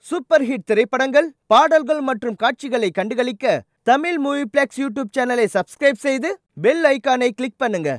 Super hit திரைப்படங்கள், பாடல்கள் மற்றும் காட்சிகளை கண்டுகளிக்க தமிழ் மூவிப்ளெக்ஸ் யூடியூப் சேனலை சப்ஸ்கிரைப் செய்து பெல் ஐகானை கிளிக் பண்ணுங்க.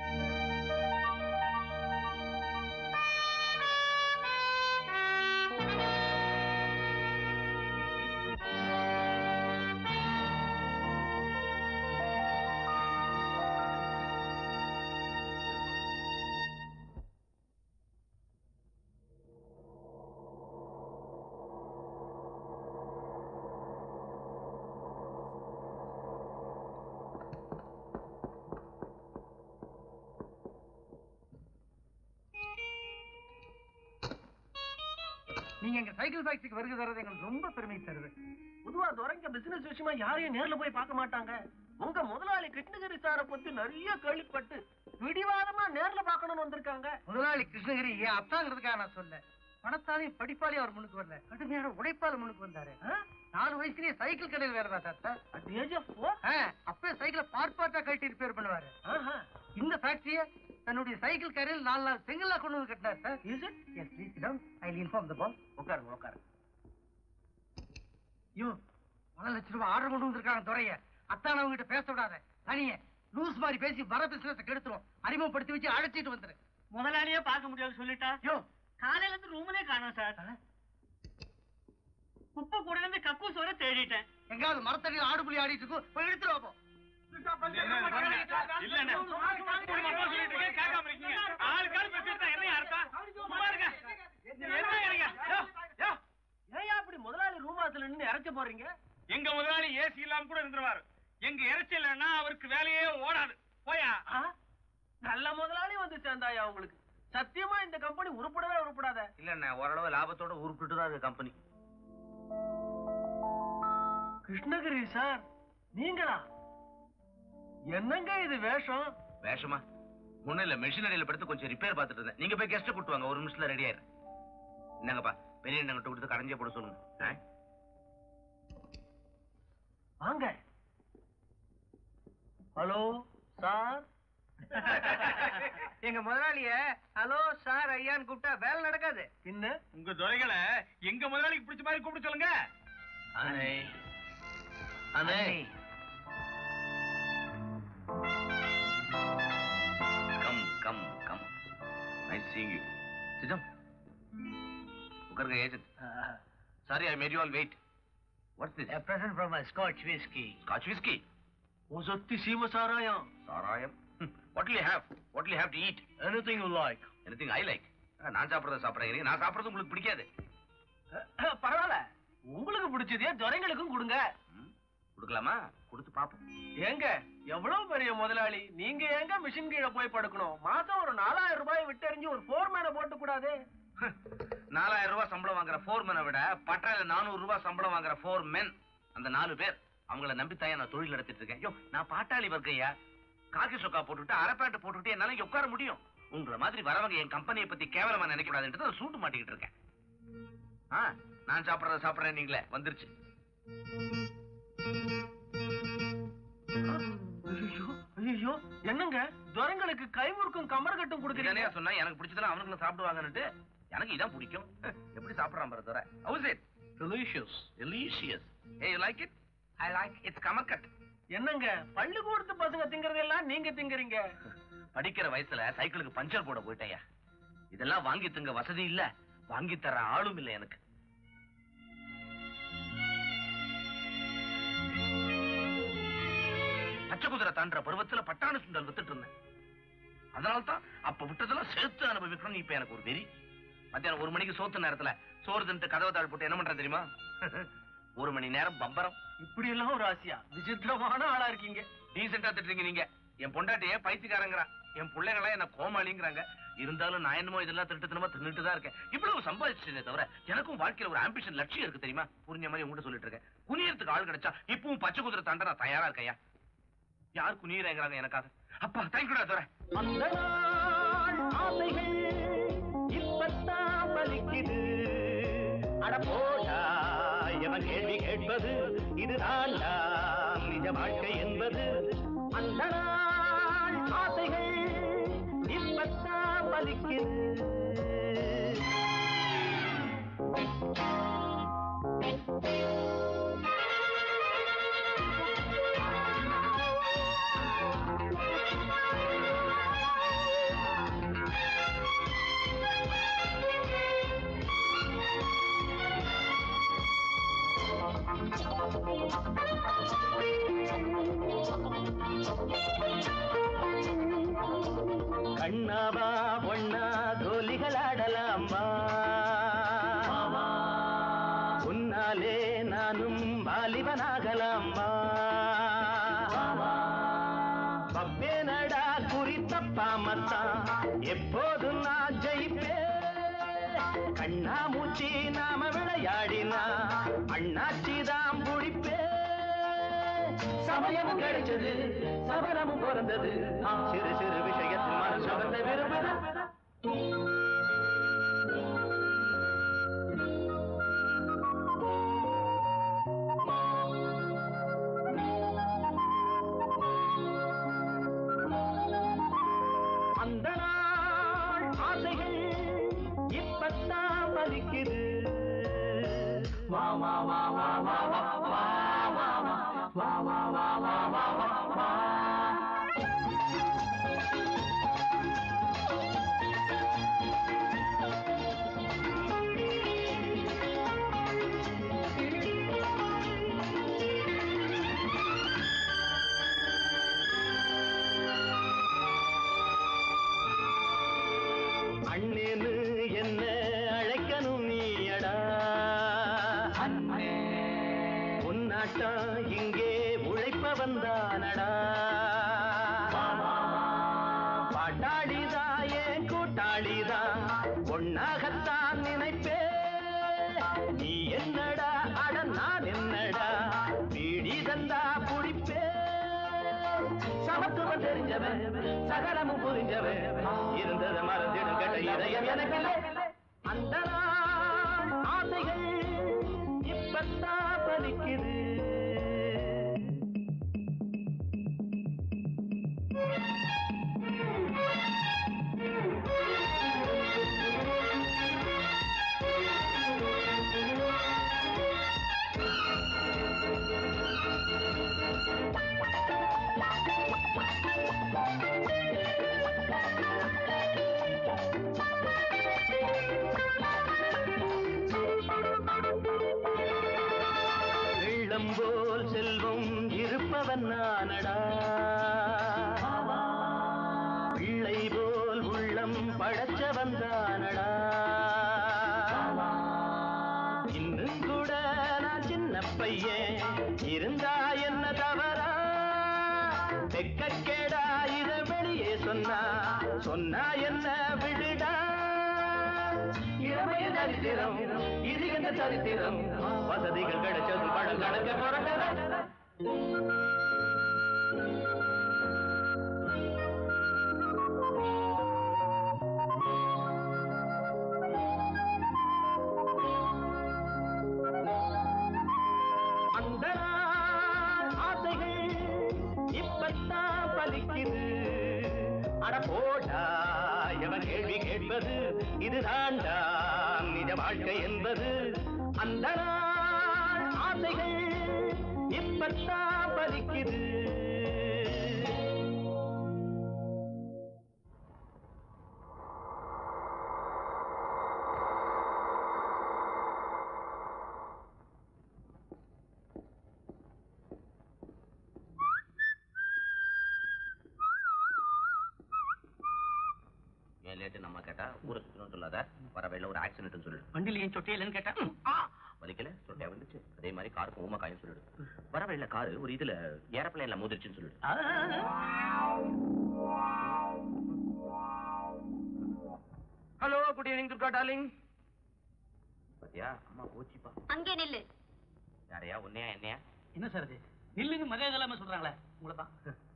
நீங்க எங்க சைக்கிள் ஃபேக்டரிக்கு வருகை தரது எங்களுக்கு ரொம்ப பெருமை தருது. பொதுவா துறைங்க பிசினஸ் விஷயமா யாரையும் நேர்ல போய் பார்க்க மாட்டாங்க. உங்க முதலாளி கிருஷ்ணகிரி சாரை பத்தி நிறைய கேள்விப்பட்டு பிடிவாதமா நேர்ல பார்க்கணும்னு வந்திருக்காங்க. முதலாளி கிருஷ்ணகிரி ஏன் அத்தாங்கிறதுக்காக நான் சொல்ல, பணத்தாலையும் படிப்பாலையும் அவர் முன்னுக்கு வரல, கடுமையான உழைப்பால முன்னுக்கு வந்தாரு. 4 வயசுலயே சைக்கிள் கடையில் வேற தான். அட் ஏஜ் ஆஃப் 4 அப்பவே சைக்கிளை பார்ட்டா கட்டி ரிப்பேர் பண்ணுவாரு. இந்த ஃபேக்டரிய தன்னுடைய சைக்கிள் கரையில் 4 நாள் செங்கலா கொண்டு வந்து கட்டினார் sir. Is it? Yes, please sit down. I will inform the boss. உட்காருங்க. யோ, 1 லட்சம் ரூபாய் ஆர்டர் கொண்டு வந்திருக்காங்க துறைய. அத்தான அவங்க கிட்ட பேச விடாத. தனியே லூஸ் மாதிரி பேசி வர பிசினஸ் கெடுத்துரும். அறிமுகப்படுத்தி வச்சு அழைச்சிட்டு வந்துரு. முதலாளியே பார்க்க முடியாது சொல்லிட்டா. யோ, காலையில இருந்து ரூம்லயே காணோம் சார். குப்பை கூட இருந்து கக்கூஸ் வர தேடிட்டேன். எங்காவது மரத்தடியில் ஆடு புலி ஆடிட்டு இருக்கும், போய் எடுத்துட்டு வாப்போம். முதலாளி ரூமாத்துல நின்று இறைச்ச போறீங்க. எங்க முதலாளி ஏசி இல்லாம கூட இருந்துருவாரு. எங்க இறைச்ச இல்லன்னா அவருக்கு வேலையே ஓடாது. போயா, நல்ல முதலாளி வந்து சேர்ந்தாயா உங்களுக்கு. சத்தியமா இந்த கம்பெனி உருப்படவே உருப்படாத. இல்ல, ஓரளவு லாபத்தோட உருப்பிட்டு தான் கம்பெனி. கிருஷ்ணகிரி சார், நீங்களா? என்னங்க இது வேஷம்? வேஷமா? ஒண்ணு இல்ல, மெஷினரியில படுத்து கொஞ்சம் ரிப்பேர் பார்த்துட்டு இருந்தேன். நீங்க போய் கெஸ்ட் கூட்டு வாங்க, 1 நிமிஷத்துல ரெடி ஆயிரு. என்னங்கப்பா, பெரிய எண்ணெய் கொடுத்து கடைஞ்சே போட சொல்லுங்க. வாங்க. Hello sir. எங்க முதலாளிய ஹலோ சார் ஐயான்னு கூப்பிட்டா வேலை நடக்காது. என்ன உங்க துறைகளை எங்க முதலாளிக்கு பிடிச்ச மாதிரி கூப்பிட்டு சொல்லுங்க. அண்ணே அண்ணே. Come. Nice seeing you. Sit down. Ukarga agent. Sorry, I made you all wait. What's this? A present from a Scotch whiskey. Scotch whiskey? Ozatti Siva Sarayam. Sarayam? What will you have? What will you have to eat? Anything you like. Anything I like. நான் சாப்பிடுறத சாப்பிடுறீங்க. நான் சாப்பிடுறது உங்களுக்கு பிடிக்காது. பரவாயில்ல, உங்களுக்கு பிடிச்சதே துரைங்களுக்கும் கொடுங்க. கொடுக்கலாமா? கொடுத்து பாப்போம். ஏங்க, எவ்வளவு பெரிய முதலாளி நீங்க, ஏங்க மிஷின் கீழே போய் படுக்கணும்? மாசம் ஒரு 4000 ரூபாய் விட்டறிஞ்சு ஒரு ஃபோர்மேனை போட்டு கூடாது? 4000 ரூபாய் சம்பளம் வாங்குற ஃபோர்மேனை விட பட்டாயில 400 ரூபாய் சம்பளம் வாங்குற ஃபோர்மேன், அந்த 4 பேர், அவங்கள நம்பித்தாயா நான் தொழில் நடத்திட்டு இருக்கேன். ஐயோ, நான் பாட்டாளி வர்க்கையா. காக்கி சொக்கா போட்டுட்டு அரை பேண்ட் போட்டுட்டு என்னால இங்க உட்கார முடியும். உங்களை மாதிரி வரவங்க என் கம்பெனியை பத்தி கேவலமா நினைக்க கூடாதுன்றது சூட்டு மாட்டிக்கிட்டு இருக்கேன். நான் சாப்பிடுறத சாப்பிடுறேன், நீங்களே வந்துருச்சு. ஐயோ, என்னங்க துரைங்களுக்கு கைமுறுக்கும் கமர்கட்டும் கொடுக்குறீங்க? சொன்னா எனக்கு பிடிச்சதெல்லாம் அவனுங்களும் சாப்பிடுவாங்கன்னு. எனக்கு இதான் பிடிக்கும். எப்படி சாப்பிடுறான் பாரு துரை. How is it? Delicious. Hey, you like it? I like it. It's கமர்கட். என்னங்க பள்ளிக்கூடத்து பசங்க திங்கறதெல்லாம் நீங்க திங்கறீங்க? படிக்கிற வயசுல சைக்கிளுக்கு பஞ்சர் போட போயிட்டேயா. இதெல்லாம் வாங்கி திங்க வசதி இல்ல, வாங்கி தர ஆளும் இல்ல எனக்கு. பச்சை குதிரை தாண்டற பருவத்துல பட்டாணி சுண்டல் வித்துட்டு இருந்தேன். அதனால்தான் அப்ப விட்டதெல்லாம் சேர்த்து அனுபவிக்கணும்னு இப்ப எனக்கு ஒரு வெறி. மத்தியானம் 1 மணிக்கு சோத்து நேரத்துல சோறு தின்ட்டு கதவை தாழ் போட்டு என்ன பண்றேன் தெரியுமா? 1 மணி நேரம் பம்பரம். இப்படி எல்லாம் ஒரு ஆசையா? விசித்திரமான ஆளா இருக்கீங்க. டீசெண்டா திட்டுறீங்க நீங்க. என் பொண்டாட்டியே பைத்தியக்காரங்கிறான், என் பிள்ளைங்களா என்ன கோமாளிங்கிறாங்க. இருந்தாலும் நான் என்னமோ இதெல்லாம் திருட்டுத்தனமா தின்னுட்டு தான் இருக்கேன். இவ்வளவு சம்பாதிச்சதே தவிர எனக்கும் வாழ்க்கையில ஒரு ஆம்பிஷன், லட்சியம் இருக்கு தெரியுமா? புரிஞ்ச மாதிரி உங்ககிட்ட சொல்லிட்டு இருக்கேன். குனியறதுக்கு ஆள் கிடைச்சா இப்பவும் பச்சை குதிரை தாண்ட நான் தயாரா இருக்கேயா. யார் குனியறாங்க எனக்காக? அப்பா தேங்க்யூடா துரை. அந்த ஆசைகள் இப்பத்தான் பலிக்குது. அட போடா, எவன் கேள்வி கேட்பது? இதுதான் நிஜ வாழ்க்கை என்பது. அந்த ஆசைகள் இப்பத்தான் பலிக்குது. வச்சு நாம விளையாடினா அண்ணாச்சிதான் புடிப்பே. சமயம் கிடைச்சது, சபலமும் பிறந்தது, சிறு சிறு விஷயத்தில் மனசுகத்தை விரும்புது. அந்த நாள் ஆசைகள் இப்பத்தான் பலிக்குது. வா வா வா வா வா வா வா வா வா வா வா வா வா வா வா. அண்ணேன்னு என்ன அழைக்கணும் நீயடா. உன்னாட்டம் இங்கே உழைப்ப வந்தானடா. பாட்டாளிதா ஏன் கூட்டாளிதா ஒன்னாகத்தான் நினைப்பே. நீ என்னடா அட நான் என்னடா பீடி தந்தா புடிப்பே. சமத்துவம் தெரிஞ்சவன் சகலமும் புரிஞ்சவன் இருந்ததை மறந்திடும் கெட்ட இதயம் எனக்கில்லை. அந்த நாள் ஆசைகள் இப்பத்தான் பலிக்குது. வெள்ளம் போல் செல்வம் இருப்பவன் நானடா. பிள்ளை போல் உள்ளம் படைச்சவன் தானடா. இன்னும் கூட நான் சின்ன பையன் இருந்தா என்ன தவறா. வெக்கக்கேடா இத வெளியே சொன்னா சொன்னா என்ன விடுடா. இளமைய சரித்திரம் இது என்ன சரித்திரம். வசதிகள் கிடைச்சது படம் கணக்க பிறந்தது. அந்த ஆசைகள் இப்பத்தான் பலிக்குது. அட போடா எவன் கேள்வி கேட்பது இதுதான்டா நிஜ வாழ்க்கை என்பது. அந்த நாள் ஆசைகள் இப்பத்தான் பலிக்குது. நம்ம கேட்டா ஊரை சுத்தணும் சொல்லாத. வர வழியில ஒரு ஆக்சிடென்ட் சொல்லிடு. வண்டியில ஏன் சொட்டையிலன்னு கேட்டா வலிக்கல சொட்டையா வந்துச்சு. அதே மாதிரி காருக்கு ஊமக்காயும் சொல்லிடு. வர வழியில காரு ஒரு இதுல ஏரோப்ளேன்ல மோதிருச்சுன்னு சொல்லிடு. Hello good evening Durga darling. பாத்தியா அம்மா போச்சுப்பா. அங்கே நில்லு. யாரையா உன்னையா என்னையா? என்ன சார் இது நில்லுன்னு மரியாதை இல்லாம சொல்றாங்களே உங்களை தான்.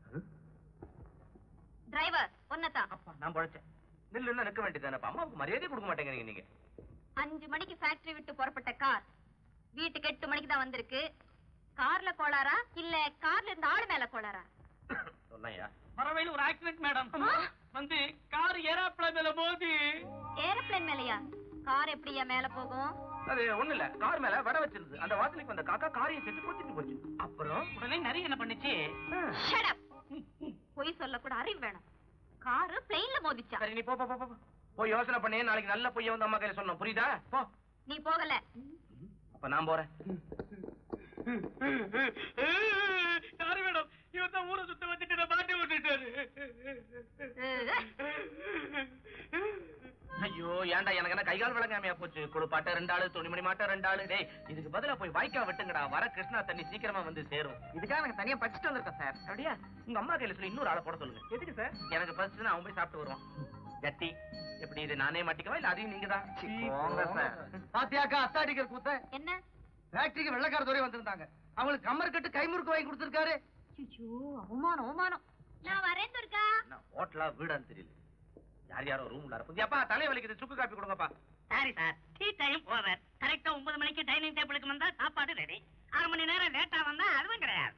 டிரைவர் ஒன்னதான். அப்பா நான் பழச்சேன். நில்லுன்னா நிற்க வேண்டியதானப்பா. அம்மாவுக்கு மரியாதை கொடுக்க மாட்டேங்கிறீங்க நீங்க. 5 மணிக்கு ஃபேக்டரி விட்டு புறப்பட்ட கார் வீட்டுக்கு 8 மணிக்கு தான் வந்திருக்கு. கார்ல கோளாரா இல்ல கார்ல இருந்த ஆளு மேல கோளாரா? சொன்னையா பரவாயில்ல ஒரு ஆக்சிடென்ட் மேடம். வந்து கார் ஏரோப்ளேன் மேல மோதி. ஏரோப்ளேன் மேலயா? கார் எப்படியா மேல போகும்? அது ஒண்ணு இல்ல, கார் மேல வட வச்சிருந்தது. அந்த வாசலுக்கு வந்த காக்கா காரியை செஞ்சு கொத்திட்டு போச்சு. அப்புறம் உடனே நிறைய என்ன பண்ணுச்சு? பொய் சொல்ல கூட அறிவு வேணும். காரு பிளேன்ல மோதிச்சா. சரி நீ போ போ போ போய் யோசனை பண்ணி நாளைக்கு நல்ல பொய்ய வந்து அம்மா கையில சொன்னோம். புரியுதா? போ. நீ போகல. அப்ப நான் போறேன். சாரி மேடம், இவர் தான் ஊரை சுத்த வச்சுட்டு மாட்டி விட்டுட்டாரு. ஐயோ ஏன்டா எனக்கு என்ன கைகால் விளங்காமையா போச்சு. குளிப்பாட்ட 2 ஆளு, துணிமணி மாட்ட 2 ஆளு. டேய் இதுக்கு பதிலா போய் வாய்க்கா வெட்டுங்கடா. வர கிருஷ்ணா தண்ணி சீக்கிரமா வந்து சேரும். இதுக்காக எனக்கு தனியா பச்சிட்டு வந்திருக்கேன் சார். அப்படியா? உங்க அம்மா கையில சொல்லி இன்னொரு ஆளை போட சொல்லுங்க. எதுக்கு சார்? எனக்கு பசிச்சுன்னா அவன் போய் சாப்பிட்டு வருவான். ஜட்டி எப்படி இது நானே மாட்டிக்கவா இல்ல அதையும் நீங்க தான்? போங்க சார். பாத்தியாக்கா அத்தாடிக்கிற கூத்த? என்ன ஃபேக்டரிக்கு வெள்ளக்கார துறை வந்திருந்தாங்க. அவங்களுக்கு கம்மர் கட்டு கைமுறுக்கு வாங்கி கொடுத்திருக்காரு. ஐயோ அவமானம் அவமானம். நான் வரேன் துர்கா. நான் ஹோட்டலா வீடான்னு தெரியல. யாரோ ரூம்ல இருப்பது. அப்பா தலை வலிக்குது, சுக்கு காப்பி கொடுங்கப்பா. Sorry sir, tea time over. கரெக்டா 9 மணிக்கு டைனிங் டேபிளுக்கு வந்தா சாப்பாடு ரெடி. 1/2 மணி நேரம் லேட்டா வந்தா அதுவும் கிடையாது.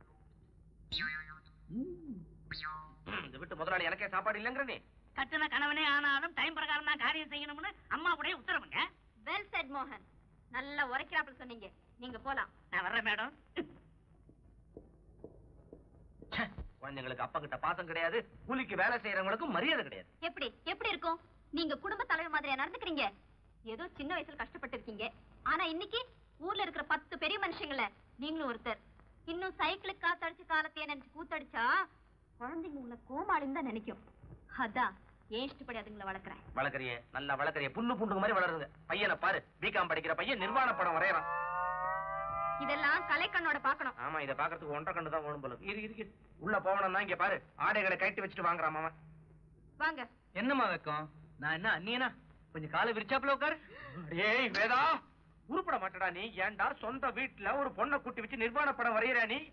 இந்த வீட்டு முதலாளி எனக்கே சாப்பாடு இல்லங்கிற நீ. கட்டுன கணவனே ஆனாலும் டைம் பிரகாரம் தான் காரியம் செய்யணும்னு அம்மா கூட உத்தரவுங்க. வெல் செட் மோகன். நல்ல உரைக்கிறாப்புல சொன்னீங்க. நீங்க போலாம். நான் வர்றேன் மேடம். குழந்தைங்களுக்கு அப்பா கிட்ட பாசம் கிடையாது, கூலிக்கு வேலை செய்யறவங்களுக்கும் மரியாதை கிடையாது. எப்படி எப்படி இருக்கும்? நீங்க குடும்ப தலைவர் மாதிரியா நடந்துக்கிறீங்க? ஏதோ சின்ன வயசுல கஷ்டப்பட்டு இருக்கீங்க. ஆனா இன்னைக்கு ஊர்ல இருக்கிற 10 பெரிய மனுஷங்கள நீங்களும் ஒருத்தர். இன்னும் சைக்கிளுக்கு காத்தடிச்சு காலத்தையே நினைச்சு கூத்தடிச்சா குழந்தைங்க உங்களை கோமாளின்னு தான் நினைக்கும். அதான் ஏன் இஷ்டப்படி அதுங்களை வளர்க்குறேன். வளர்க்கறியே, நல்லா வளர்க்கறியே, புல்லு புண்டுங்க மாதிரி வளருங்க. பையனை பாரு, பிகாம் படிக்கிற பையன் நிர்வாண படம் வரையறான். இதெல்லாம் கலைக்கண்ணோட பாக்கணும். ஆமா, இதை பாக்குறதுக்கு 1.5 கண்ணு தான் வேணும் போல. இருக்கு உள்ள போகணும்னா இங்க பாரு, ஆடைகளை கட்டி வச்சுட்டு வாங்குறான் மாமா. வாங்க. என்னம்மா வைக்கும்? நான் என்ன அண்ணியனா? கொஞ்சம் காலை விரிச்சாப்புல உட்காரு. ஏய் வேதா, உருப்பட மாட்டடா நீ. ஏன்டா சொந்த வீட்டுல ஒரு பொண்ணை கூட்டி வச்சு நிர்வாண படம் வரையற நீ?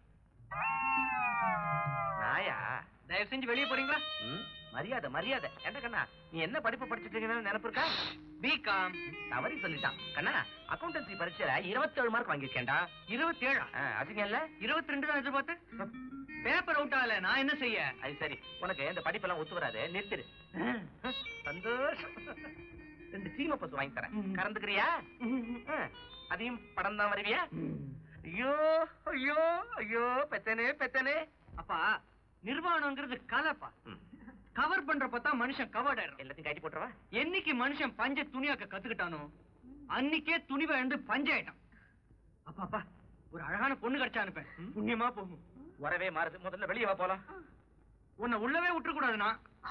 நாயா, தயவு செஞ்சு வெளியே போறீங்களா? மரியாதை மரியாதை. என்ன கண்ணா, நீ என்ன படிப்பு படிச்சுட்டு இருக்கீங்கன்னு நினைப்பு இருக்கா? பிகாம். தவறி சொல்லிட்டான் கண்ணா. அக்கௌண்டன்சி பரீட்சையில 27 மார்க் வாங்கியிருக்கேன்டா. 27? அதுங்க இல்ல 22 தான் எதிர்பார்த்தேன். பேப்பர் அவுட் ஆகல, நான் என்ன செய்ய? அது சரி, உனக்கு இந்த படிப்பெல்லாம் ஒத்து வராது, நிறுத்திடு. சந்தோஷம். 2 சீம பசு வாங்கி தரேன், கறந்துக்கிறியா? அதையும் படம் தான் வருவியா? ஐயோ ஐயோ ஐயோ, பெத்தனே பெத்தனே. அப்பா, நிர்வாணம்ங்கிறது கலைப்பா. கவர் பண்றப்ப மனுஷன் கவர்ட் ஆயிடும். எல்லாத்தையும் கட்டி போட்டுருவா. என்னைக்கு மனுஷன் பஞ்ச துணியாக்க கத்துக்கிட்டானோ அன்னைக்கே துணிவை இழந்து பஞ்சாயிட்டான். அப்பா, ஒரு அழகான பொண்ணு கிடைச்சா அனுப்பேன், புண்ணியமா போகும். வரவே மாறுது, முதல்ல வெளியே வா போலாம். உன்னை உள்ளவே விட்டுற கூடாதுண்ணா.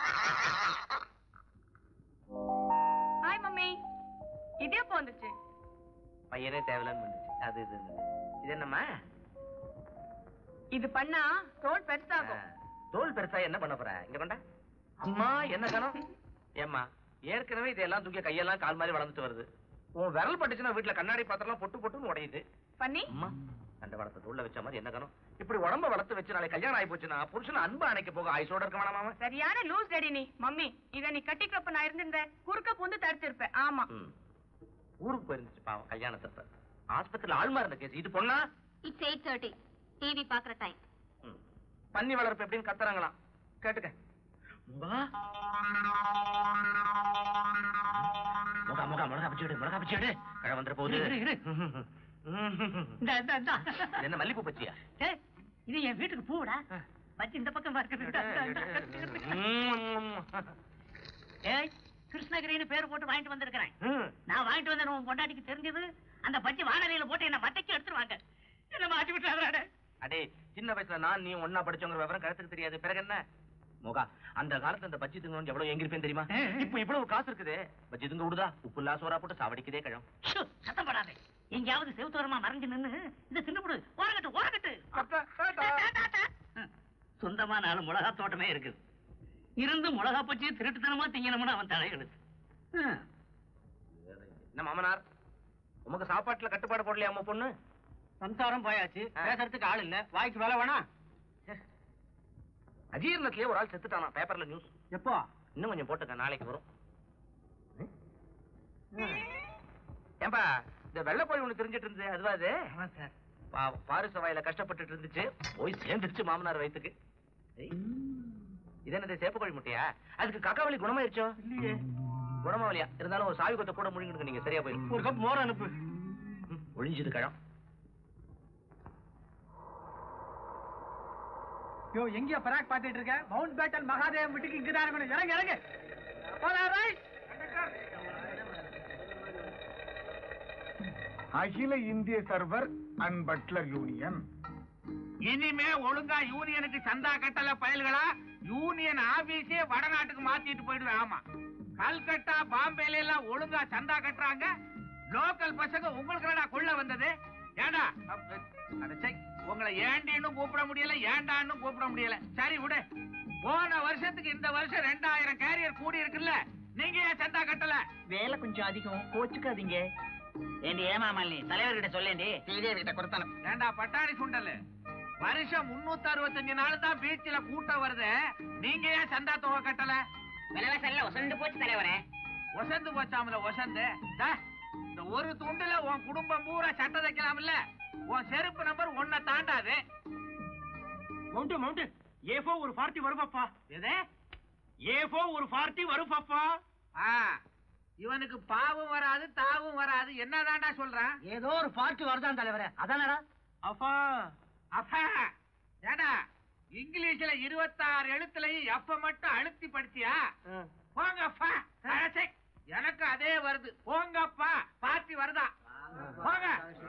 Hi mummy. இதே எப்போ வந்துச்சு? பையனே தேவலன்னு வந்துச்சு. அது இது இது என்னம்மா? இது பண்ணா தோல் பெருசாகும். தோல் பெருசா என்ன பண்ண போற? இங்க கொண்டா. அம்மா என்ன கணம்? ஏம்மா, ஏற்கனவே இதெல்லாம் தூக்கி கையெல்லாம் கால் மாதிரி வளர்ந்துட்டு வருது. உன் விரல் பட்டுச்சுன்னா வீட்டுல கண்ணாடி பாத்திரம் பொட்டு பொட்டுன்னு உடையுது. பண்ணி அம்மா, அந்த வளர்த்த தோல்ல வச்ச மாதிரி என்ன கணம்? இப்படி உடம்ப வளர்த்து வச்சு நாளை கல்யாணம் ஆகி போச்சுன்னா புருஷன் அன்பு அணைக்க போக ஆயுசோட இருக்க வேணாமா? சரியான லூஸ் டேடி நீ. மம்மி, இத நீ கட்டிக்கிறப்ப நான் இருந்திருந்தேன், குறுக்க பூந்து தடுத்திருப்பேன். ஆமா. ஊருக்கு போயிருந்துச்சு பாவம் கல்யாணத்தப்ப. ஆஸ்பத்திரியில ஆள்மா இருந்த கேஸ். இது பொண்ணா? இட்ஸ் 8:30. டிவி பாக்குற டைம். பன்னி வளர்ப்பு எப்படின்னு கத்துறாங்களாம், கேட்டுக்க. முகா முகா மிளகா பிச்சு விடு, மிளகா பிச்சு விடு. கழ வந்துட போகுது. என்ன மல்லிப்பூ பச்சியா? இது என் வீட்டுக்கு பூடா. பச்சி இந்த பக்கம் ஏய், கிருஷ்ணகிரின்னு பேர் போட்டு வாங்கிட்டு வந்திருக்கிறேன். நான் வாங்கிட்டு வந்தேன், உன் பொண்டாட்டிக்கு தெரிஞ்சது. அந்த பச்சி வானரையில போட்டு என்ன மட்டைக்கு எடுத்துருவாங்க. என்ன மாட்டி விட்டுறாரு. அடே, சின்ன வயசுல நான் நீ ஒன்னா படிச்சவங்க விவரம் கருத்துக்கு தெரியாது. பிறகு என்ன முகா, அந்த காலத்துல இந்த பச்சி திங்க எவ்வளவு எங்கிருப்பேன் தெரியுமா? இப்ப இவ்வளவு காசு இருக்குது. பச்சி திங்க விடுதா, உப்பு இல்லா சோறா போட்டு சாவடிக்குதே கழம். சத்தம் படாதே. எங்கேயாவது செவுத்தோரமா மறைஞ்சு நின்னு இதை தின்னுபிடு. ஓரகட்டு ஓரகட்டு. சொந்தமா 4 மிளகா தோட்டமே இருக்குது. இருந்து மிளகா பச்சி திருட்டுத்தனமா திங்கணும்னு அவன் தலையெழுத்து. என்ன மாமனார், உமக்கு சாப்பாட்டுல கட்டுப்பாடு போடலையா அம்மா பொண்ணு? சம்சாரம் போயாச்சு, பேசுறதுக்கு ஆள் இல்ல, வாய்க்கு வேலை வேணா. அஜீர்ணத்திலேயே ஒரு ஆள் செத்துட்டானா, பேப்பர்ல நியூஸ். எப்போ? இன்னும் கொஞ்சம் போட்டுக்க, நாளைக்கு வரும். ஏம்பா, இந்த வெள்ளப்போய் ஒண்ணு தெரிஞ்சிட்டு இருந்தது, அதுவா அது? பாரிச வாயில கஷ்டப்பட்டு இருந்துச்சு, போய் சேர்ந்துருச்சு மாமனார் வயிற்றுக்கு. இது என்னது, சேப்பு கோழி முட்டையா? அதுக்கு கக்காவலி குணமாயிருச்சோ? இல்லையே. குணமாவலியா இருந்தாலும் ஒரு சாவி கொத்த கூட முழுங்கிடுங்க, நீங்க சரியா போயிடும். ஒரு கப் மோர் அனுப்பு. ஒழிஞ்சது கழம். யோ, எங்கயா பராக் பாத்துட்டு இருக்க? மவுண்ட் பேட்டன் மகாதேவ் வீட்டுக்கு இங்கதான் இருக்கணும். இறங்க இறங்க. அகில இந்திய சர்வர் அண்ட் பட்லர் யூனியன். இனிமே ஒழுங்கா யூனியனுக்கு சந்தா கட்டல பயல்களா? யூனியன் ஆபீஸே வடநாட்டுக்கு மாத்திட்டு போயிடுவேன். ஆமா, கல்கட்டா பாம்பேல எல்லாம் ஒழுங்கா சந்தா கட்டுறாங்க. லோக்கல் பசங்க உங்களுக்கு கொள்ள வந்தது. ஏண்டா உங்களை ஏண்டின்னு கூப்பிட முடியல, ஏண்டான்னு கூப்பிட முடியல. சரி விடு. போன வருஷத்துக்கு இந்த வருஷம் 2000 கேரியர் கூடி இருக்குல்ல, நீங்க ஏன் சந்தா கட்டல? வேலை கொஞ்சம் அதிகம், கோச்சுக்காதீங்க. ஏண்டி ஏமாமல்லி தலைவர்கிட்ட சொல்லேண்டி, சீரியர்கிட்ட கொடுத்தாலும். ஏண்டா பட்டாணி சுண்டல், வருஷம் 365 நாள் தான் பீச்சில கூட்டம் வருது, நீங்க ஏன் சந்தா தொகை கட்டல? விலவாசல்ல ஒசந்து போச்சு தலைவரே. ஒசந்து போச்சாமல ஒசந்து. இந்த ஒரு துண்டுல உன் குடும்பம் பூரா சட்டை தைக்கலாம்ல. உன் செருப்பு நம்பர் 1 தாண்டாது. மவுண்ட் ஏஃபோ ஒரு பார்ட்டி வருவாப்பா. எது? ஏஃபோ ஒரு பார்ட்டி வருவாப்பா. இவனுக்கு பாவும் வராது தாவும் வராது, என்னதான்டா சொல்றான்? ஏதோ ஒரு பார்ட்டி வருதான் தலைவரே, அதானடா. அப்பா அப்பா ஏடா இங்கிலீஷ்ல 26 எழுத்துலயும் எப்ப மட்டும் அழுத்தி படிச்சியா? போங்கப்பா. எனக்கு அதே வருது. போங்கப்பா, பார்ட்டி வருதா? போங்க.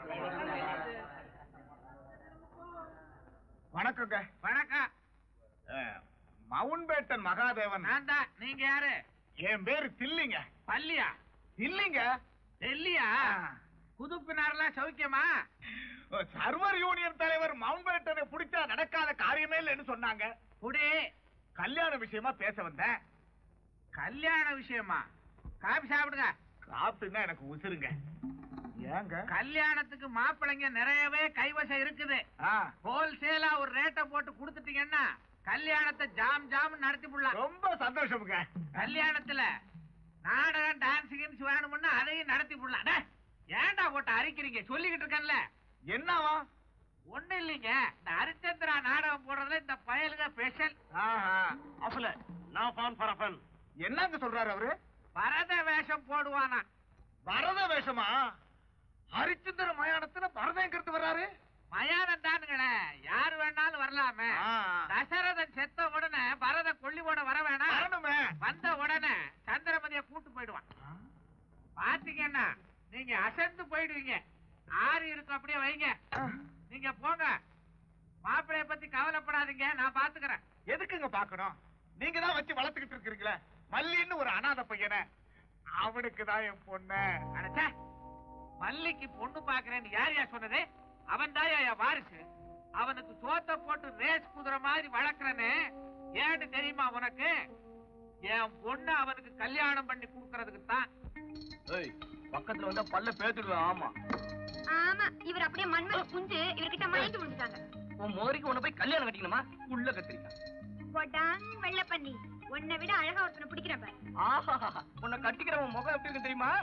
வணக்கங்க. வணக்கம். மவுண்ட்பேட்டன் மகாதேவன். நான் தான். நீங்க யாரு? என் பேரு தில்லிங்க. பள்ளியா? இல்லைங்க, டெல்லியா? புதுப்பினார்லாம் சௌக்கியமா? சர்வர் யூனியன் தலைவர் மவுண்ட்பேட்டனை பிடிச்சா நடக்காத காரியமே இல்லைன்னு சொன்னாங்க. புடி. கல்யாண விஷயமா பேச வந்தேன். கல்யாண விஷயமா? காபி சாப்பிடுங்க. சாப்பிட்டுன்னா எனக்கு உசுருங்க. ஏங்க? கல்யாணத்துக்கு மாப்பிள்ளைங்க நிறையவே கைவசம் இருக்குது. ஹோல்சேலா ஒரு ரேட்டை போட்டு கொடுத்துட்டீங்கன்னா கல்யாணத்தை ஜாம் ஜாம் நடத்தி விடலாம். ரொம்ப சந்தோஷமுங்க. கல்யாணத்துல நாடகம் டான்ஸ் வேணும்னா அதையும் நடத்தி விடலாம். ஏன்டா போட்டு அரிக்கிறீங்க? சொல்லிக்கிட்டு இருக்கேன்ல. என்னவா? ஒண்ணு இல்லைங்க, இந்த ஹரிச்சந்திரா நாடகம் போடுறதுல இந்த பயலுக ஸ்பெஷல். அப்பல நான் ஃபான் பரஃபன். என்னங்க சொல்றாரு அவரு? பரத வேஷம் போடுவானா? வரத வேஷமா? ஹரிச்சந்திர மயானத்துல பரதங்கிறது வர்றாரு? மயானம் தானுங்களே, யாரு வேணாலும் வரலாமே. தசரதன் செத்த உடனே பரத கொல்லி போட வர வேணாம்? வரணுமே. வந்த உடனே சந்திரமதிய கூட்டு போயிடுவான். பாத்தீங்கன்னா நீங்க அசந்து போயிடுவீங்க. ஆறு இருக்கும், அப்படியே வைங்க. நீங்க போங்க. மாப்பிளைய பத்தி கவலைப்படாதீங்க, நான் பாத்துக்கிறேன். எதுக்குங்க பாக்கணும்? நீங்க தான் வச்சு வளர்த்துக்கிட்டு இருக்கீங்களே. மல்லின்னு ஒரு அனாதை பையனை, அவனுக்கு தான் என் பொண்ணு. அடச்சே, மல்லிக்கு பொண்ணு பாக்குறேன்னு யார் சொன்னது? அவன் தான் என் வாரிசு. அவனுக்கு சோத்த போட்டு ரேஸ் குதிரை மாதிரி வளர்க்கறேன்னு ஏன்னு தெரியுமா உனக்கு? என் பொண்ணு அவனுக்கு கல்யாணம் பண்ணி கொடுக்கறதுக்கு தான். பக்கத்துல வந்தா பல்ல பேத்துடுவேன். ஆமா ஆமா, இவர் அப்படியே மண்மணி குஞ்சு இவர்கிட்ட மயங்கி விழுந்துட்டாங்க. உன் மோரிக்கு உன்னை போய் கல்யாணம் கட்டிக்கணுமா? உள்ள கத்திரிக்கான் போட்டாங் வெள்ள பண்ணி உன்னை விட அழகா ஒருத்தனை பிடிக்கிறேன் பாரு. ஆஹா, உன்னை கட்டிக்கிற உன் முகம் எப்படி இருக்கு தெரியுமா?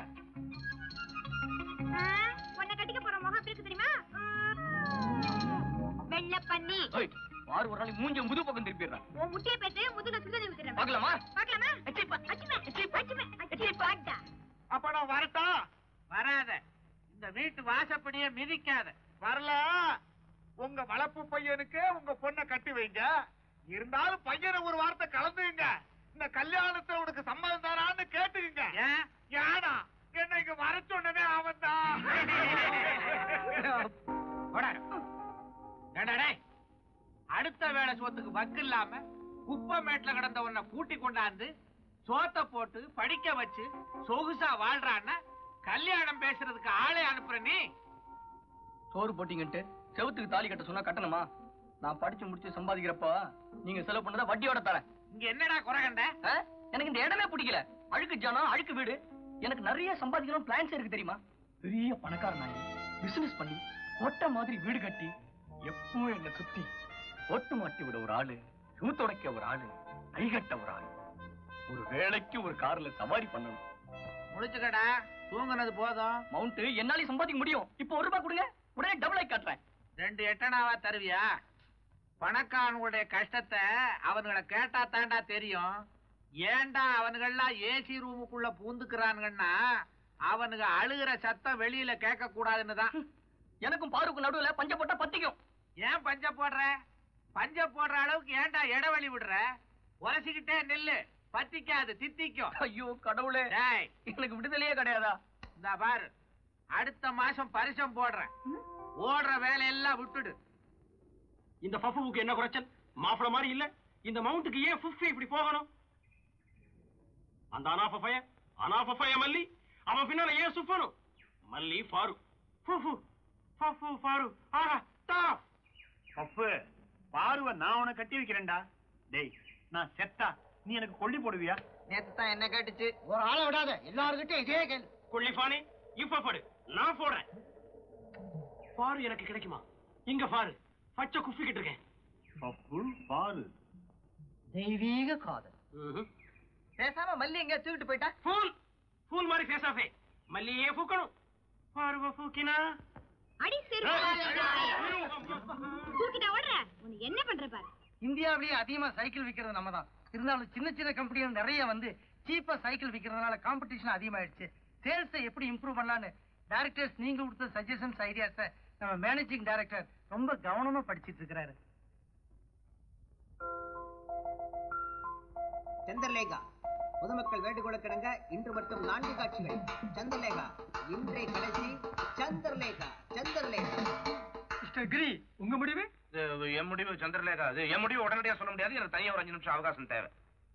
உன்னை கட்டிக்க போற முகம் எப்படி இருக்கு தெரியுமா? வெள்ள பண்ணி. வாரு ஒரு நாளைக்கு மூஞ்ச முது பக்கம் திருப்பிடுறேன். உன் முட்டைய பேத்து முதுக சுள்ளி விட்டுறேன். பார்க்கலாமா? பார்க்கலாமா? அப்ப நான் வரட்டா? வராத. இந்த வீட்டு வாசப்படியே மிதிக்காத. வரல. உங்க வளர்ப்பு பையனுக்கு உங்க பொண்ணை கட்டி வைங்க. இருந்தாலும் பையனை ஒரு வார்த்தை கலந்துங்க. இந்த கல்யாணத்தை உனக்கு சம்மதம் தானான்னு கேட்டுக்குங்க. ஏன்? ஏனா என்ன இங்க வர சொன்னதே அவன் தான். அடுத்த வேளை சோத்துக்கு வக்கு இல்லாம குப்பை மேட்ல கிடந்த உன்னை கூட்டி கொண்டாந்து சோத்த போட்டு படிக்க வச்சு சொகுசா வாழ்றான்னா கல்யாணம் பேசுறதுக்கு ஆளே அனுப்புற நீ? சோறு போட்டீங்கன்ட்டு செவுத்துக்கு தாலி கட்ட சொன்னா கட்டணுமா? நான் படிச்சு முடிச்சு சம்பாதிக்கிறப்ப நீங்க செலவு பண்ணத வட்டியோட தரேன். இங்க என்னடா குறை கண்ட? எனக்கு இந்த இடமே பிடிக்கல. அழுக்கு ஜனம், அழுக்கு வீடு. எனக்கு நிறைய சம்பாதிக்கணும் பிளான்ஸ் இருக்கு தெரியுமா? பெரிய பணக்காரன் பிசினஸ் பண்ணி ஒட்ட மாதிரி வீடு கட்டி எப்பவும் என்ன சுத்தி ஒட்டு மாட்டி விட ஒரு ஆளு, ஷூ துடைக்க ஒரு ஆளு, கைகட்ட ஒரு ஆளு, ஒரு வேலைக்கு ஒரு கார்ல சவாரி பண்ணணும். முடிச்சுக்கடா, தூங்குனது போதும். மவுண்ட் என்னாலே சம்பாதிக்க முடியும். இப்போ ₹1 கொடுங்க, உடனே டபுள் ஆகி காட்டுறேன். 2 எட்டனாவா தருவியா? பணக்காரனுடைய கஷ்டத்தை அவனுங்களை கேட்டா தாண்டா தெரியும். ஏண்டா அவனுங்கெல்லாம் ஏசி ரூமுக்குள்ள பூந்துக்கிறானுங்கன்னா அவனுங்க அழுகிற சத்தம் வெளியில கேட்க கூடாதுன்னு தான். எனக்கும் பாருக்கு நடுவுல பஞ்ச போட்டா பத்திக்கும். ஏன் பஞ்ச போடுற? பஞ்ச போடுற அளவுக்கு ஏன்டா இடைவெளி விடுற? உரசிக்கிட்டே நெல்லு, பத்திக்காது, தித்திக்கும். ஐயோ கடவுளே, எனக்கு விடுதலையே கிடையாதா? இந்த பாரு, அடுத்த மாசம் பரிசம் போடுறேன். ஓடுற வேலையெல்லாம் விட்டுடு. இந்த பஃபுவுக்கு என்ன குறைச்சல்? மாப்பிள மாதிரி இல்ல. இந்த மவுண்ட்டுக்கு ஏன் ஃபுஃபி இப்படி போகணும்? அந்த அனாஃபய மல்லி அவன் பின்னால ஏன் சுப்பணும்? மல்லி ஃபாரு ஃபுஃபு ஃபஃபு ஃபாரு. ஆஹா டாப் பப்பு பாருவ நான் உனக்கு கட்டி வைக்கிறேன்டா. டேய், நான் செத்தா நீ எனக்கு கொல்லி போடுவியா? நேத்து தான் என்ன கேட்டுச்சு. ஒரு ஆளை விடாத, எல்லாருக்கிட்டையும் இதே கேள்வி. கொள்ளிப்பானே இப்ப படு, நான் போடுறேன். பாரு எனக்கு கிடைக்குமா? இங்க பாரு, பச்சை குஃபிக்கிட்டு இருக்கேன். பாரு தெய்வீக காதல். பேசாம மல்லி எங்க தூக்கிட்டு போயிட்டா? ஃபூல் மாதிரி பேசாஃபே மல்லியே பூக்கணும். பார்வ பூக்கினா அடி தூக்கிட்டா ஓடுற. உனக்கு என்ன பண்ற பாரு. இந்தியாவிலேயே அதிகமா சைக்கிள் விக்கிறது நம்ம தான். இருந்தாலும் சின்ன சின்ன கம்பெனிகள் நிறைய வந்து சீப்பா சைக்கிள் விக்கிறதுனால காம்படிஷன் அதிகமாயிடுச்சு. சேல்ஸை எப்படி இம்ப்ரூவ் பண்ணலான்னு டைரக்டர்ஸ் நீங்க கொடுத்த சஜஷன்ஸ் ஐடியாஸை நம்ம மேனேஜிங் டைரக்டர் ரொம்ப கவனமா படிச்சிட்டு இருக்கிறாரு. சந்திரலேகா பொதுமக்கள் வேண்டுகோளுக்கிணங்க இன்று மட்டும் 4 காட்சிகள். சந்திரலேகா இன்றைய கடைசி. சந்திரலேகா சந்திரலேகா. மிஸ்டர் கிரி, உங்க முடிவு? என் முடிவு சந்திரலேகா. அது என் முடிவு உடனடியா சொல்ல முடியாது. எனக்கு தனியா ஒரு 5 நிமிஷம் அவகாசம் தேவை.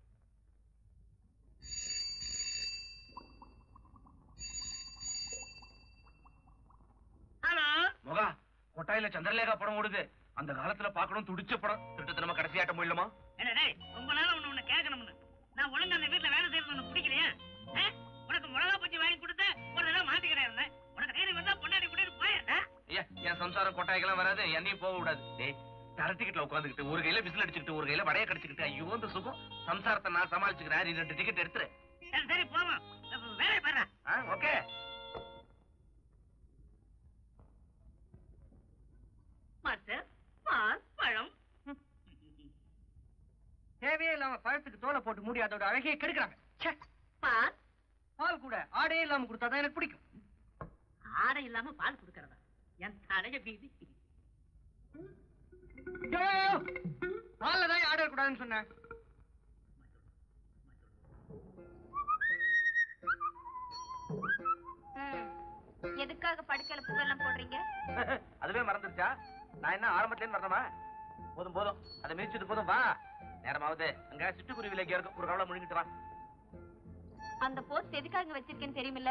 ஹலோ முகா, கொட்டாயில சந்திரலேகா படம் ஓடுது. அந்த காலத்துல பாக்கணும் துடிச்ச படம். திட்டத்தை நம்ம கடைசியாட்டம் போயிடலாமா? என்ன உங்களால ஒண்ணு கேட்கணும்னு நான் ஒழுங்கா அந்த வீட்டுல வேலை செய்யறது பிடிக்கலையா? உனக்கு மிளகா பச்சி வாங்கி கொடுத்த ஒரு தடவை மாத்திக்கிறேன் இருந்தேன். உனக்கு தைரியம் வந்தா பொண்டாடி கூட்டிட்டு போய். ஐயா, என் சம்சாரம் கொட்டாய்க்கெல்லாம் வராது. என்னையும் போக விடாது. டேய், டிக்கெட்ல உட்காந்துக்கிட்டு ஒரு கையில விசில் அடிச்சுக்கிட்டு ஒரு கையில வடைய கடிச்சுக்கிட்டு ஐயோ இந்த சுகம். சம்சாரத்தை நான் சமாளிச்சுக்கிறேன். நீ 2 டிக்கெட் எடுத்துரு. சரி சரி போவோம். வேலையை பாரு. ஓகே. மாஸ்டர் பால் பழம் தேவையே இல்லாம பழத்துக்கு தோலை போட்டு மூடி அதோட அழகையை கெடுக்கிறாங்க. பால் பால் கூட ஆடையே இல்லாம கொடுத்தாதான் எனக்கு பிடிக்கும். ஆடை இல்லாம பால் கொடுக்கறதா என் தலைய பீதி. பால்ல தான் ஆடை கூடாதுன்னு சொன்னேன். எதுக்காக படுக்கையில புகெல்லாம் போடுறீங்க? அதுவே மறந்துருச்சா? நான் என்ன ஆரம்பத்துல மறந்தமா? போதும் போதும், அதை மிதிச்சது போதும். வா, நேரமாவது. அங்க சிட்டுக்குருவில இருக்கும், ஒரு கவலை முழுங்கிட்டு வா. அந்த போஸ்ட் எதுக்காக வச்சிருக்கேன்னு தெரியுமில்ல?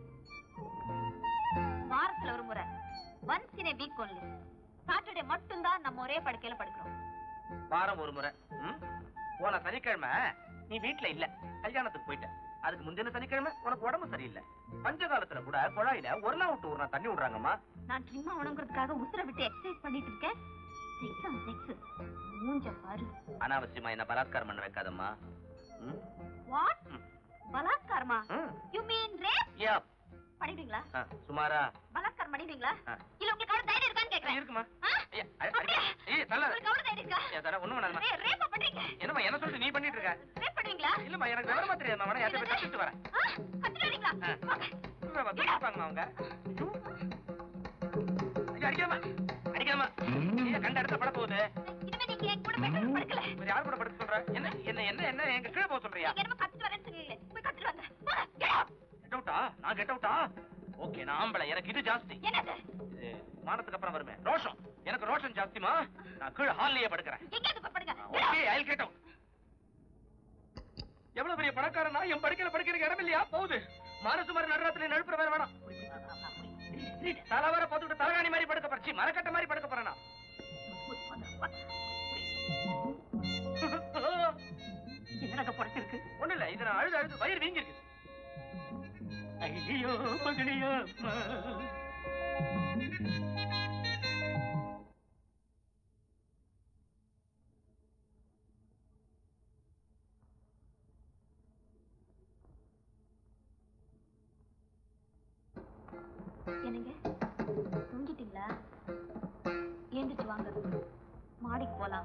வாரத்துல ஒரு முறை, once in a week only, Saturday மட்டும் தான் நம்ம ஒரே படுக்கையில படுக்கிறோம். வாரம் ஒரு முறை. போன சனிக்கிழமை நீ வீட்டுல இல்ல, கல்யாணத்துக்கு போயிட்ட. அதுக்கு முந்தின சனிக்கிழமை உனக்கு உடம்பு சரியில்லை. பஞ்ச காலத்துல கூட குழாயில ஒரு நாள் விட்டு ஒரு நாள் தண்ணி விடுறாங்கம்மா. நான் சும்மா உணங்குறதுக்காக உசுர விட்டு எக்ஸசைஸ் பண்ணிட்டு இருக்கேன். மூஞ்ச பாரு. அனாவசியமா என்ன பலாத்காரம் பண்ண வைக்காதம்மா. வாட்? பலாத்காரமா? You mean rape? யா. பண்ணிடுவீங்களா? சுமாரா பலாத்காரம் பண்ணிடுவீங்களா? இல்ல உங்களுக்கு அவ்வளவு தைரியம் இருக்கான்னு கேக்குறேன். இருக்குமா? உங்களுக்கு அவ்வளவு தைரியம் இருக்கா? ஒண்ணும் பண்ணாதம்மா. ரேப் பண்றீங்க? என்னம்மா என்ன சொல்லிட்டு நீ பண்ணிட்டு இருக்க? ரேப் பண்ணுவீங்களா? இல்லம்மா, எனக்கு விவரமா தெரியாதும்மா. வேணா யார்ட்ட போய் கட்டிட்டு வரேன். கத்துறீங்களா? வாங்க அவங்க. அடிக்காம அடிக்காம கண்ட இடத்துல பட போகுது. இனிமே நீங்க என் கூட போய் படுக்கல. யார் கூட படுக்க சொல்ற? என்ன என்ன என்ன என்ன எங்க கீழே போக சொல்றியா? நீங்க என்ன கத்திட்டு வரேன்னு சொன்னீங்களே, போய் கத்திட்டு வாங்க. கெட் அவுட்டா? நான் கெட் அவுட்டா? ஓகே, நான் ஆம்பளை, எனக்கு இது ஜாஸ்தி. என்னது? இது மானத்துக்கு அப்புறம் வருமே ரோஷம். எனக்கு ரோஷம் ஜாஸ்திமா. நான் கீழே ஹால்லயே படுக்கிறேன். எங்க போய் படுங்க. Okay, I will get out. எவ்வளவு பெரிய பணக்காரனா என் படுக்கையில படுக்கிறதுக்கு இடம் இல்லையா? போகுது. மானசு மாதிரி நடுராத்திரி நடுப்புற வேற வேணாம். தலைவர போட்டுட்டு தலகாணி மாதிரி படுக்க பறிச்சு மரக்கட்ட மாதிரி படுக்க போறேனா? என்னடா படுத்திருக்கு? ஒண்ணு இல்ல, இது நான் அழுது அழுது வயிறு வீங்கி இருக்கு. ஐயோ மகளையோ. என்னங்க தூங்கிட்டீங்களா? ஏந்திரிச்சு வாங்க, மாடிக்கு போலாம்.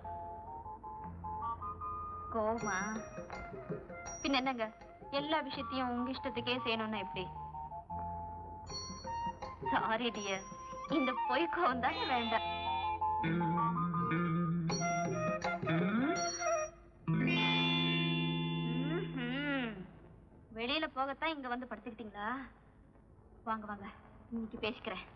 கோமா பின்ன என்னங்க, எல்லா விஷயத்தையும் உங்க இஷ்டத்துக்கே செய்யணும்னா எப்படி? சாரி டியர், இந்த பொய் கோவம் தானே வேண்டாம். வெளியில போகத்தான் இங்க வந்து படுத்துக்கிட்டீங்களா? வாங்க வாங்க, இன்னைக்கு பேசிக்கிறேன்.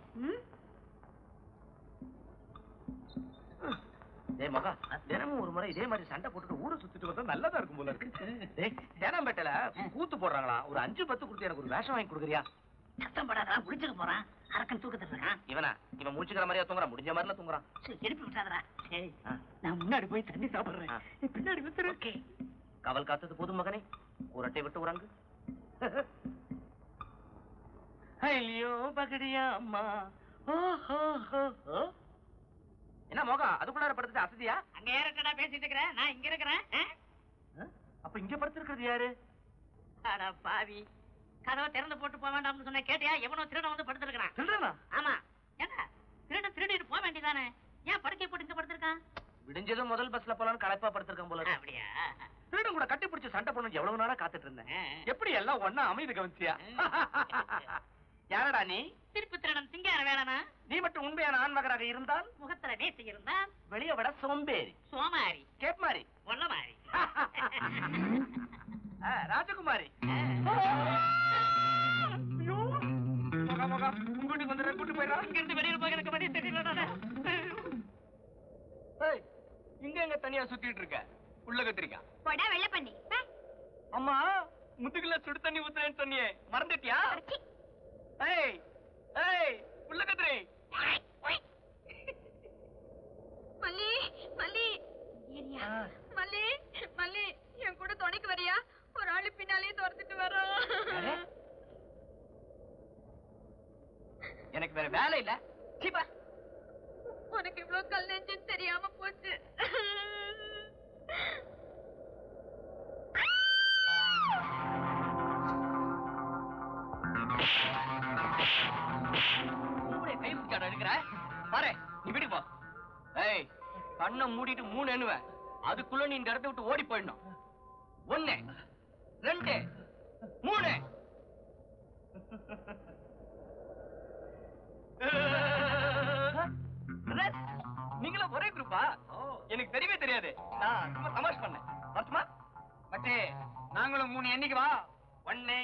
டேய் மகா, தினமும் ஒரு முறை இதே மாதிரி சண்டை போட்டுட்டு ஊரை சுத்திட்டு வந்தா நல்லதா இருக்கும் போல இருக்கு. டேய், தேனாம்பேட்டையில கூத்து போடுறாங்களா? ஒரு 5-10 கொடுத்து எனக்கு ஒரு வேஷம் வாங்கி கொடுக்குறியா? சத்தம் படாதா, முடிச்சுக்க போறான். அரக்கன் தூக்கத்துல இருக்கான். இவன் முடிச்சுக்கிற மாதிரியா தூங்குறான்? முடிஞ்ச மாதிரில தூங்குறான். எழுப்பி விட்டாதரா. நான் முன்னாடி போய் தண்ணி சாப்பிடுறேன், பின்னாடி வந்துரு. கவல் காத்தது போதும் மகனே. உரட்டை விட்டு உறங்கு. ஐயோ பகடியா அம்மா. என்ன மோகம் அதுக்குள்ளார படுத்துட்டு அசதியா? அங்க ஏறட்டடா பேசிட்டு இருக்கிறேன், நான் இங்க இருக்கிறேன். அப்ப இங்க படுத்திருக்கிறது யாரு? அட பாவி, கதவை திறந்து போட்டு போக வேண்டாம்னு சொன்ன கேட்டியா? எவனோ திருடன் வந்து படுத்திருக்கான். திருடனா? ஆமா. ஏண்டா திருடன் திருடிட்டு போக வேண்டியதானே, ஏன் படுக்கை போட்டு இங்க படுத்திருக்கான்? விடிஞ்சதும் முதல் பஸ்ல போலான்னு களைப்பா படுத்திருக்கேன் போல. அப்படியா? திருடன் கூட கட்டி பிடிச்சு சண்டை பண்ணு எவ்வளவு நாளா காத்துட்டு இருந்தேன். எப்படி எல்லாம் ஒன்னா அமைதி கவனிச்சியா? யாரடா நீ? திருப்பி திருடன் சிங்கார வேணனா? நீ மட்டும் உண்மையான ஆண்மகராக இருந்தால் முகத்துல நேசி இருந்தால் வெளிய விட சோம்பேறி, சோமாரி, கேப்மாரி, ஒன்னமாரி, ராஜகுமாரி. கூட்டிட்டு வந்து கூட்டு போயிடா. இங்க இருந்து வெளியில போய் எனக்கு வழி தெரியலடா. இங்க எங்க தனியா சுத்திட்டு இருக்க? உள்ள கத்திரிக்கா போடா வெள்ள பண்ணி. அம்மா, முதுகுல சுடு தண்ணி ஊத்துறேன்னு சொன்னியே, மறந்துட்டியா? ஏய் ஏய், உள்ள கத்திரி. மல்லி மல்லி மல்லி மல்லி, என் கூட துணைக்கு வரியா? ஒரு ஆளு பின்னாலே துரத்துட்டு வரோம். எனக்கு வேற வேலை இல்ல. சீப்பா, உனக்கு இவ்வளவு கல் நெஞ்சுன்னு தெரியாம போச்சு. கை பிடிச்சாட இருக்கிற பாரு, நீ வீட்டுக்கு போ. ஏய், கண்ணை மூடிட்டு 3 எண்ணுவேன், அதுக்குள்ள நீ இந்த இடத்தை விட்டு ஓடி போயிடணும். 1 2 3. நீங்களும் ஒரே குரூப்பா? எனக்கு தெரியவே தெரியாது, நான் சும்மா தமாஷ் பண்ணேன். வரட்டுமா? மச்சே, நாங்களும் 3 எண்ணிக்கு வா. 1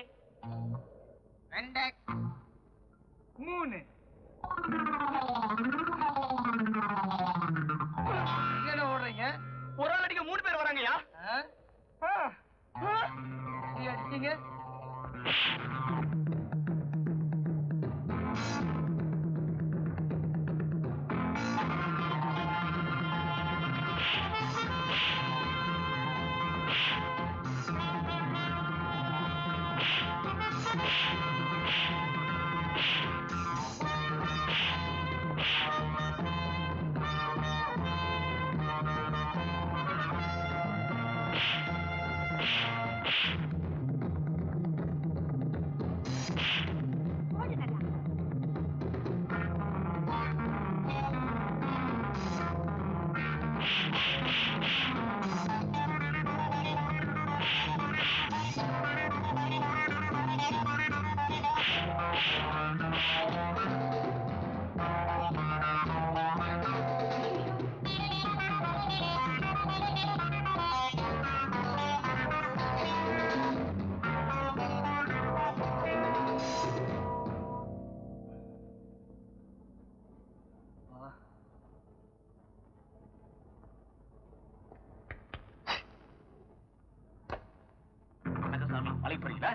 2 3. என்ன ஓடுறீங்க? ஒரு ஆள் அடிக்க 3 பேர் வராங்கயா. அடிச்சீங்க. மலை போறீங்களா?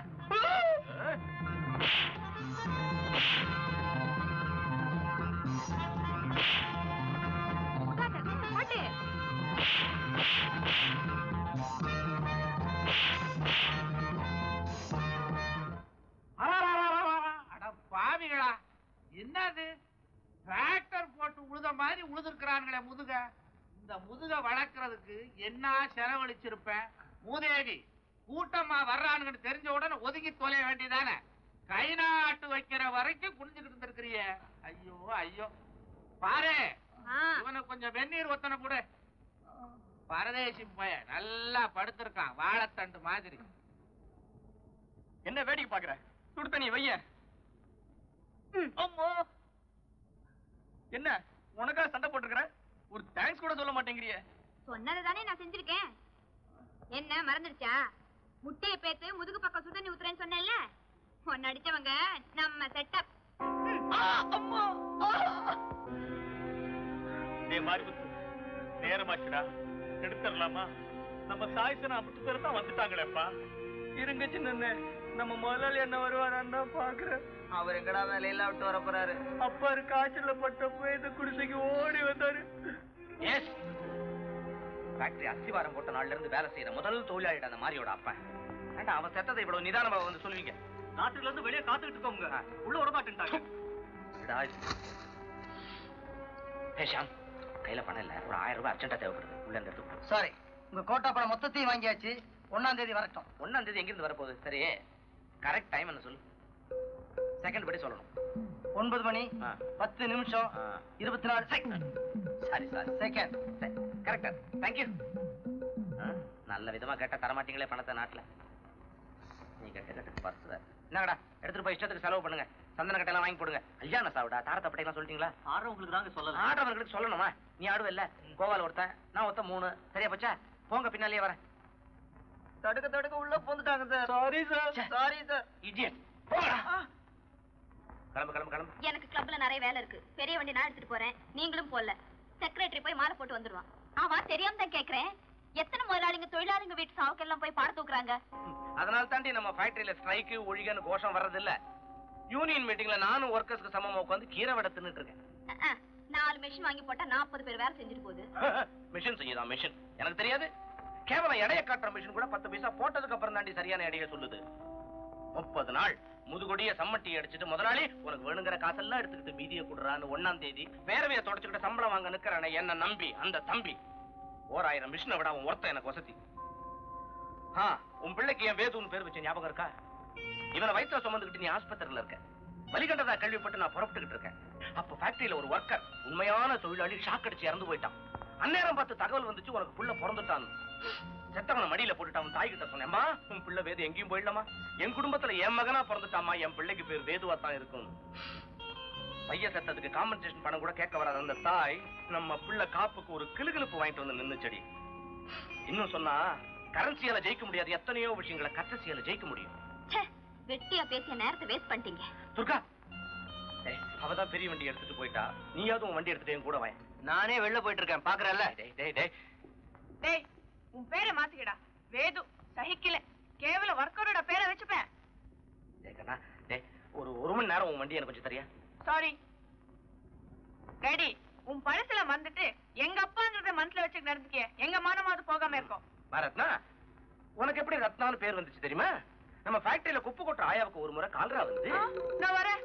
பாவிகளா, என்னது டிராக்டர் போட்டு உழுத மாதிரி உழுதுருக்கிறானுங்களே முதுக. இந்த முதுக வளர்க்கறதுக்கு என்ன செலவழிச்சிருப்பேன். மூதேவி, கூட்டமா வர்றானுங்கன்னு தெரிஞ்ச உடனே ஒதுக்கி தொலைய வேண்டியதானே. கை நாட்டு வைக்கிற வரைக்கும் குனிஞ்சுக்கிட்டு இருந்திருக்கிறிய. ஐயோ ஐயோ, பாரு இவனுக்கு கொஞ்சம் வெந்நீர் ஒத்தனை கூட. பரதேசி போய நல்லா படுத்திருக்கான், வாழைத்தண்டு மாதிரி. என்ன வேடிக்கை பாக்குற? சுடு தண்ணி வைய. அம்மா, என்ன உனக்கா சண்டை போட்டுக்கிற? ஒரு தேங்க்ஸ் கூட சொல்ல மாட்டேங்கிறிய. சொன்னதுதானே நான் செஞ்சிருக்கேன். என்ன மறந்துடுச்சா? முட்டைய பேத்து முதுகு பக்கம் சுடு ஊத்துறேன்னு சொன்னேன்ல, ஒன்னு அடிச்சவங்க நம்ம செட்டப். நேரமாச்சுடா, எடுத்துடலாமா? நம்ம சாய்சனா அப்படி பேர் தான் வந்துட்டாங்களேப்பா. இருங்க சின்ன, நம்ம முதலாளி என்ன வருவாரான்னு தான் பாக்குறேன். அவர் எங்கடா வேலையெல்லாம் விட்டு வர போறாரு? அப்பாரு காய்ச்சல்ல பட்டப்போ இந்த குடிசைக்கு ஓடி வந்தாரு. ஃபேக்டரி அஸ்திவாரம் போட்ட நாள்ல இருந்து வேலை செய்யற முதல் தொழிலாளிட அந்த மாதிரியோட அப்பன். ஏண்டா அவன் செத்ததை இவ்வளவு நிதானமா வந்து சொல்லுவீங்க? ராத்திரில இருந்து வெளியே காத்துக்கிட்டு இருக்கோங்க. உள்ள விட மாட்டேன்ட்டாங்க. ஷாம், கையில பணம் இல்ல, ஒரு 1000 ரூபாய் அர்ஜென்ட்டா தேவைப்படுது. உள்ள இருந்து எடுத்து. சாரி, உங்க கோட்டா பணம் மொத்தத்தையும் வாங்கியாச்சு. 1ஆம் தேதி வரட்டும். 1ஆம் தேதி எங்கிருந்து வரப்போகுது? சரி, கரெக்ட் டைம் என்ன சொல்லு. செகண்ட் படி சொல்லணும். 9 மணி 10 நிமிஷம் 24 செகண்ட். Sorry second. கரெக்டா? தேங்க்யூ. நல்ல விதமா கேட்டா தரமாட்டீங்களே பணத்தை நாட்டுல. நீங்க கேட்டு பர்ஸ் என்னடா எடுத்துட்டு போய் இஷ்டத்துக்கு செலவு பண்ணுங்க. சந்தன கட்டையெல்லாம் வாங்கி போடுங்க. கல்யாண சாவிடா தாரத்தை பட்டையெல்லாம் சொல்லிட்டீங்களா? ஆடுறவங்களுக்கு தாங்க சொல்லலாம். ஆடுறவங்களுக்கு சொல்லணுமா? நீ ஆடுவல்ல, கோவால ஒருத்தன், நான் ஒருத்தன் 3. சரியா போச்சா? போங்க, பின்னாலேயே வரேன். தடுக்க உள்ள போந்துட்டாங்க சார். Sorry sir. இடியட். போடா. கிளம்பு. எனக்கு கிளப்ல நிறைய வேலை இருக்கு. பெரிய வண்டி நான் எடுத்துட்டு போறேன். நீங்களும் போல. செக்ரட்டரி போய் மாலை போட்டு வந்துருவான். ஆமா, தெரியாம தான் கேக்குறேன். எத்தனை முதலாளிங்க தொழிலாளிங்க வீட்டு சாவுக்கெல்லாம் போய் பாட தூக்குறாங்க? அதனால தாண்டி நம்ம ஃபேக்டரியில ஸ்ட்ரைக்கு ஒழிகன்னு கோஷம் வர்றது இல்ல. யூனியன் மீட்டிங்ல நானும் ஒர்க்கர்ஸ்க்கு சமமா உட்காந்து கீரை விட தின்னுட்டு இருக்கேன். 4 மிஷின் வாங்கி போட்டா 40 பேர் வேலை செஞ்சுட்டு போகுது. மிஷின் செய்யுதான் மிஷின். எனக்கு தெரியாது. கேவலம் எடையை காட்டுற மிஷின் கூட 10 பைசா போட்டதுக்கு அப்புறம் தாண்டி சரியான எடையை சொல்லுது. 30 நாள் முதுகொடிய சம்மட்டி அடிச்சுட்டு முதலாளி உனக்கு வேணுங்கிற காசெல்லாம் எடுத்துக்கிட்டு மீதியை கொடுறான்னு 1ஆம் தேதி வேறவையை தொடச்சுக்கிட்டு சம்பளம் வாங்க நிக்கிறானே என்ன நம்பி அந்த தம்பி 1000 மிஷினை விட அவன் ஒருத்தன் எனக்கு வசதி. உன் பிள்ளைக்கு என் வேதுன்னு பேர் வச்ச ஞாபகம் இருக்கா? இவனை வயிற்ற சுமந்துக்கிட்டு நீ ஆஸ்பத்திரியில இருக்க. வலிகண்டதா கேள்விப்பட்டு நான் புறப்பட்டுக்கிட்டு இருக்கேன். அப்ப ஃபேக்டரியில ஒரு ஒர்க்கர், உண்மையான தொழிலாளி, ஷாக் அடிச்சு இறந்து போயிட்டான். அந்நேரம் பார்த்து தகவல் வந்துச்சு உனக்கு புள்ள பிறந்துட்டான். செத்தவனை மடியில போட்டுட்டு அவன் தாய்கிட்ட சொன்னேம்மா, உன் பிள்ளை வேது எங்கேயும் போயிடலாமா, என் குடும்பத்துல என் மகனா பிறந்துட்டாமா, என் பிள்ளைக்கு பேர் வேதுவா தான் இருக்கும். பையன் செத்ததுக்கு காம்பன்சேஷன் பணம் கூட கேட்க வராத அந்த தாய் நம்ம பிள்ளை காப்புக்கு ஒரு கிளுகிழுப்பு வாங்கிட்டு வந்து நின்னுச்சடி. இன்னும் சொன்னா கரன்சியால ஜெயிக்க முடியாது எத்தனையோ விஷயங்களை கட்டசியால ஜெயிக்க முடியும். வெட்டியா பேசிய நேரத்தை வேஸ்ட் பண்ணிட்டீங்க. துர்கா, அவதான் பெரிய வண்டி எடுத்துட்டு போயிட்டா, நீயாவது உன் வண்டி எடுத்துட்டு கூட வாய். நானே வெளில போயிட்டு இருக்கேன், பாக்குறல்ல. டேய், உன் பேரை மாத்திக்கடா. வேது சகிக்கல, கேவல வர்க்கரோட பேரை வச்சுப்பேன். ஒரு மணி நேரம் உன் வண்டி எனக்கு கொஞ்சம் தெரியா? சாரி டேடி, உன் பழசுல வந்துட்டு எங்க அப்பாங்கிறத மனசுல வச்சு நடந்துக்கிய, எங்க மானமாவது போகாம இருக்கோம். ரத்னா, உனக்கு எப்படி ரத்னான்னு பேர் வந்துச்சு தெரியுமா? நம்ம ஃபேக்டரியில குப்பை கொட்டுற ஆயாவுக்கு ஒரு முறை கால்ரா வந்து. நான் வரேன்.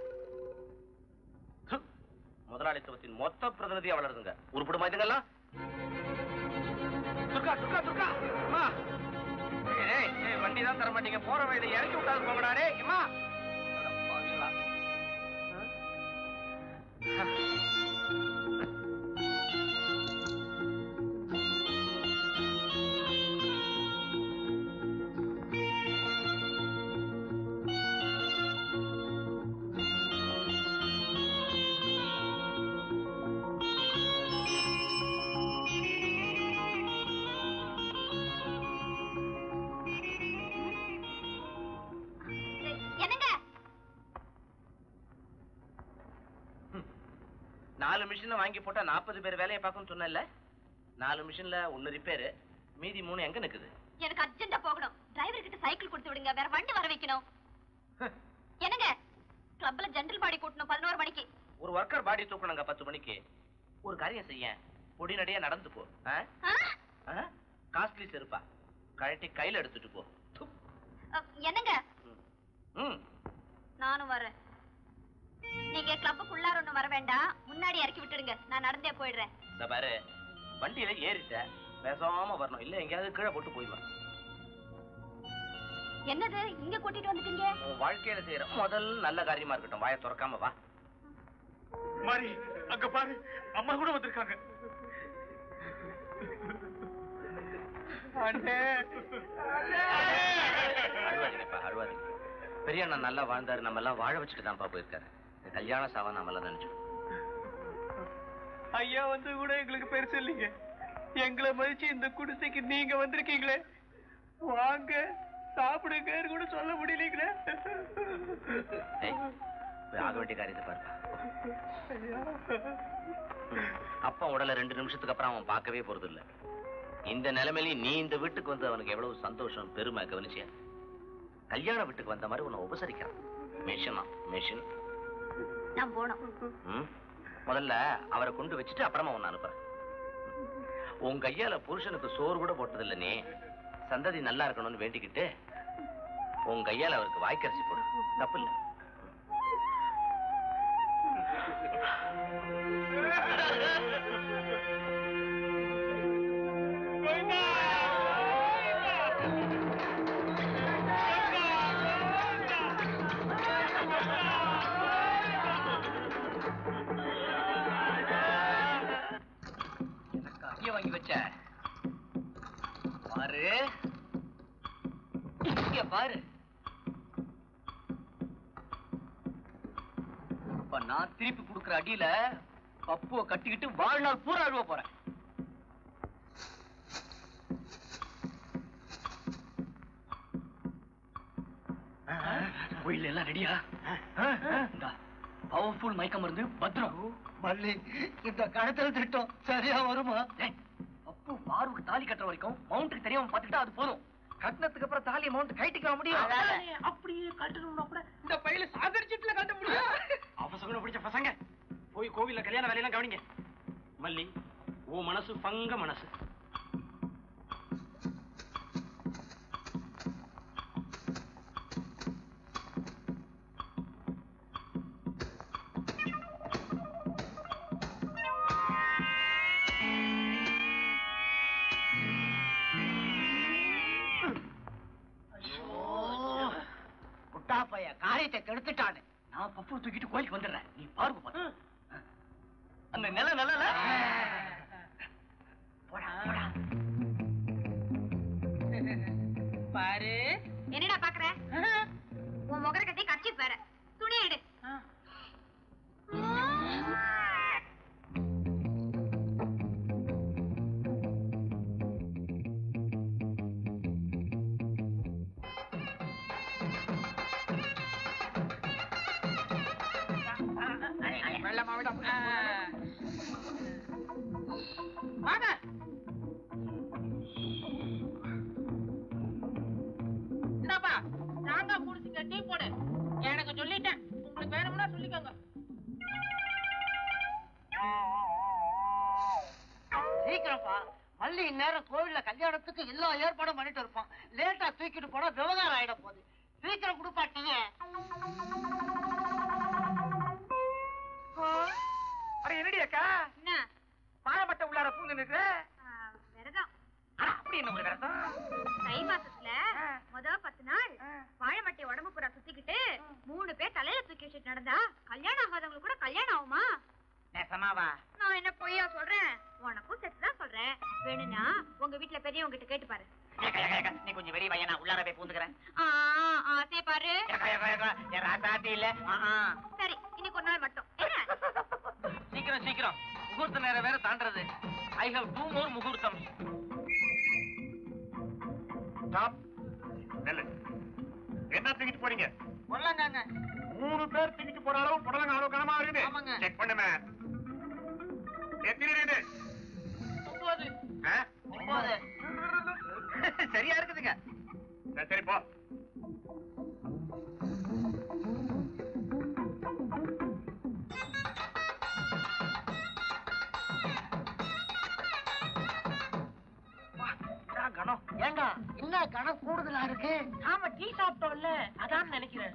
முதலாளித்துவத்தின் மொத்த பிரதிநிதியா வளருதுங்க. உருப்பிடுமா இதுங்கெல்லாம்? வண்டி தான் தர மாட்டீங்க, போற வயதை இறக்கி விட்டாது போங்கடாரே. அம்மா மிஷினை வாங்கி போட்டா 40 பேர் வேலையை பார்க்கணும்னு சொன்னல. 4 மிஷின்ல 1 ரிப்பேர், மீதி 3 எங்க நிக்குது? எனக்கு அர்ஜென்ட்டா போகணும். டிரைவர் கிட்ட சைக்கிள் கொடுத்து விடுங்க, வேற வண்டி வர வைக்கணும். என்னங்க, கிளப்ல ஜெனரல் பாடி கூட்டணும் 11 மணிக்கு. ஒரு வர்க்கர் பாடி தூக்கணுங்க 10 மணிக்கு. ஒரு காரியம் செய்ய, பொடி நடையா நடந்து போ. காஸ்ட்லி செருப்பா கழட்டி கையில எடுத்துட்டு போ. என்னங்க, நானும் வரேன். நீங்க கிளப்புக்குள்ளார ஒண்ணு வர வேண்டாம், முன்னாடி இறக்கி விட்டுடுங்க, நான் நடந்தே போயிடுறேன். இந்த பாரு, வண்டியில ஏறிட்ட பேசாம வரணும், இல்ல எங்கயாவது கீழே போட்டு போயிடுவேன். என்னது இங்க கூட்டிட்டு வந்துட்டீங்க? உன் வாழ்க்கையில செய்யற முதல் நல்ல காரியமா இருக்கட்டும், வாயை திறக்காம வா. மாரி, அங்க பாரு, அம்மா கூட வந்திருக்காங்க. அழுவாதீங்க. பெரிய அண்ணா நல்லா வாழ்ந்தாரு, நம்ம எல்லாம் வாழ வச்சுட்டு தான்ப்பா போயிருக்காரு. கல்யாண சாவா நாம எல்லாம் நினைச்சோம். ஐயா வந்து கூட எங்களுக்கு பெருசு இல்லைங்க. எங்களை மதிச்சு இந்த குடிசைக்கு நீங்க வந்திருக்கீங்களே, வாங்க சாப்பிடுங்க கூட சொல்ல முடியலீங்களே. ஆக வேண்டிய காரியத்தை பாருப்பா. அப்பா உடல 2 நிமிஷத்துக்கு அப்புறம் அவன் பார்க்கவே போறது இல்ல. இந்த நிலைமையில நீ இந்த வீட்டுக்கு வந்து அவனுக்கு எவ்வளவு சந்தோஷம் பெருமை கவனிச்சியா? கல்யாண வீட்டுக்கு வந்த மாதிரி உன்னை உபசரிக்கிறான். மெஷின் நான் போனோம். முதல்ல அவரை கொண்டு வச்சுட்டு அப்புறமா உன்னை அனுப்புறேன். உன் கையால புருஷனுக்கு சோறு கூட போட்டதில்ல, நீ சந்ததி நல்லா இருக்கணும்னு வேண்டிக்கிட்டு உன் கையால அவருக்கு வாய்க்கரிசி போடு, தப்பு இல்ல. வாங்கி வச்ச பாரு, இங்க பாரு. இப்ப நான் திருப்பி கொடுக்கிற அடியில பப்புவ கட்டிக்கிட்டு வாழ்நாள் பூரா அழுவ போறேன். கோயில் எல்லாம் ரெடியா? பவர்ஃபுல் மயக்க மருந்து பத்திரம். மல்லி, இந்த கடத்தல் திட்டம் சரியா வருமா? அப்பு பாருக்கு தாலி கட்டுற வரைக்கும் மவுண்ட்டுக்கு தெரியாம பாத்துக்கிட்டா அது போதும். கட்டினத்துக்கு அப்புறம் தாலி மவுண்ட் கைட்டிக்க முடியும். அப்படியே கட்டணும்னா கூட இந்த பையில சாகரிச்சிட்டுல கட்ட முடியும். அவசகுணம் பிடிச்ச பசங்க போய் கோவில்ல கல்யாண வேலையெல்லாம் கவனிங்க. மல்லி, ஓ மனசு பங்க மனசு. காரியத்தை கெடுத்துட்டானு. நான் பப்பு தூக்கிட்டு கோயிலுக்கு வந்துடுறேன். நீ பாருங்க பாரு. அந்த நில நல்ல பாரு. என்னடா பாக்குற? உன் முகர கட்டி கட்சி பாரு. துணி எடு. வாங்க. இந்தாப்பா, நாங்க குடிச்சுக்க டீ போடு. எனக்கு சொல்லிட்டேன், உங்களுக்கு வேணும்னா சொல்லிக்கோங்க. சீக்கிரம்ப்பா. மல்லி இந்நேரம் கோவில்ல கல்யாணத்துக்கு எல்லா ஏற்பாடும் பண்ணிட்டு இருப்பான். லேட்டா தூக்கிட்டு போனா விவகாரம் ஆயிட போகுது. சீக்கிரம் கொடுப்பாட்டீங்க. என்னடி அக்கா பாலப்பட்ட உள்ளார பூந்து நிற்கிற? விரதம். அப்படி என்ன ஒரு விரதம்? தை மாசத்துல முதல் 10 நாள் வாழைமட்டை உடம்பு பூரா சுத்திக்கிட்டு 3 பேர் தலையில தூக்கி வச்சுட்டு நடந்தா கல்யாணம் ஆகாதவங்களுக்கு கூட கல்யாணம் ஆகுமா? நெசமாவா? நான் என்ன பொய்யா சொல்றேன்? உனக்கும் சேர்த்துதான் சொல்றேன். வேணும்னா உங்க வீட்டுல பெரியவங்க கிட்ட கேட்டு பாரு. நீ கொஞ்சம் வெளிய வையா, நான் உள்ளார போய் பூந்துக்கிறேன். ஆசை பாரு. ராசாத்தி இல்ல. சரி, இன்னைக்கு ஒரு நாள் மட்டும். சீக்கிரம் சீக்கிரம், முகூர்த்த நேரம் வேற தாண்டறது. ஐ ஹவ் 2 more முகூர்த்தம். என்ன தூக்கிட்டு போறீங்க? பொடலங்காங்க. 3 பேர் தூக்கிட்டு போற அளவு பொடலங்க அவ்வளவு கனமா இருக்குது. ஆமாங்க. செக் பண்ணுமே. எத்தனை இருக்குது? 9. 9. சரியா இருக்குதுங்க. சரி போ. கணம் ஏங்க என்ன கணம் கூடுதலா இருக்கு? ஆமா, டீ சாப்பிட்டோம்ல, அதான் நினைக்கிறேன்.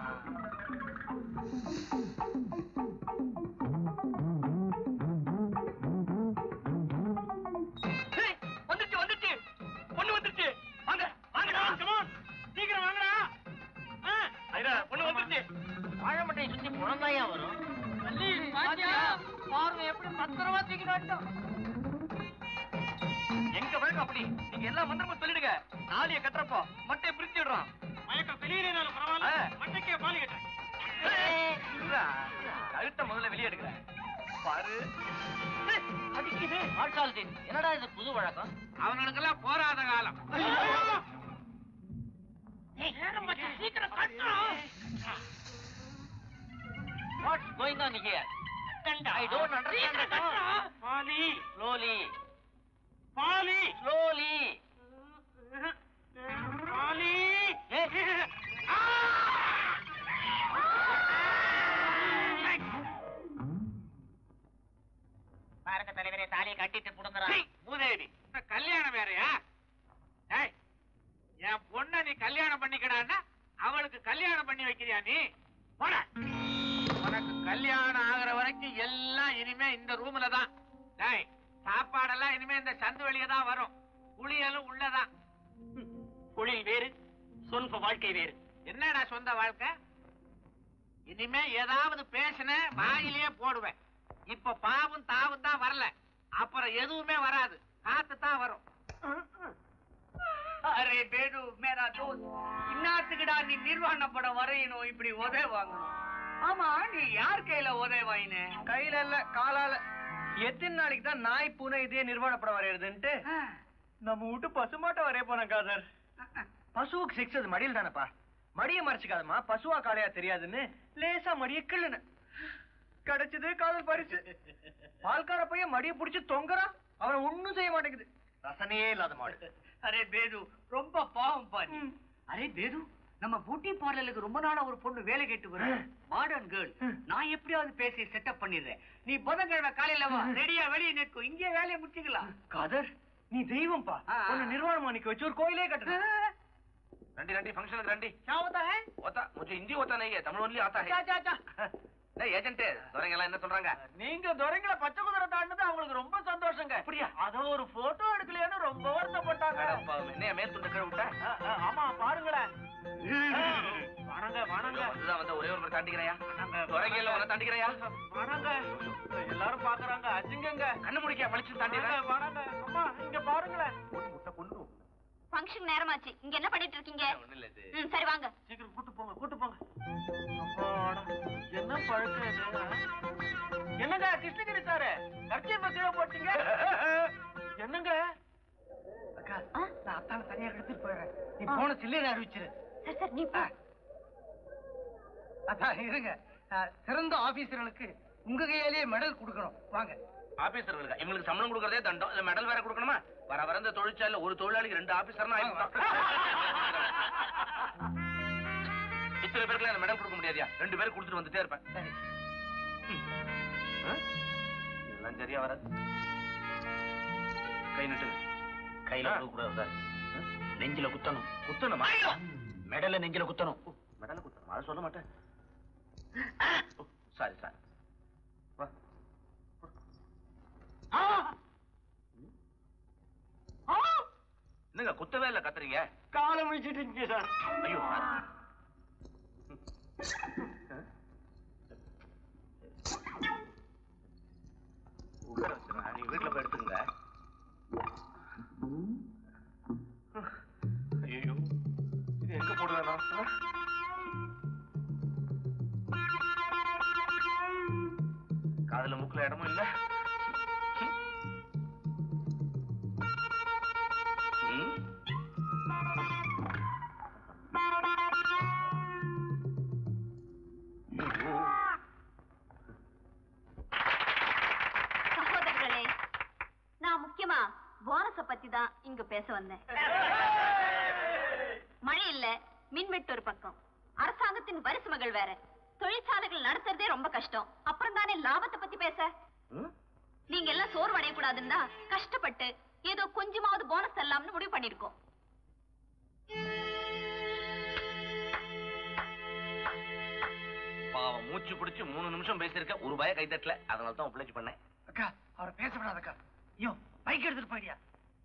வந்துச்சு வந்துச்சு, பொண்ணு வந்துருச்சு. வாங்க வாங்கடா, சீக்கிரம் வாங்கடா. பொண்ணு வந்துருச்சு. வாழைமட்டையை சுத்தி குழந்தையா வரும். பாருங்க எப்படி பத்திரமா தூக்கிட்டு வந்துட்டோம். எங்க வேணும் அப்படி நீங்க எல்லா மந்திரமும் சொல்லிடுங்க. தாலியை கட்டுறப்போ மட்டையை பிரிச்சுடுறோம். மயக்கம் வெளியிலேனாலும் பரவாயில்ல, மண்டைக்கே பாலி கட்டுறேன். கழுத்தை முதல்ல வெளியே எடுக்கிறேன் பாரு. அடிக்குது. ஆட்சால்தி, என்னடா இது புது வழக்கம்? அவனுக்கெல்லாம் போராத காலம். சீக்கிரம் கட்டுறோம். What's going on here? I don't understand at all. பாலி Slowly. பாலி Slowly. பாலி. பாருங்க தலைவரே, தாலியை கட்டிட்டு புடுங்குறான். மூதேவி, கல்யாணம் வேறையா? என் பொண்ண நீ கல்யாணம் பண்ணிக்கடான்னா அவளுக்கு கல்யாணம் பண்ணி வைக்கிறியா நீ? போட. உனக்கு கல்யாணம் ஆகிற வரைக்கும் எல்லாம் இனிமே இந்த ரூம்ல தான். டேய், சாப்பாடெல்லாம் இனிமே இந்த சந்து வெளியே தான் வரும். குளியலும் உள்ளதான். குளியல் வேறு, சொந்த வாழ்க்கை வேறு. என்னடா சொந்த வாழ்க்கை? இனிமே ஏதாவது பேசின வாயிலேயே போடுவேன். இப்ப பாவும் தாவும் தான் வரல, அப்புறம் எதுவுமே வராது, காத்து தான் வரும். அரே பேடு மேரா தோஸ்த், இன்னாத்துக்குடா நீ நிர்வாண படம் வரையணும் இப்படி உதவி வாங்கணும்? ஆமா, நீ யார் கையில உதவி வாங்கின? கையில இல்ல, காலால. எத்தனை நாளைக்கு தான் நாய் பூனை இதே நிர்வாண படம் வரையறதுன்ட்டு நம்ம விட்டு பசுமாட்ட வரைய போன காதர். பசுவுக்கு செக்ஸ் அது மடியில் தானப்பா, மடிய மறைச்சுக்காதமா, பசுவா காளையா தெரியாதுன்னு லேசா மடிய கிள்ளுன. கிடைச்சது காதல் பரிசு. பால்கார பையன் மடிய புடிச்சு தொங்குறான், அவனை ஒண்ணும் செய்ய மாட்டேங்குது. ரசனையே இல்லாத மாடு. அரே பேது, ரொம்ப பாவம் பாரு. அரே பேது, நம்ம பியூட்டி பார்லருக்கு ரொம்ப நாளா ஒரு பொண்ணு வேலை கேட்டு வர, மாடர்ன் கேர்ள். நான் எப்படியாவது பேசி செட்டப் பண்ணிடுறேன். நீ புதன்கிழமை காலையில வா, ரெடியா வெளியே நிற்கும், இங்கே வேலையை முடிச்சுக்கலாம். காதர், நீ தெய்வம்பா, உன்னை நிர்வாணமா நிக்க வச்சு ஒரு கோயிலே கட்டுறேன். रंडी रंडी फंक्शन रंडी। क्या होता है? होता मुझे हिंदी होता नहीं है, तमिल ओनली आता है। अच्छा अच्छा अच्छा। नहीं ஏஜென்ட் துரைங்க எல்லாம் என்ன சொல்றாங்க? நீங்க துரைங்கள பச்சை குதிரை தாண்டது அவங்களுக்கு ரொம்ப சந்தோஷங்க. அப்படியா? அதோ ஒரு போட்டோ எடுக்கலையான்னு ரொம்ப வருத்தப்பட்டாங்க. என்ன மேற்கொண்டு கீழ விட்ட? ஆமா பாருங்களேன். வாணங்க வாணங்க. அதுதான் வந்து ஒரே ஒரு முறை தாண்டிக்கறையா? துரைங்க எல்லாம் உன தாண்டிக்கறையா? வாணங்க. எல்லாரும் பாக்குறாங்க, அசிங்கங்க. கண்ணு முடிக்க பளிச்சு தாண்டிறேன். வாணங்க. அம்மா இங்க பாருங்களேன். முட்டை கொண்டு ஃபங்க்ஷன் நேரமாச்சு, இங்க என்ன பண்ணிட்டு இருக்கீங்க? ஒண்ணு இல்ல இது. சரி வாங்க. சீக்கிரம் கூட்டு போங்க கூட்டு போங்க. அப்பாடா, என்ன பழக்கம் இது? என்னங்க கிருஷ்ணகிரி சார், கர்ச்சீஃப் கீழே போட்டீங்க? என்னங்க? அக்கா, நான் அத்தான தனியா எடுத்துட்டு போயிடுறேன். நீ போன சில்லையில அறிவிச்சிரு. சரி சரி நீ போ. அதான் இருங்க, சிறந்த ஆபீசர்களுக்கு உங்க கையாலேயே மெடல் கொடுக்கணும். வாங்க. ஆபீசர்களுக்கு இவங்களுக்கு சம்பளம் கொடுக்கறதே தண்டம், இல்ல மெடல் வேற கொடுக்கணுமா? வர வர இந்த தொழிற்சாலையில ஒரு தொழிலாளிக்கு 2 ஆபீசர்னா ஆயிடும். இத்தனை பேருக்கு அந்த மெடல் கொடுக்க முடியாதியா? 2 பேருக்கு கொடுத்துட்டு வந்துட்டே இருப்பேன். இதெல்லாம் சரியா வராது. கை நட்டுங்க. கையில கூடாது சார், நெஞ்சில குத்தணும். குத்தணுமா? மெடல நெஞ்சில குத்தணும். மெடல குத்தணும் அதை சொல்ல மாட்டேன். Sorry sorry. என்னங்க குத்தவே இல்ல கத்துறீங்க? காலம் வச்சுட்டு சார். ஐயோ நீங்க வீட்டுல போய் எடுத்துங்க. ஐயோ இது எங்க போடுவேன்? காதுல மூக்குல இடமும் இல்ல. சகோதரர்களே, நான் முக்கியமா போனஸ பத்தி தான் இங்க பேச வந்தேன். மழை இல்ல, மின்வெட்டு ஒரு பக்கம், அரசாங்கத்தின் வரி சுமைகள் வேற, தொழிற்சாலைகள் நடத்துறதே ரொம்ப கஷ்டம். அப்புறம் தானே லாபத்தை பத்தி பேச? நீங்க எல்லாம் சோர்வடைய கூடாதுன்னா கஷ்டப்பட்டு ஏதோ கொஞ்சமாவது போனஸ் தரலாம்னு முடிவு பண்ணிருக்கோம். பாவம் மூச்சு பிடிச்சு 3 நிமிஷம் பேசியிருக்க, ஒரு ரூபாய கை தட்டல, அதனால தான் உப்ளைச் பண்ணேன். அக்கா அவரை பேச விடாதக்கா. ஐயோ பைக் எடுத்துட்டு போயிடியா?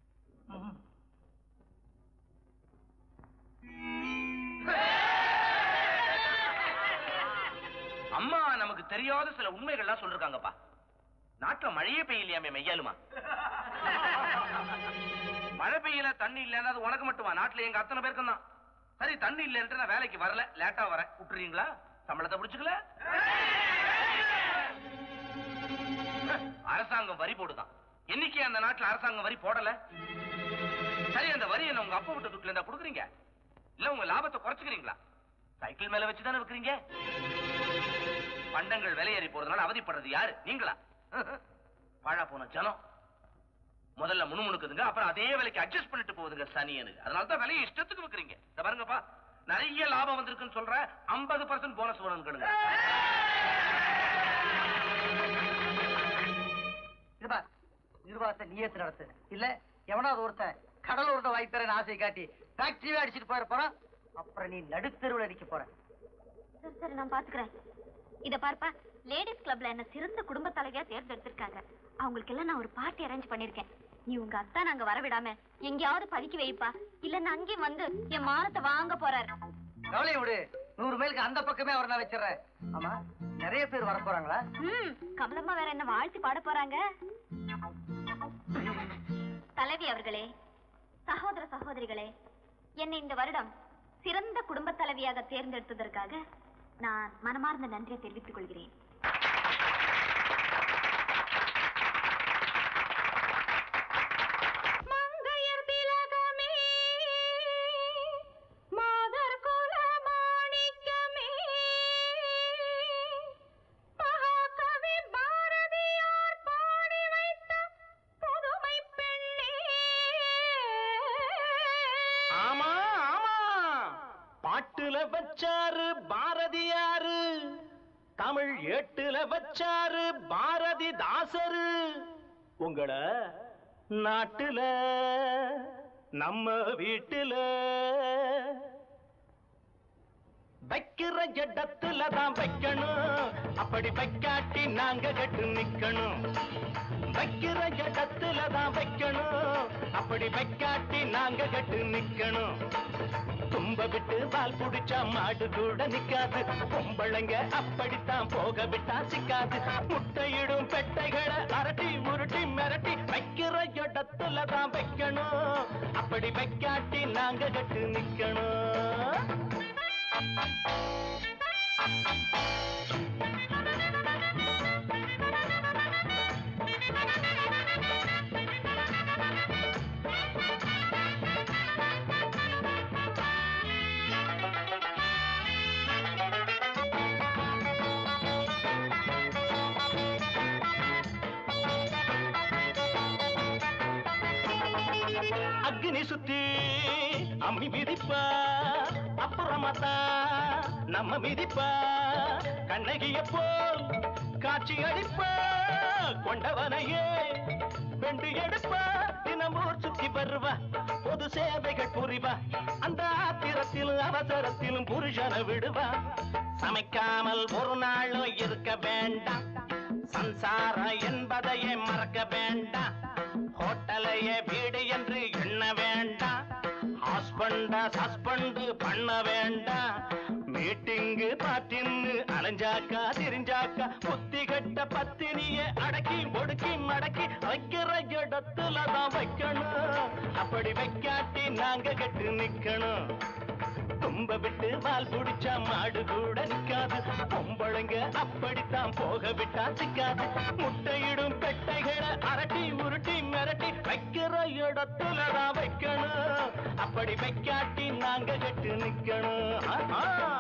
அம்மா நமக்கு தெரியாத சில உண்மைகள்லாம் சொல்லிருக்காங்கப்பா. நாட்டுல மழையே பெய்யலையாமே மெய்யாலுமா? மழை பெய்யல, தண்ணி இல்லன்னா அது உனக்கு மட்டுமா? நாட்டுல எங்க அத்தனை பேருக்கும் தான். சரி தண்ணி இல்லன்ட்டு நான் வேலைக்கு வரல, லேட்டா வரேன், விட்டுறீங்களா? சம்பளத்தை பிடிச்சுக்கல? அரசாங்கம் வரி போடுதான். என்னைக்கு அந்த நாட்டுல அரசாங்கம் வரி போடல? சரி அந்த வரி என்ன உங்க அப்பா விட்டு துட்டுல இருந்தா கொடுக்குறீங்க, இல்ல உங்க லாபத்தை குறைச்சுக்கிறீங்களா? சைக்கிள் மேல வச்சுதானே விற்கிறீங்க. பண்டங்கள் விலையேறி போறதுனால அவதிப்படுறது யாரு? நீங்களா? பாழா போன ஜனம் முதல்ல முணுமுணுக்குதுங்க, அப்புறம் அதே விலைக்கு அட்ஜஸ்ட் பண்ணிட்டு போகுதுங்க சனியனுக்கு. அதனாலதான் விலையை இஷ்டத்துக்கு விற்கிறீங்க. இத பாருங்கப்பா, நிறைய லாபம் வந்திருக்குன்னு சொல்ற, 50% போனஸ் வேணும் கேளுங்க. நிர்வாகத்தை நியத்து நடத்து, இல்ல எவனாவது ஒருத்தன் கடலூர்ட்ட வாய்த்தரன்னு ஆசை காட்டி ஃபேக்டரியே அடிச்சுட்டு போயிட போறான். அப்புறம் நீ நடுத்தெருவில் நிக்க போற. சரி சரி, நான் பாத்துக்கிறேன். இத பார்ப்பா, லேடிஸ் கிளப்ல என்ன சிறந்த குடும்ப தலைவியா தேர்ந்தெடுத்திருக்காங்க. அவங்களுக்கு எல்லாம் நான் ஒரு பார்ட்டி அரேஞ்ச் பண்ணிருக்கேன். நீ உங்க அத்தா நாங்க வரவிடாம எங்கேயாவது பதுக்கி வைப்பா, இல்லன்னா அங்கேயும் வந்து என் மானத்தை வாங்க போறாரு. கவலையை விடு, 100 மைலுக்கு அந்த பக்கமே அவர் நான் வச்சிடறேன். ஆமா, நிறைய பேர் வர போறாங்களா? கமலம்மா வேற என்ன வாழ்த்தி பாட போறாங்க. தலைவி அவர்களே, சகோதர சகோதரிகளே, என்னை இந்த வருடம் சிறந்த குடும்ப தலைவியாக தேர்ந்தெடுத்ததற்காக நான் மனமார்ந்த நன்றியை தெரிவித்துக் கொள்கிறேன். வச்சாரு பாரதியாரு, தமிழ் ஏட்டுல வச்சாரு பாரதிதாசரு. உங்களை நாட்டுல நம்ம வீட்டுல வைக்கிற இடத்துல தான் வைக்கணும், அப்படி வைக்காட்டி நாங்க கட்டு நிக்கணும். வைக்கிற இடத்துல தான் வைக்கணும், அப்படி வைக்காட்டி நாங்க கட்டு நிக்கணும். தும்ப விட்டு பால் புடிச்சா மாடு கூட நிக்காது, பொம்பளைங்க அப்படித்தான் போக விட்டா சிக்காது. முட்டையிடும் பெட்டைகளை அரட்டி உருட்டி மிரட்டி வைக்கிற இடத்துல தான் வைக்கணும், அப்படி வைக்காட்டி நாங்க கட்டு நிக்கணும். அக்னி சுத்தி அம்மி மிதிப்பா, அப்புறமாத்தா நம்ம மிதிப்பா. கண்ணகிய போல் காட்சி அடிப்பா, கொண்டவனையே பெண்டு எடுப்பா. தினமூர் சுத்தி வருவா, பொது சேவைகள் புரிவா. அந்த ஆத்திரத்திலும் அவசரத்திலும் புருஷனை விடுவா. சமைக்காமல் ஒரு நாளும் இருக்க வேண்டாம், சம்சாரம் என்பதையே மறக்க வேண்டாம். ஹோட்டலையே வீடு என்று எண்ண வேண்டாம், ஹஸ்பண்ட சஸ்பெண்ட் பண்ண வேண்டாம். மீட்டிங்கு பார்ட்டின்னு அலைஞ்சாக்கா திரிஞ்சாக்கா புத்தி கட்ட பத்தினிய அடக்கி ஒடுக்கி மடக்கி வைக்கிற இடத்துல தான் வைக்கணும், அப்படி வைக்காட்டி நாங்க கட்டு நிக்கணும். தும்ப விட்டு வால் புடிச்சா மாடு கூட நிக்காது, பொம்பளைங்க அப்படித்தான் போக விட்டா சிக்காது. முட்டையிடும் பெட்டைகளை அரட்டி உருட்டி மிரட்டி வைக்கிற இடத்துல தான் வைக்கணும், அப்படி வைக்காட்டி நாங்க கட்டு நிக்கணும்.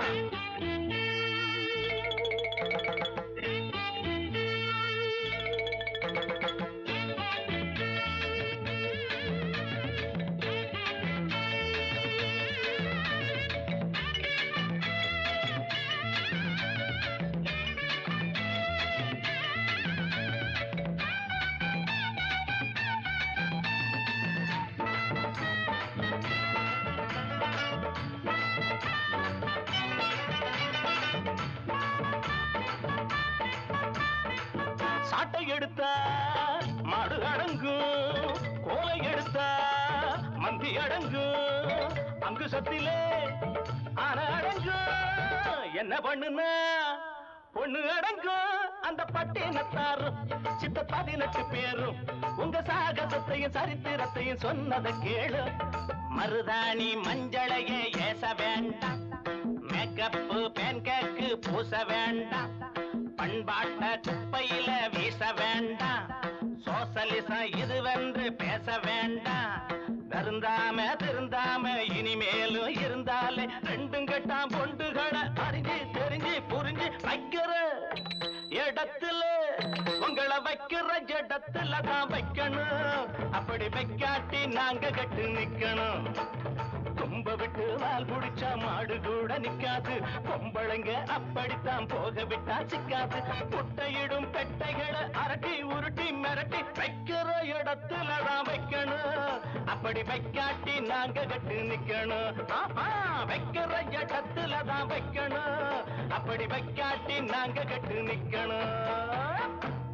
சாட்டை எடுத்தா மாடு அடங்கும், கோலை எடுத்தா மந்தி அடங்கும். அங்கு சத்திலே ஆன அடங்கும், என்ன பண்ணுனா பொண்ணு அடங்கும். அந்த பட்டினத்தாரும் சித்த 18 பேரும் உங்க சாகசத்தையும் சரித்திரத்தையும் சொன்னதை கேளு. மருதாணி மஞ்சளையே ஏச வேண்டாம், மேக்கப்பு பேன்கேக்கு பூச வேண்டாம். பண்பாட்ட குப்பையில வீச வேண்டாம், சோசலிசம் இதுவென்று பேச வேண்டாம். திருந்தாம இனிமேலும் இருந்தாலே ரெண்டும் கட்டாம் பொண்டுகளை அறிஞ்சு தெரிஞ்சு புரிஞ்சு வைக்கிற இடத்துல உங்களை வைக்கிற இடத்துல தான் வைக்கணும், அப்படி வைக்காட்டி நாங்க கட்டு நிக்கணும். தும்ப விட்டு வால் புடிச்சா மாடு கூட நிக்காது, பொம்பளைங்க அப்படித்தான் போக விட்டா சிக்காது. முட்டையிடும் பெட்டைகளை அரட்டி உருட்டி மிரட்டி வைக்கிற இடத்துல தான் வைக்கணும், அப்படி அப்படி வைக்காட்டி நாங்க கட்டு நிக்கணும். வைக்கிற இடத்துல தான் வைக்கணும். அப்படி வைக்காட்டி நாங்க கட்டு நிக்கணும்.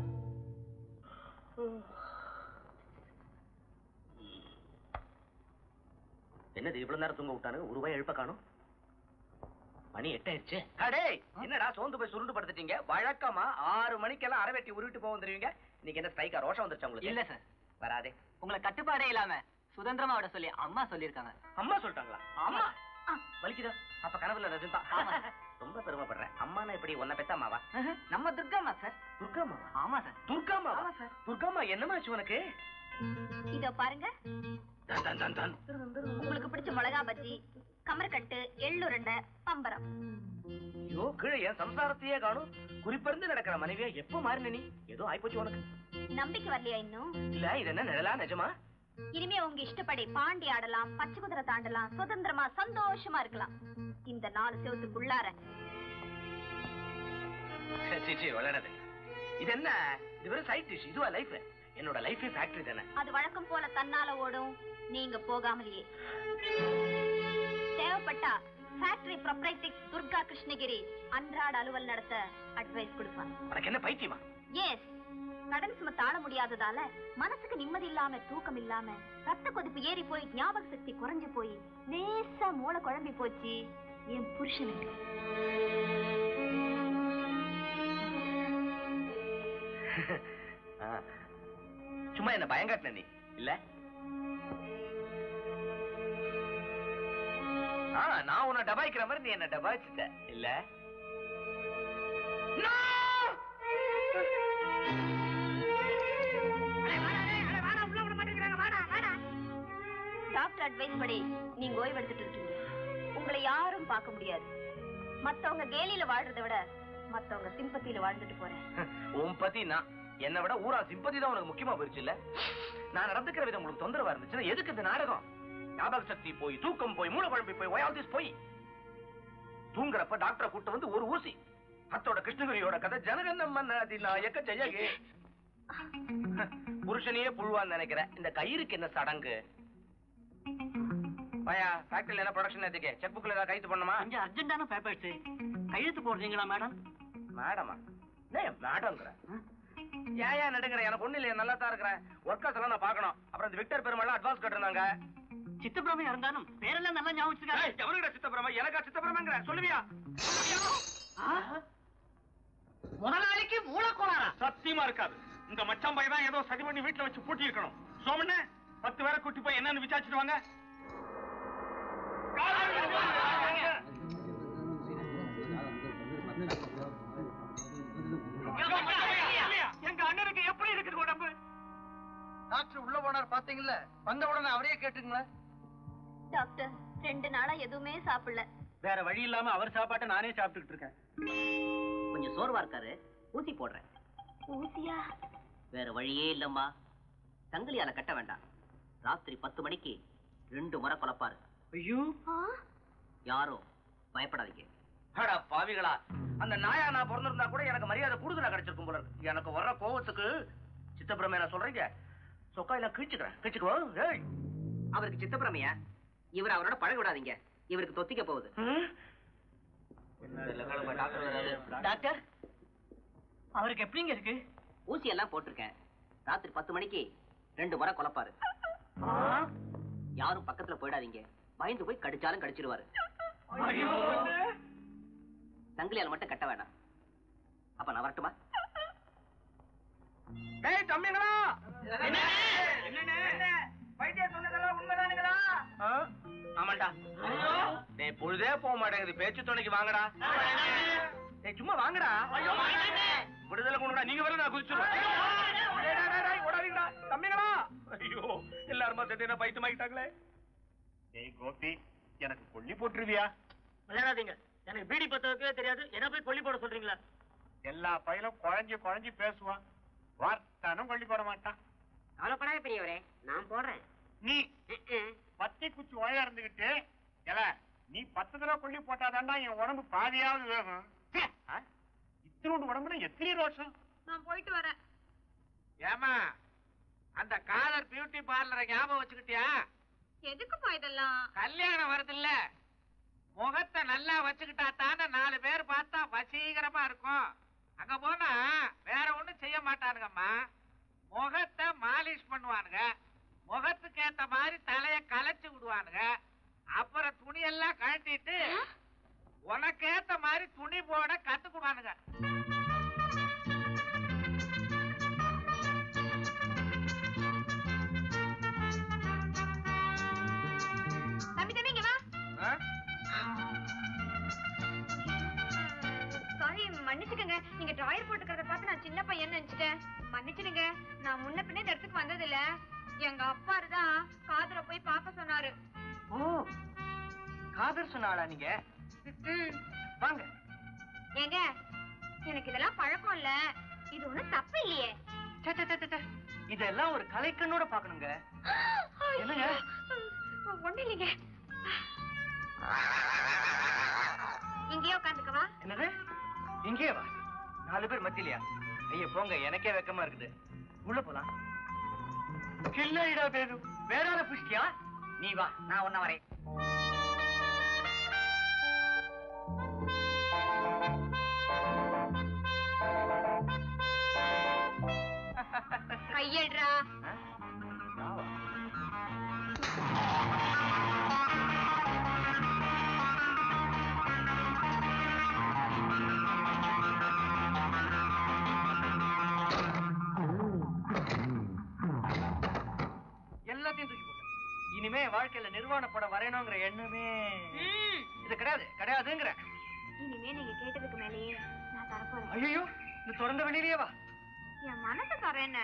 என்னது இவ்வளவு நேரம் தூங்க விட்டானு? ஒரு ரூபாய் எழுப்ப காணும். மணி 8 ஆயிடுச்சு. அடே என்னடா சோர்ந்து போய் சுருண்டு படுத்துட்டீங்க? வழக்கமா 6 மணிக்கெல்லாம் அரை வெட்டி உருவிட்டு போக வந்துருவீங்க. இன்னைக்கு என்ன ஸ்ட்ரைக்கா? ரோஷம் வந்துருச்சு உங்களுக்கு? இல்ல சார், வராதே. உங்களை கட்டுப்பாடே இல்லாம சுதந்திரமா விட சொல்லி அம்மா சொல்லிருக்காங்க. அம்மா சொல்லிட்டாங்களா? அம்மா வலிக்குதா? அப்ப கனவுல ரஜிந்தா. ரொம்ப பெருமைப்படுறேன். அம்மானா எப்படி? உன்னை பெத்த அம்மாவா? நம்ம துர்காமா சார். துர்காமாவா? ஆமா சார். துர்காமாவா? துர்காமா என்னமாச்சு உனக்கு? இதோ பாருங்க, உங்களுக்கு பிடிச்ச மிளகா பஜ்ஜி, கமர்கட்டு, எள்ளுருண்டை, பம்பரம். ஐயோ, கீழே என் சம்சாரத்தையே காணும். குறிப்பிருந்து நடக்கிற மனைவியா எப்ப மாறின நீ? ஏதோ ஆயிப்போச்சு உனக்கு. நம்பிக்கை வரலையா இன்னும்? இல்ல, இது என்ன நிழலா நிஜமா? இனிமே உங்க இஷ்டப்படி பாண்டி ஆடலாம், பச்சை குதிரை தாண்டலாம், சுதந்திரமா சந்தோஷமா இருக்கலாம். இந்த 4 செவத்துக்குள்ளார. சீச்சி வளரது. இது என்ன? இது வெறும் சைட் டிஷ். இதுவா லைஃப்? என்னோட லைஃபே ஃபேக்டரி தானே. அது வழக்கம் போல தன்னால ஓடும், நீங்க போகாமலேயே. தேவைப்பட்டா ஃபேக்டரி ப்ரொப்ரைட்டர் துர்கா கிருஷ்ணகிரி அன்றாட அலுவல் நடத்த அட்வைஸ் கொடுப்பான். உனக்கு என்ன பைத்தியமா? எஸ், கடன் சும தாழ முடியாததால மனசுக்கு நிம்மதி இல்லாம, தூக்கம் இல்லாம, ரத்த கொதிப்பு ஏறி போய், ஞாபக சக்தி குறைஞ்சு போய், லேசா மூளை குழம்பி போச்சு என் புருஷனுக்கு. சும்மா என்ன பயங்காட்டின நீ இல்ல? நான் உன்னை டபாய்க்கிற மாதிரி நீ என்ன டபாய்ச்சிட்ட இல்ல? டாக்டர் அட்வைஸ் படி நீங்க ஓய்வு எடுத்துட்டு இருக்கீங்க. உங்களை யாரும் பார்க்க முடியாது. மத்தவங்க கேலியில வாழ்றதை விட மத்தவங்க சிம்பத்தியில வாழ்ந்துட்டு போறேன். உன் பத்தி நான் என்னை விட ஊரா சிம்பத்தி தான் உனக்கு முக்கியமா போயிடுச்சு இல்ல? நான் நடந்துக்கிற விதம் உங்களுக்கு தொந்தரவா இருந்துச்சுன்னா எதுக்கு இந்த நாடகம்? ஞாபக சக்தி போய், தூக்கம் போய், மூளை குழம்பி போய், ஒய் ஆல் திஸ் போய். தூங்குறப்ப டாக்டரை கூட்டு வந்து ஒரு ஊசி. அத்தோட கிருஷ்ணகிரியோட கதை ஜனகண்டம் அதிநாயக ஜெயகே. புருஷனையே புழுவான்னு நினைக்கிறேன். இந்த கயிறுக்கு என்ன சடங்கு? பையா, ஃபேக்டரியில என்ன ப்ரொடக்ஷன் எடுத்துக்க? செக் புக்ல ஏதாவது கைது பண்ணுமா? கொஞ்சம் அர்ஜென்டான பேப்பர்ஸ். கையெழுத்து போடுறீங்களா மேடம்? மேடமா? மேடம்ங்கிற ஏன் நடுங்கிற? எனக்கு ஒண்ணு இல்லையா, நல்லா தான் இருக்கிறேன். ஒர்க்கர்ஸ் எல்லாம் நான் பாக்கணும். அப்புறம் இந்த விக்டர் பெருமாள் அட்வான்ஸ் கட்டிருந்தாங்க. சித்தப்பிரமையா இருந்தாலும் பேரெல்லாம் நல்லா ஞாபகம் வச்சிருக்காங்க. எவனுக்கு சித்தப்பிரமா? எனக்கா சித்தப்பிரமாங்கிற? சொல்லுவியா? முதலாளிக்கு மூலக்கோளாரா? சத்தியமா இருக்காது. இந்த மச்சான் பையன் தான் ஏதோ சதி பண்ணி வீட்டுல வச்சு பூட்டி இருக்கணும். சோமண்ணே 10 பேரை கூட்டி போய் என்னன்னு விசாரிச்சுட்டு வாங்க. எங்க அண்ணனுக்கு எப்படி இருக்குது உடம்பு? டாக்டர் உள்ள போனார் பாத்தீங்கல்ல? வந்த உடனே அவரையே கேட்டுங்களேன். டாக்டர் 2 நாளா எதுவுமே சாப்பிடல. வேற வழி இல்லாம அவர் சாப்பாட்டை நானே சாப்பிட்டுக்கிட்டு இருக்கேன். கொஞ்சம் சோர்வா இருக்காரு, ஊசி போடுறேன். ஊசியா? வேற வழியே இல்லம்மா. சங்கிலியால கட்ட வேண்டாம். ராத்திரி 10 மணிக்கு 2 முறை கொலைப்பாரு. ஐயோ, யாரும் பயப்படாதீங்க. அடா பாவிகளா, அந்த நாயா நான் பிறந்திருந்தா கூட எனக்கு மரியாதை கூடுதலா கிடைச்சிருக்கும் போல இருக்கு. எனக்கு வர்ற கோவத்துக்கு சித்தப்பிரமே நான் சொல்றீங்க சொக்காயில கிழிச்சுக்கிறேன். கிழிச்சுக்கோ. அவருக்கு சித்தப்பிரமையா? இவர் அவரோட பழக விடாதீங்க. இவருக்கு தொத்திக்க போகுது. டாக்டர் அவருக்கு எப்படிங்க இருக்கு? ஊசி எல்லாம் போட்டிருக்கேன். ராத்திரி 10 மணிக்கு 2 முறை கொலைப்பாரு. யாரும் பக்கத்துல போயிடாதீங்க. பயந்து போய் கடிச்சாலும் கடிச்சிருவாரு. சங்கிலியால் மட்டும் கட்ட வேண்டாம். அப்ப நான் வரட்டுமா? டேய் தம்பிங்களா, வைத்தியர் சொன்னதெல்லாம் உண்மைதானுங்களா? ஆமாண்டா. டேய் பொழுதே போக மாட்டேங்குது. பேச்சு துணைக்கு வாங்கடா. டேய் சும்மா வாங்கடா. விடுதலை கொண்டுடா. நீங்க வர நான் குதிச்சுடுறேன். ஓடாதீங்கடா தம்பிங்களா. ஐயோ, எல்லாருமா சேர்த்து பைத்தியமாயிட்டாங்களே. டேய் கோபி, எனக்கு கொல்லி போட்டுருவியா? விளையாடாதீங்க. எனக்கு பீடி பத்த வைக்கவே தெரியாது. என்ன போய் கொல்லி போட சொல்றீங்களா? எல்லா பையலும் குழஞ்சி குழஞ்சி பேசுவான். வார்த்தானும் கொல்லி போட மாட்டான். கவலைப்படாத பெரியவரே, நான் போடுறேன். நீ பத்தி குச்சி ஓயா இருந்துகிட்டு நீ 10 தடவை கொல்லி போட்டாதான்டா என் உடம்பு பாதியாவது வேகும். இத்தனோடு உடம்புல எத்தனை ரோஷம். நான் போயிட்டு வரேன். ஏமா, அந்த காலர் பியூட்டி பார்லரை ஞாபகம் வச்சுக்கிட்டியா? எதுக்குப்பா இதெல்லாம்? கல்யாணம் வருது இல்ல, முகத்தை நல்லா வச்சுக்கிட்டா தானே 4 பேர் பார்த்தா வசீகரமா இருக்கும். அங்க போனா வேற ஒண்ணும் செய்ய மாட்டானுங்கம்மா. முகத்தை மாலிஷ் பண்ணுவானுங்க, முகத்துக்கு ஏத்த மாதிரி தலைய கலைச்சு விடுவானுங்க. அப்புறம் துணியெல்லாம் கழட்டிட்டு உனக்கு ஏத்த மாதிரி துணி போட கத்துக்குவானுங்க. மன்னிச்சுக்கங்க, நீங்க டிராயர் போட்டுக்கிறத பார்த்து நான் சின்ன பையன் நினைச்சிட்டேன். மன்னிச்சிடுங்க, நான் முன்ன பின்ன இந்த இடத்துக்கு வந்தது இல்ல. எங்க அப்பா தான் காதல போய் பார்க்க சொன்னாரு. ஓ, காதல் சொன்னாளா நீங்க? வாங்க. ஏங்க, எனக்கு இதெல்லாம் பழக்கம் இல்ல. இது ஒண்ணும் தப்பு இல்லையே. இதெல்லாம் ஒரு கலைக்கண்ணோட பாக்கணுங்க. என்னங்க? ஒண்ணு இல்லைங்க. இங்கேயே உட்காந்துக்கவா? என்னது? இங்கே வா. 4 பேர் மத்தியிலையா? ஐயா போங்க, எனக்கே வெக்கமா இருக்குது. உள்ள போலாம். கிள்ளைடா பேரு, வேற ஆள புஷ்டியா? நீ வா, நான் ஒன்ன வரேன். கையேடுறா. எல்லாத்தையும் தூக்கி போட்டேன். இனிமே வாழ்க்கையில நிர்வாண படம் வரையணுங்கிற எண்ணமே இது கிடையாதுங்கிற. இனிமே நீங்க கேட்டதுக்கு மேலேயே நான் தரப்போறேன். ஐயோ, இந்த திறந்த வெளியிலேயே வா. என் மனசை தரேன்.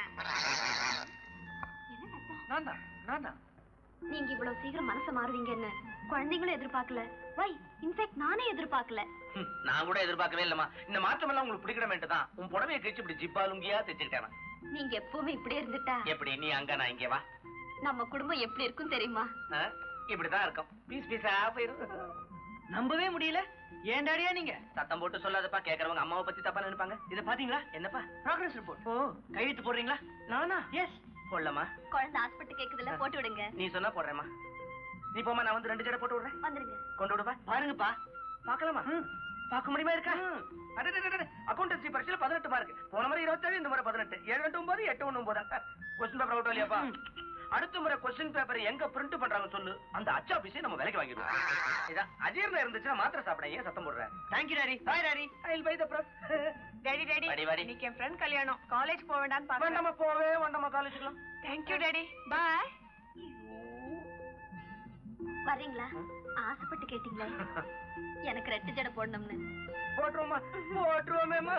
நான் தான். நீங்க இவ்வளவு சீக்கிரம் மனசை மாறுவீங்கன்னு குழந்தைங்களும் எதிர்பார்க்கல. வை, இன்ஃபேக்ட் நானே எதிர்பார்க்கல. நான் கூட எதிர்பார்க்கவே இல்லம்மா. இந்த மாற்றம் எல்லாம் உங்களுக்கு பிடிக்கணுமேட்டு தான் உன் புடவையை கிழிச்சு இப்படி ஜிப்பாலுங்கியா தைச்சிருக்கேன். நீங்க எப்பவுமே இப்படி இருந்துட்டா எப்படி நீ அங்க நான் இங்கே வா. நம்ம குடும்பம் எப்படி இருக்கும் தெரியுமா? இப்படிதான் இருக்கும். பீஸா போயிரும். நம்பவே முடியல. ஏன் டாடியா நீங்க? சத்தம் போட்டு சொல்லாதப்பா, கேக்குறவங்க அம்மாவை பத்தி தப்பா நினைப்பாங்க. இத பாத்தீங்களா? என்னப்பா? Progress report. ஓ, கையெழுத்து போடுறீங்களா? நானா? எஸ். போடலாமா? குழந்தை ஹாஸ்பிட்டல் கேக்குதுல, போட்டு விடுங்க. நீ சொன்னா போடுறேம்மா. நீ போமா, நான் வந்து 2 ஜடை போட்டு விடுறேன். வந்துருங்க. கொண்டு விடுப்பா. பாருங்கப்பா. பாக்கலாமா? பார்க்க முடியுமா இருக்கா? அக்கௌண்டன்சி பரீட்சையில 18 மார்க். போன முறை 27, இந்த முறை 18. 7-9, 8-9. கொஸ்டின் பேப்பர் அவுட் இல்லையாப்பா? அடுத்த முறை கொஸ்டின் பேப்பர் எங்க பிரிண்ட் பண்றாங்க சொல்லு, அந்த அச்சு ஆபீஸை நம்ம விலைக்கு வாங்கிடுவோம். இதான் அஜீர்ணம் இருந்துச்சுன்னா மாத்திரை சாப்பிட ஏன் சத்தம் போடுறேன்? Thank you daddy. Bye daddy. I will buy the press. Daddy இன்னைக்கு என் ஃப்ரெண்ட் கல்யாணம். காலேஜ் போக வேண்டாம்னு பாக்குறேன். வேண்டாமா, போவே வேண்டாமா காலேஜுக்குலாம். Thank you daddy. பாய். வரீங்களா? ஆசைப்பட்டு கேட்டீங்களே, எனக்கு 2 ஜடை போடணும்னு. போட்டுருவோமேமா.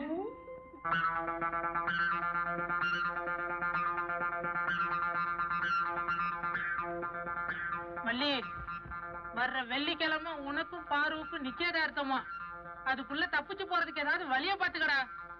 மல்லி, வர்ற வெள்ளிக்கிழமை உனக்கும் பாருவுக்கும் நிச்சயதார்த்தமா. அதுக்குள்ள தப்பிச்சு போறதுக்கு ஏதாவது வழிய பாத்துக்கடா.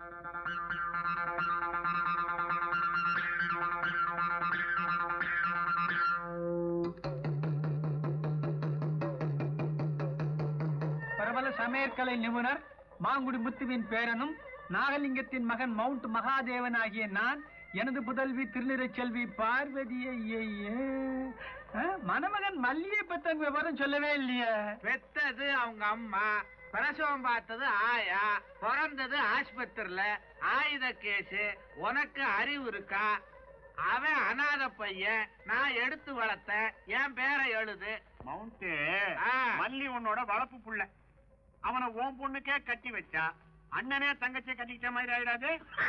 பிரபல சமையற்கலை நிபுணர் மாங்குடி முத்துவின் பேரனும் நாகலிங்கத்தின் மகன் மவுண்ட் மகாதேவன் ஆகிய நான் எனது புதல்வி திருநிறை செல்வி பார்வதியை மணமகன் மல்லியை பத்த விவரம் சொல்லவே இல்லையே. பெத்தது அவங்க அம்மா, பிரசவம் பார்த்தது ஆயா, பிறந்தது ஆஸ்பத்திரியில, ஆயுத கேசு. உனக்கு அறிவு இருக்கா? அவன் அநாத பையன், நான் எடுத்து வளர்த்த, என் பேரை எழுது. மவுண்ட் மல்லி உன்னோட வளர்ப்பு புள்ள. அவனை உன் பொண்ணுக்கே கட்டி வச்சா அண்ணனே தங்கச்சியை கட்டிக்கிட்ட மாதிரி ஆயிடாது?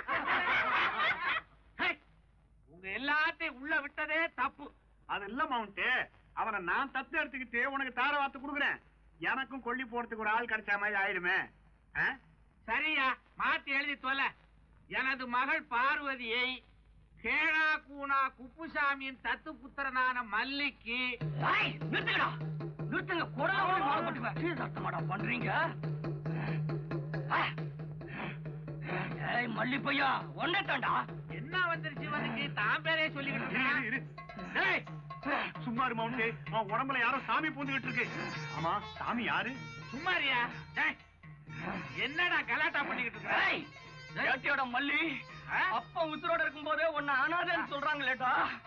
உங்க எல்லாத்தையும் உள்ள விட்டதே தப்பு. அது இல்ல மவுண்ட், அவனை நான் தத்து எடுத்துக்கிட்டு உனக்கு தார வார்த்தை கொடுக்குறேன். எனக்கும் கொல்லி போறதுக்கு ஒரு ஆள் கிடைச்ச மாதிரி ஆயிடுமே. சரியா, மாத்தி எழுதி தொலை. எனது மகள் பார்வதியை கேளா கூனா குப்புசாமியின் தத்து புத்திரனான மல்லிக்கு. நிறுத்துங்க, குடல பண்றீங்க. மல்லி பையா ஒன்னதாண்டா. என்ன வந்துருச்சு இவனுக்கு? தான் பேரே சொல்லிக்கிட்டு சும்மாரு மவுண்ட், அவன் உடம்புல யாரோ சாமி பூந்துகிட்டு இருக்கு. ஆமா, சாமி யாரு? சும்மாரியா? என்னடா கலாட்டா பண்ணிக்கிட்டு இருக்க? மல்லி அப்பா உசுரோட இருக்கும் போதே உன்ன அனாதன்னு சொல்றாங்களேடா.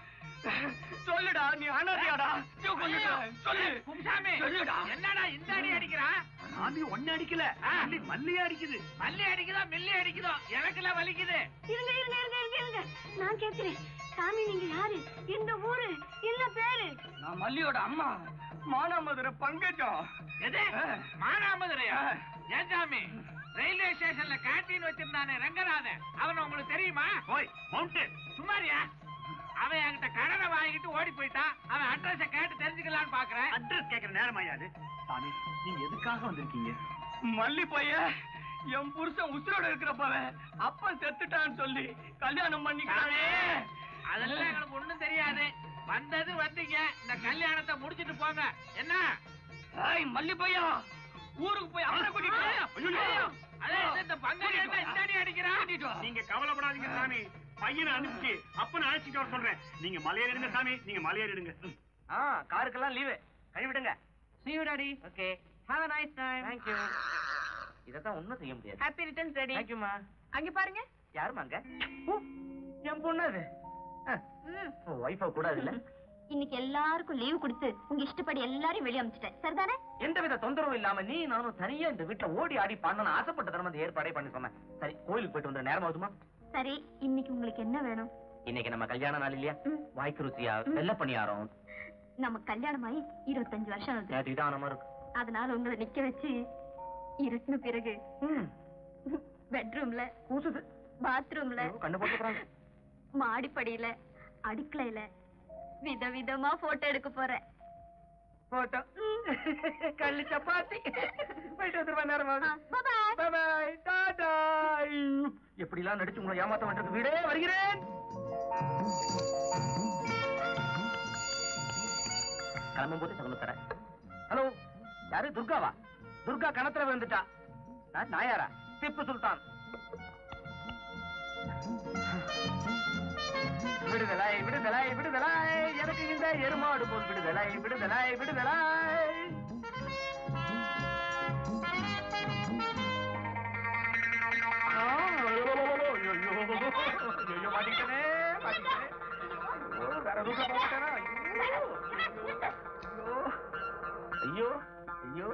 சொல்லுடா, நீ அனாதையாடா? சொல்லு கும்சாமி, என்னடா இந்த அடி அடிக்கிறான்? சாமி ஒண்ணு அடிக்கல, மல்லியே அடிக்குது. மல்லி அடிக்குதோ மில்லி அடிக்குதோ, எனக்குலாம் வலிக்குது. இருங்க நான் கேட்கிறேன். சாமி நீங்க யாரு? இந்த ஊரு என்ன பேரு? நான் மல்லியோட அம்மா, மானாமதுரை பங்கஜம். எது மானாமதுரையா? ஏன் சாமி, ரயில்வே ஸ்டேஷன்ல கேண்டீன் வச்சிருந்தானே ரங்கநாதன், அவன் உங்களுக்கு தெரியுமா? ஓய் மவுண்டன், சுமாரியா? அவன் என்கிட்ட கடனை வாங்கிட்டு ஓடி போயிட்டான். அவன் அட்ரஸ கேட்டு தெரிஞ்சுக்கலான்னு பாக்குறேன். அட்ரஸ் கேட்கிற நேரமாயாது. சாமி, நீங்க எதுக்காக வந்திருக்கீங்க? மல்லி பையன் என் புருஷன் உசுரோட இருக்கிறப்பவன் அப்பன் செத்துட்டான்னு சொல்லி கல்யாணம் பண்ணிக்கிறானே. அதெல்லாம் எங்களுக்கு ஒண்ணும் தெரியாது. வந்தது வந்தீங்க, இந்த கல்யாணத்தை முடிச்சிட்டு போங்க. என்ன மல்லி பையன் ஊருக்கு போய் அவனை கூட்டிட்டு இந்த பங்காளி இந்த அடி அடிக்கிறான். நீங்க கவலைப்படாதீங்க சாமி, பையனை அனுப்பிச்சு அப்பனை அழைச்சிட்டு வர சொல்றேன். நீங்க மலையேறிடுங்க சாமி, நீங்க மலையேறிடுங்க. காருக்கெல்லாம் லீவு, கழிவிடுங்க. See you, Daddy. Okay. Have a nice time. Thank you. இதத்தான் ஒண்ணும் செய்ய முடியாது. Happy returns, Daddy. Thank you, மா. அங்க பாருங்க. யாருமா அங்க? என் பொண்ணு அது. வைஃபா கூடாது இல்ல? இன்னைக்கு எல்லாருக்கும் லீவ் கொடுத்து உங்க இஷ்டப்படி எல்லாரையும் வெளியே அனுப்பிச்சிட்டேன், சரிதானே? எந்தவித தொந்தரவும் இல்லாம நீ நானும் தனியா இந்த வீட்டுல ஓடி ஆடி பண்ணணும் ஆசைப்பட்ட தரம் அந்த ஏற்பாடே பண்ணி சொன்னேன். சரி, கோயிலுக்கு போயிட்டு வந்த நேரம் ஆகுதுமா? சரி, இன்னைக்கு உங்களுக்கு என்ன வேணும்? இன்னைக்கு நம்ம கல்யாண நாள் இல்லையா? வாய்க்கு ருசியா வெள்ள பணியாரம். நம்ம கல்யாணமாயி 25 வருஷம் ஆகுது. நேற்று இதானமா இருக்கு. அதனால உங்களை நிக்க வச்சு இருட்டின பிறகு பெட்ரூம்ல, பாத்ரூம்ல, கண்ணு போட்டுக்கிறாங்க, மாடிப்படியில, அடுக்கலையில விதவிதமா போட்டோ எடுக்க போறேன். போட்டோ கல்லு சப்பாத்தி. போயிட்டு வந்துருவேன் நேரமாவது. பாய். டாடா. எப்படி எல்லாம் நடிச்சு உங்களை ஏமாத்த வேண்டியது. வீடே வருகிறேன். கிளம்பும் போது சகனம் தரேன். ஹலோ, யாரு? துர்காவா? துர்கா கணத்துல விழுந்துட்டா. நாயாரா? திப்பு சுல்தான். விடுதலை விடுதலை விடுதலை, எனக்கு இந்த எருமாடு போல் விடுதலை விடுதலை விடுதலை. மாட்டிக்கிட்டே வேற ரூட்ல போட்டேனா? ஐயோ ஐயோ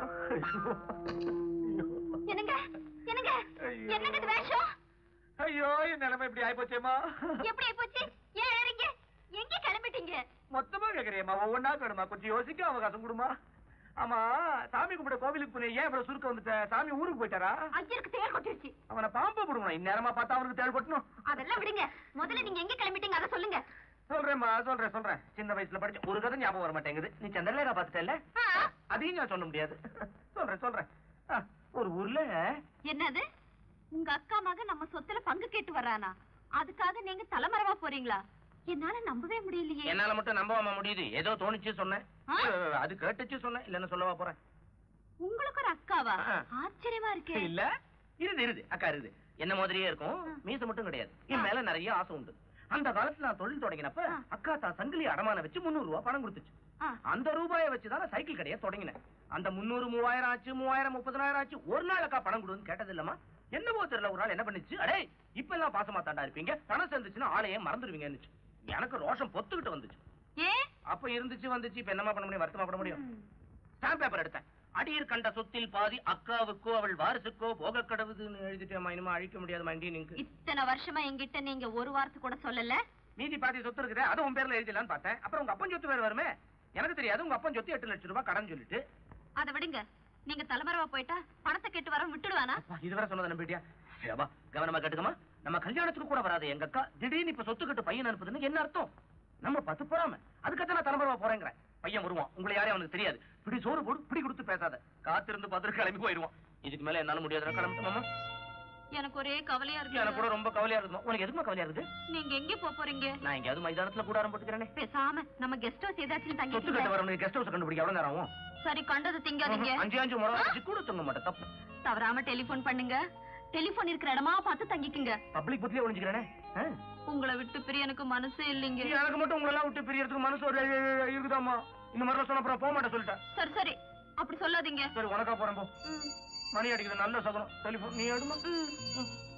என்னங்க என்னங்க என்னங்க இது வேஷம்? ஐயோ, என் நிலைமை இப்படி ஆயிப்போச்சேமா. எப்படி ஆயிப்போச்சு? ஏன் அழறீங்க? எங்க கிளம்பிட்டீங்க? மொத்தமா கேக்குறியம்மா, ஒவ்வொன்னா கேடுமா, கொஞ்சம் யோசிக்க அவகாசம் கொடுமா. ஆமா, சாமி கும்பிட கோவிலுக்கு போனேன், ஏன் இவ்வளவு சுருக்க வந்துட்ட? சாமி ஊருக்கு போயிட்டாரா? ஐயருக்கு தேள் கொட்டிருச்சு. அவனை பாம்பு போடுவான், இந்நேரமா பார்த்தா அவனுக்கு தேள் கொட்டணும். அதெல்லாம் விடுங்க, முதல்ல நீங்க எங்க கிளம்பிட்டீங்க அதை சொல்லுங்க. சொல்றேன்மா, சொல்றேன். சின்ன வயசுல படிச்ச ஒரு கதை ஞாபகம் வர மாட்டேங்குது. நீ சந்திரலேகா பாத்துட்டல? அதையும் நான் சொல்ல முடியாது. சொல்றேன். ஒரு ஊர்ல என்னது? உங்க அக்கா மகன் நம்ம சொத்துல பங்கு கேட்டு வர்றானா? அதுக்காக நீங்க தலைமறைவா போறீங்களா? என்னால நம்பவே முடியலையே. என்னால மட்டும் நம்பவாம முடியுது? ஏதோ தோணுச்சு சொன்னேன், அது கேட்டுச்சு சொன்னேன், இல்லன்னு சொல்லவா போறேன். உங்களுக்கு ஒரு அக்காவா? ஆச்சரியமா இருக்கே. இல்ல, இருது அக்கா இருது. என்ன மாதிரியே இருக்கும், மீச மட்டும் கிடையாது. என் மேல நிறைய ஆசை உண்டு. அந்த காலத்துல நான் தொழில் தொடங்கினப்ப அக்கா தான் சங்கிலி அடமான வச்சு 300 ரூபாய் பணம் கொடுத்துச்சு. அந்த ரூபாயை வச்சுதான் சைக்கிள் கடையை தொடங்கினேன். அந்த 300 3000 ஆச்சு, 3000 30,000 ஆச்சு. ஒரு நாள் அக்கா பணம் கொடுன்னு கேட்டது இல்லமா. என்னவோ தெரியல, ஒரு நாள் என்ன பண்ணிச்சு, அடே இப்ப எல்லாம் பாசமா தாண்டா இருப்பீங்க, பணம் சேர்ந்துச்சுன்னா ஆளையே மறந்துடுவீங்கன்னு. எனக்கு ரோஷம் பொத்துக்கிட்டு வந்துச்சு. அப்ப இருந்துச்சு வந்துச்சு, இப்ப என்னமா பண்ண முடியும், வருத்தமா பண்ண முடியும். ஸ்டாம்ப் பேப்பர் எடுத்தேன். அடியில் கண்ட சொத்தில் பாதி அக்காவுக்கோ அவள் வாரிசுக்கோ போக கடவுதுன்னு எழுதிட்டேன். இனிமே அழிக்க முடியாது மண்டி. நீங்க இத்தனை வருஷமா என்கிட்ட நீங்க ஒரு வார்த்தை கூட சொல்லல. மீதி பாதி சொத்து இருக்குது, அது உன் பேர்ல எழுதிடலான்னு பார்த்தேன். அப்புறம் உங்க அப்பன் சொத்து வேற வருமே. எனக்கு தெரியாது, உங்க அப்பன் சொத்து 8 லட்சம் ரூபாய் கடன் சொல்லிட்டு. அதை விடுங்க, நீங்க தலைமறைவா போயிட்டா பணத்தை கேட்டு வர விட்டுடுவானா? இதுவரை சொன்னதை நம்பிட்டியா? கவனமா கேட்டுக்கமா. நம்ம கல்யாணத்துக்கு கூட வராது எங்க அக்கா திடீர்னு இப்ப சொத்து கட்டு பையன் அனுப்புதுன்னு என்ன அர்த்தம்? நம்ம 10 போறாம அதுக்கத்தான் நான் தலைமறைவா போறேங்கிறேன். பையன் வருவான், உங்களை யாரையும் அவனுக்கு தெரியாது. இப்படி சோறு போடு, பிடி கொடுத்து பேசாத, காத்திருந்து பார்த்துட்டு கிளம்பி போயிடுவான். இதுக்கு மேல என்னால முடியாது. கிளம்பிட்டு எனக்கு ஒரே கவலையா இருக்கு. எனக்கு கூட ரொம்ப கவலையா இருக்குமா. உனக்கு எதுக்குமா கவலையா இருக்குது? நீங்க எங்க போறீங்க? நான் எங்கயாவது மைதானத்துல கூட ஆரம்பிச்சுக்கிறேனே. பேசாம நம்ம கெஸ்ட் ஹவுஸ் ஏதாச்சும் தங்கி சொத்து கட்ட வரணும். கெஸ்ட் ஹவுஸ் கண்டுபிடிக்க எவ்வளவு நேரம் ஆகும்? சரி, கண்டது திங்காதீங்க. 5 முறை கூட தூங்க மாட்டேன். தப்பு. தவறாம டெலிபோன் பண்ணுங்க. டெலிபோன் இருக்கிற இடமா பார்த்து தங்கிக்குங்க. பப்ளிக் புத்திலே ஒளிஞ்சுக்கிறேனே. உங்களை விட்டு பிரிய எனக்கு மனசே இல்லைங்க. எனக்கு மட்டும் உங்களை எல்லாம் விட்டு பிரியறதுக்கு மனசு இருக்குதாமா. இந்த மாதிரி சொன்ன அப்புறம் போக மாட்டேன் சொல்லிட்டேன். சரி சரி, அப்படி சொல்லாதீங்க. சரி, உனக்கா போறேன் போ. மணி அடிக்குது, நல்ல சகனம். டெலிபோன் நீ எடுமா.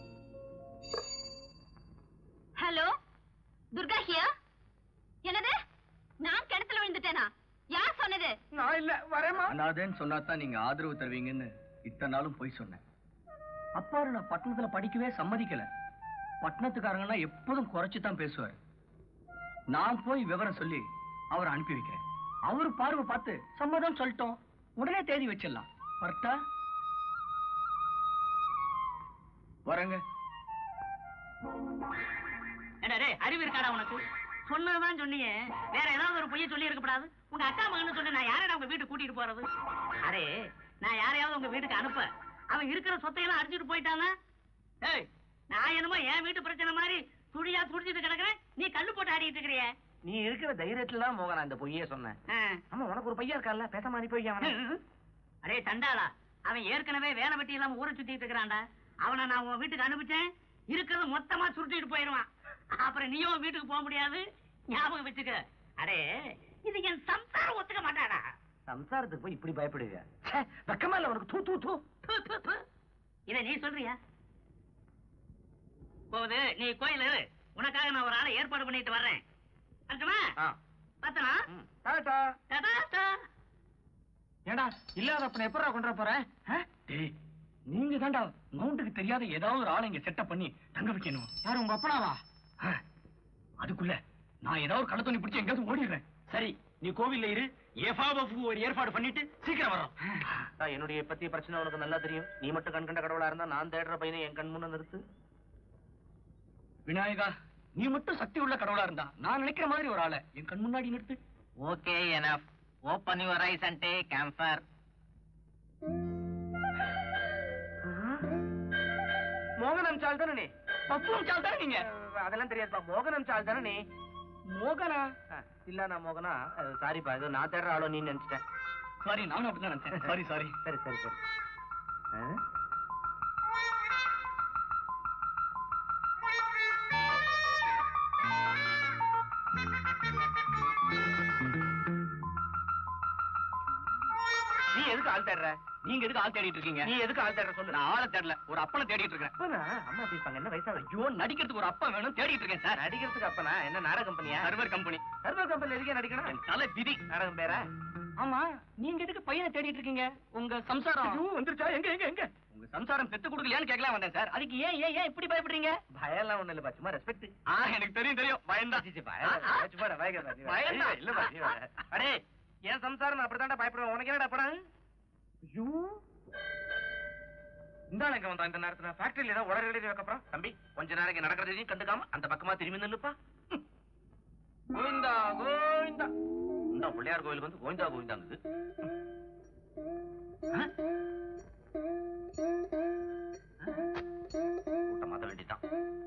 Hello, Durga here. என்னது? இரு. நான் இல்ல வரேமா. அனாதேன்னு சொன்னாதான் நீங்க ஆதரவு தருவீங்கன்னு இத்தனை நாளும் போய் சொன்னேன். அப்பாரு நான் பட்டணத்துல படிக்கவே சம்மதிக்கல. பட்டணத்துக்காரங்கன்னா எப்போதும் குறைச்சுதான் பேசுவாரு. நான் போய் விவரம் சொல்லி அவரை அனுப்பி வைக்கிறேன். அவரு பார்வை பார்த்து சம்மதம் சொல்லிட்டோம். உடனே தேதி வச்சிடலாம். கரெக்டா? வரங்க. அறிவு இருக்காடா உனக்கு? சொன்னதுதான் சொன்னீங்க. வேற ஏதாவது ஒரு பொய்ய சொல்லி இருக்கக்கூடாது. உங்க அக்கா மகன்னு சொன்ன நான் யாரையா உங்க வீட்டுக்கு கூட்டிட்டு போறது? அரே, நான் யாரையாவது உங்க வீட்டுக்கு அனுப்ப அவன் இருக்கிற சொத்தையெல்லாம் அடிச்சுட்டு போயிட்டானா? ஏய், நான் என்னமோ என் வீட்டு பிரச்சனை மாதிரி துடியா துடிச்சிட்டு கிடக்குறேன். நீ கல்லு போட்டு ஆடிட்டு இருக்கிறிய. நீ இருக்கிற தைரியத்துல தான் மோகனா இந்த பொய்யே சொன்னேன். ஆமா, உனக்கு ஒரு பையன் இருக்கான்ல, பேசாம அனுப்பி வைக்க. அரே தண்டாளா, அவன் ஏற்கனவே வேலை வெட்டி இல்லாம ஊரை சுத்திட்டு இருக்கிறான்டா. அவனை நான் உன் வீட்டுக்கு அனுப்பிச்சேன். இருக்கிறது மொத்தமா சுருட்டிட்டு போயிடுவான். அப்புறம் நீயும் வீட்டுக்கு போக முடியாது. ஞாபகம் வச்சுக்க. அரே, இது என் சம்சாரம் ஒத்துக்க மாட்டாடா. சம்சாரத்துக்கு போய் இப்படி பயப்படுங்க. வெக்கமா இல்ல உனக்கு? தூ தூ தூ. இத நீ சொல்றியா? போகுது, நீ கோயிலு. உனக்காக நான் ஒரு ஆளை ஏற்பாடு பண்ணிட்டு வர்றேன். ஏண்டா இல்லாதப்ப எப்படா கொண்டு போறேன்? நீங்க தாண்டா மவுண்டுக்கு தெரியாத ஏதாவது ஒரு ஆளை இங்க செட்டப் பண்ணி தங்க வைக்கணும். யாரு உங்க அப்பனாவா? அதுக்குள்ள நான் ஏதாவது கடை துணி பிடிச்சி எங்கேயாவது ஓடிடுறேன். சரி, நீ கோவில்ல இரு. எஃபாபுக்கு ஒரு ஏற்பாடு பண்ணிட்டு சீக்கிரம் வரோம். என்னுடைய பத்தி பிரச்சனை உனக்கு நல்லா தெரியும். நீ மட்டும் கண் கண்ட கடவுளா இருந்தா நான் தேடுற பையனை என் கண் முன்ன நிறுத்து. விநாயகா, நீ மட்டும் சக்தி உள்ள கடவுளா இருந்தா நான் நினைக்கிற மாதிரி ஒரு ஆளை என் கண் முன்னாடி நிறுத்து. Okay, enough. Open your eyes and take camper. மோகனம் சால் தானே நீ? பப்பும் சால் தானே நீங்க? அதெல்லாம் தெரியாதுப்பா. மோகனம் சால் தானே நீ? மோகனா? இல்ல, நான் மோகனா. சாரிப்பா, ஏதோ நான் தேடுற ஆளோ நீ நினைச்சிட்டேன். சாரி, நானும் அப்படிதான் நினைச்சேன். Sorry sorry. சரி சரி சரி. நீ எதுக்கு ஆள் தேடுற? நீங்க எதுக்கு ஆள் தேடிட்டு இருக்கீங்க? நீ எதுக்கு ஆள் தேடுற சொல்லு. நான் ஆளை தேடல, ஒரு அப்பனை தேடிட்டு இருக்கேன். அம்மா பேசுவாங்க. என்ன வயசா? ஐயோ, நடிக்கிறதுக்கு ஒரு அப்பா வேணும், தேடிட்டு இருக்கேன் சார். நடிக்கிறதுக்கு அப்பனா? என்ன நாடக கம்பெனியா? Server company. சர்வர் கம்பெனில எதுக்கே நடிக்கணும்? என் தலை விதி. நாடகம் பேரா? ஆமா, நீங்க எதுக்கு பையனை தேடிட்டு இருக்கீங்க? உங்க சம்சாரம் வந்துருச்சா? எங்க எங்க எங்க உங்க சம்சாரம் பெத்து கொடுக்கலையான்னு கேட்கலாம் வந்தேன் சார். அதுக்கு ஏன் ஏன் ஏன் இப்படி பயப்படுறீங்க? பயம் எல்லாம் ஒண்ணு இல்ல, சும்மா ரெஸ்பெக்ட். எனக்கு தெரியும் தெரியும். பயந்தான். அடே, என் சம்சாரம் நான் அப்படித்தாண்டா பயப்படுவேன். உனக்கு என்னடா படம்? ஐயோ, இந்தாள் எங்க வந்தா இந்த நேரத்துல? ஃபேக்டரியில ஏதாவது உடனே எழுதி வைக்கப்புறம் தம்பி கொஞ்ச நேரம் நடக்கிறதையும் கண்டுக்காம அந்த பக்கமா திரும்பி நில்லுப்பா. கோவிந்தா கோவிந்தா. இந்த பிள்ளையார் கோயிலுக்கு வந்து கோவிந்தா கோவிந்தாங்குது. கூட்ட மாத்த வேண்டிதான்.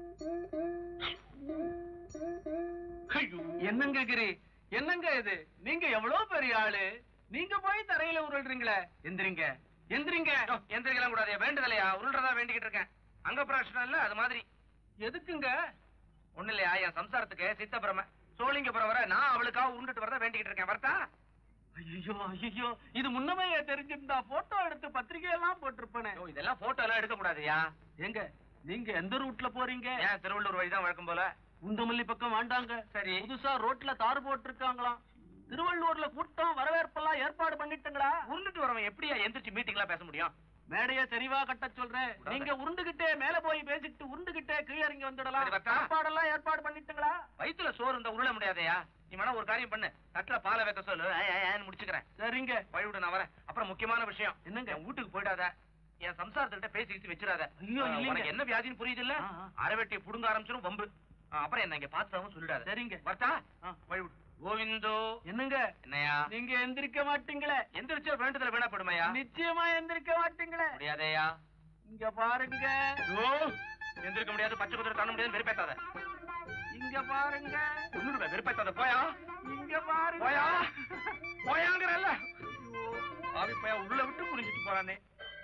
என்னங்க கிரி, என்னங்க இது? நீங்க எவ்வளவு பெரிய ஆளு, நீங்க போய் தரையில உருள்றீங்களே. எந்திரிங்க எந்திரிங்க. எந்திரிக்கலாம் கூடாது, வேண்டுதலையா? உருள்றதா வேண்டிக்கிட்டு இருக்கேன். அங்க பிரச்சனை இல்ல, அது மாதிரி. எதுக்குங்க? ஒண்ணு இல்லையா, என் சம்சாரத்துக்கு சித்தபுரம சோழிங்கபுரம் வர நான் அவளுக்காக உருண்டுட்டு வரதா வேண்டிக்கிட்டு இருக்கேன். வரட்டா? ஐயோ ஐயோ, இது முன்னமே தெரிஞ்சிருந்தா போட்டோ எடுத்து பத்திரிகையெல்லாம் போட்டிருப்பேனே. இதெல்லாம் போட்டோ எல்லாம் எடுக்க கூடாதுயா. எங்க நீங்க எந்த ரூட்ல போறீங்க? ஏன் திருவள்ளூர் வழிதான் வழக்கம் போல. உண்டமல்லி பக்கம் வேண்டாங்க. சரி, புதுசா ரோட்ல தார் போட்டிருக்காங்களாம். திருவள்ளூர்ல கூட்டம் வரவேற்பெல்லாம் ஏற்பாடு பண்ணிட்டுங்களா? உருண்டுட்டு வரவன் எப்படியா எந்திரிச்சு மீட்டிங்லாம் பேச முடியும்? மேடைய சரிவா கட்ட சொல்றேன். நீங்க உருண்டுகிட்டே மேல போய் பேசிக்கிட்டு உருண்டுகிட்டே கீழே இறங்கி வந்துடலாம். சாப்பாடெல்லாம் ஏற்பாடு பண்ணிட்டுங்களா? வயிற்றுல சோறு இருந்தா உருள முடியாதையா? நீ வேணா ஒரு காரியம் பண்ணு, தட்டுல பாலை வைக்க சொல்லு, முடிச்சுக்கிறேன். சரிங்க, வழிவிடு, நான் வரேன். அப்புறம் முக்கியமான விஷயம் என்னங்க, என் வீட்டுக்கு போயிடாத. என் சம்சாரத்துக்கிட்ட பேசிக்கிட்டு வச்சிடாத. உனக்கு என்ன வியாதின்னு புரியுது இல்ல? அரைவெட்டியை புடுங்க ஆரம்பிச்சிடும் வம்பு. அப்புறம் என்ன இங்க பார்த்தாவும் சொல்லிடாத. சரிங்க, வரட்டா? வழிவிடு. கோவிந்தோ. என்னங்க என்னையா? நீங்க எந்திரிக்க மாட்டீங்களே? எந்திரிச்சா வேண்டுதல வேணா படுமையா? நிச்சயமா எந்திரிக்க மாட்டீங்களே? முடியாதையா? இங்க பாருங்க. எந்திரிக்க முடியாது, பச்சை குதிரை தாண்ட முடியாது, வெறுப்பேத்தாத. இங்க பாருங்க. ஒண்ணுமே வெறுப்பேத்தாத. போயா? இங்க பாருங்க. போயா போயாங்கிறல்ல. பாவி போயா, உள்ள விட்டு புரிஞ்சிட்டு போறானே.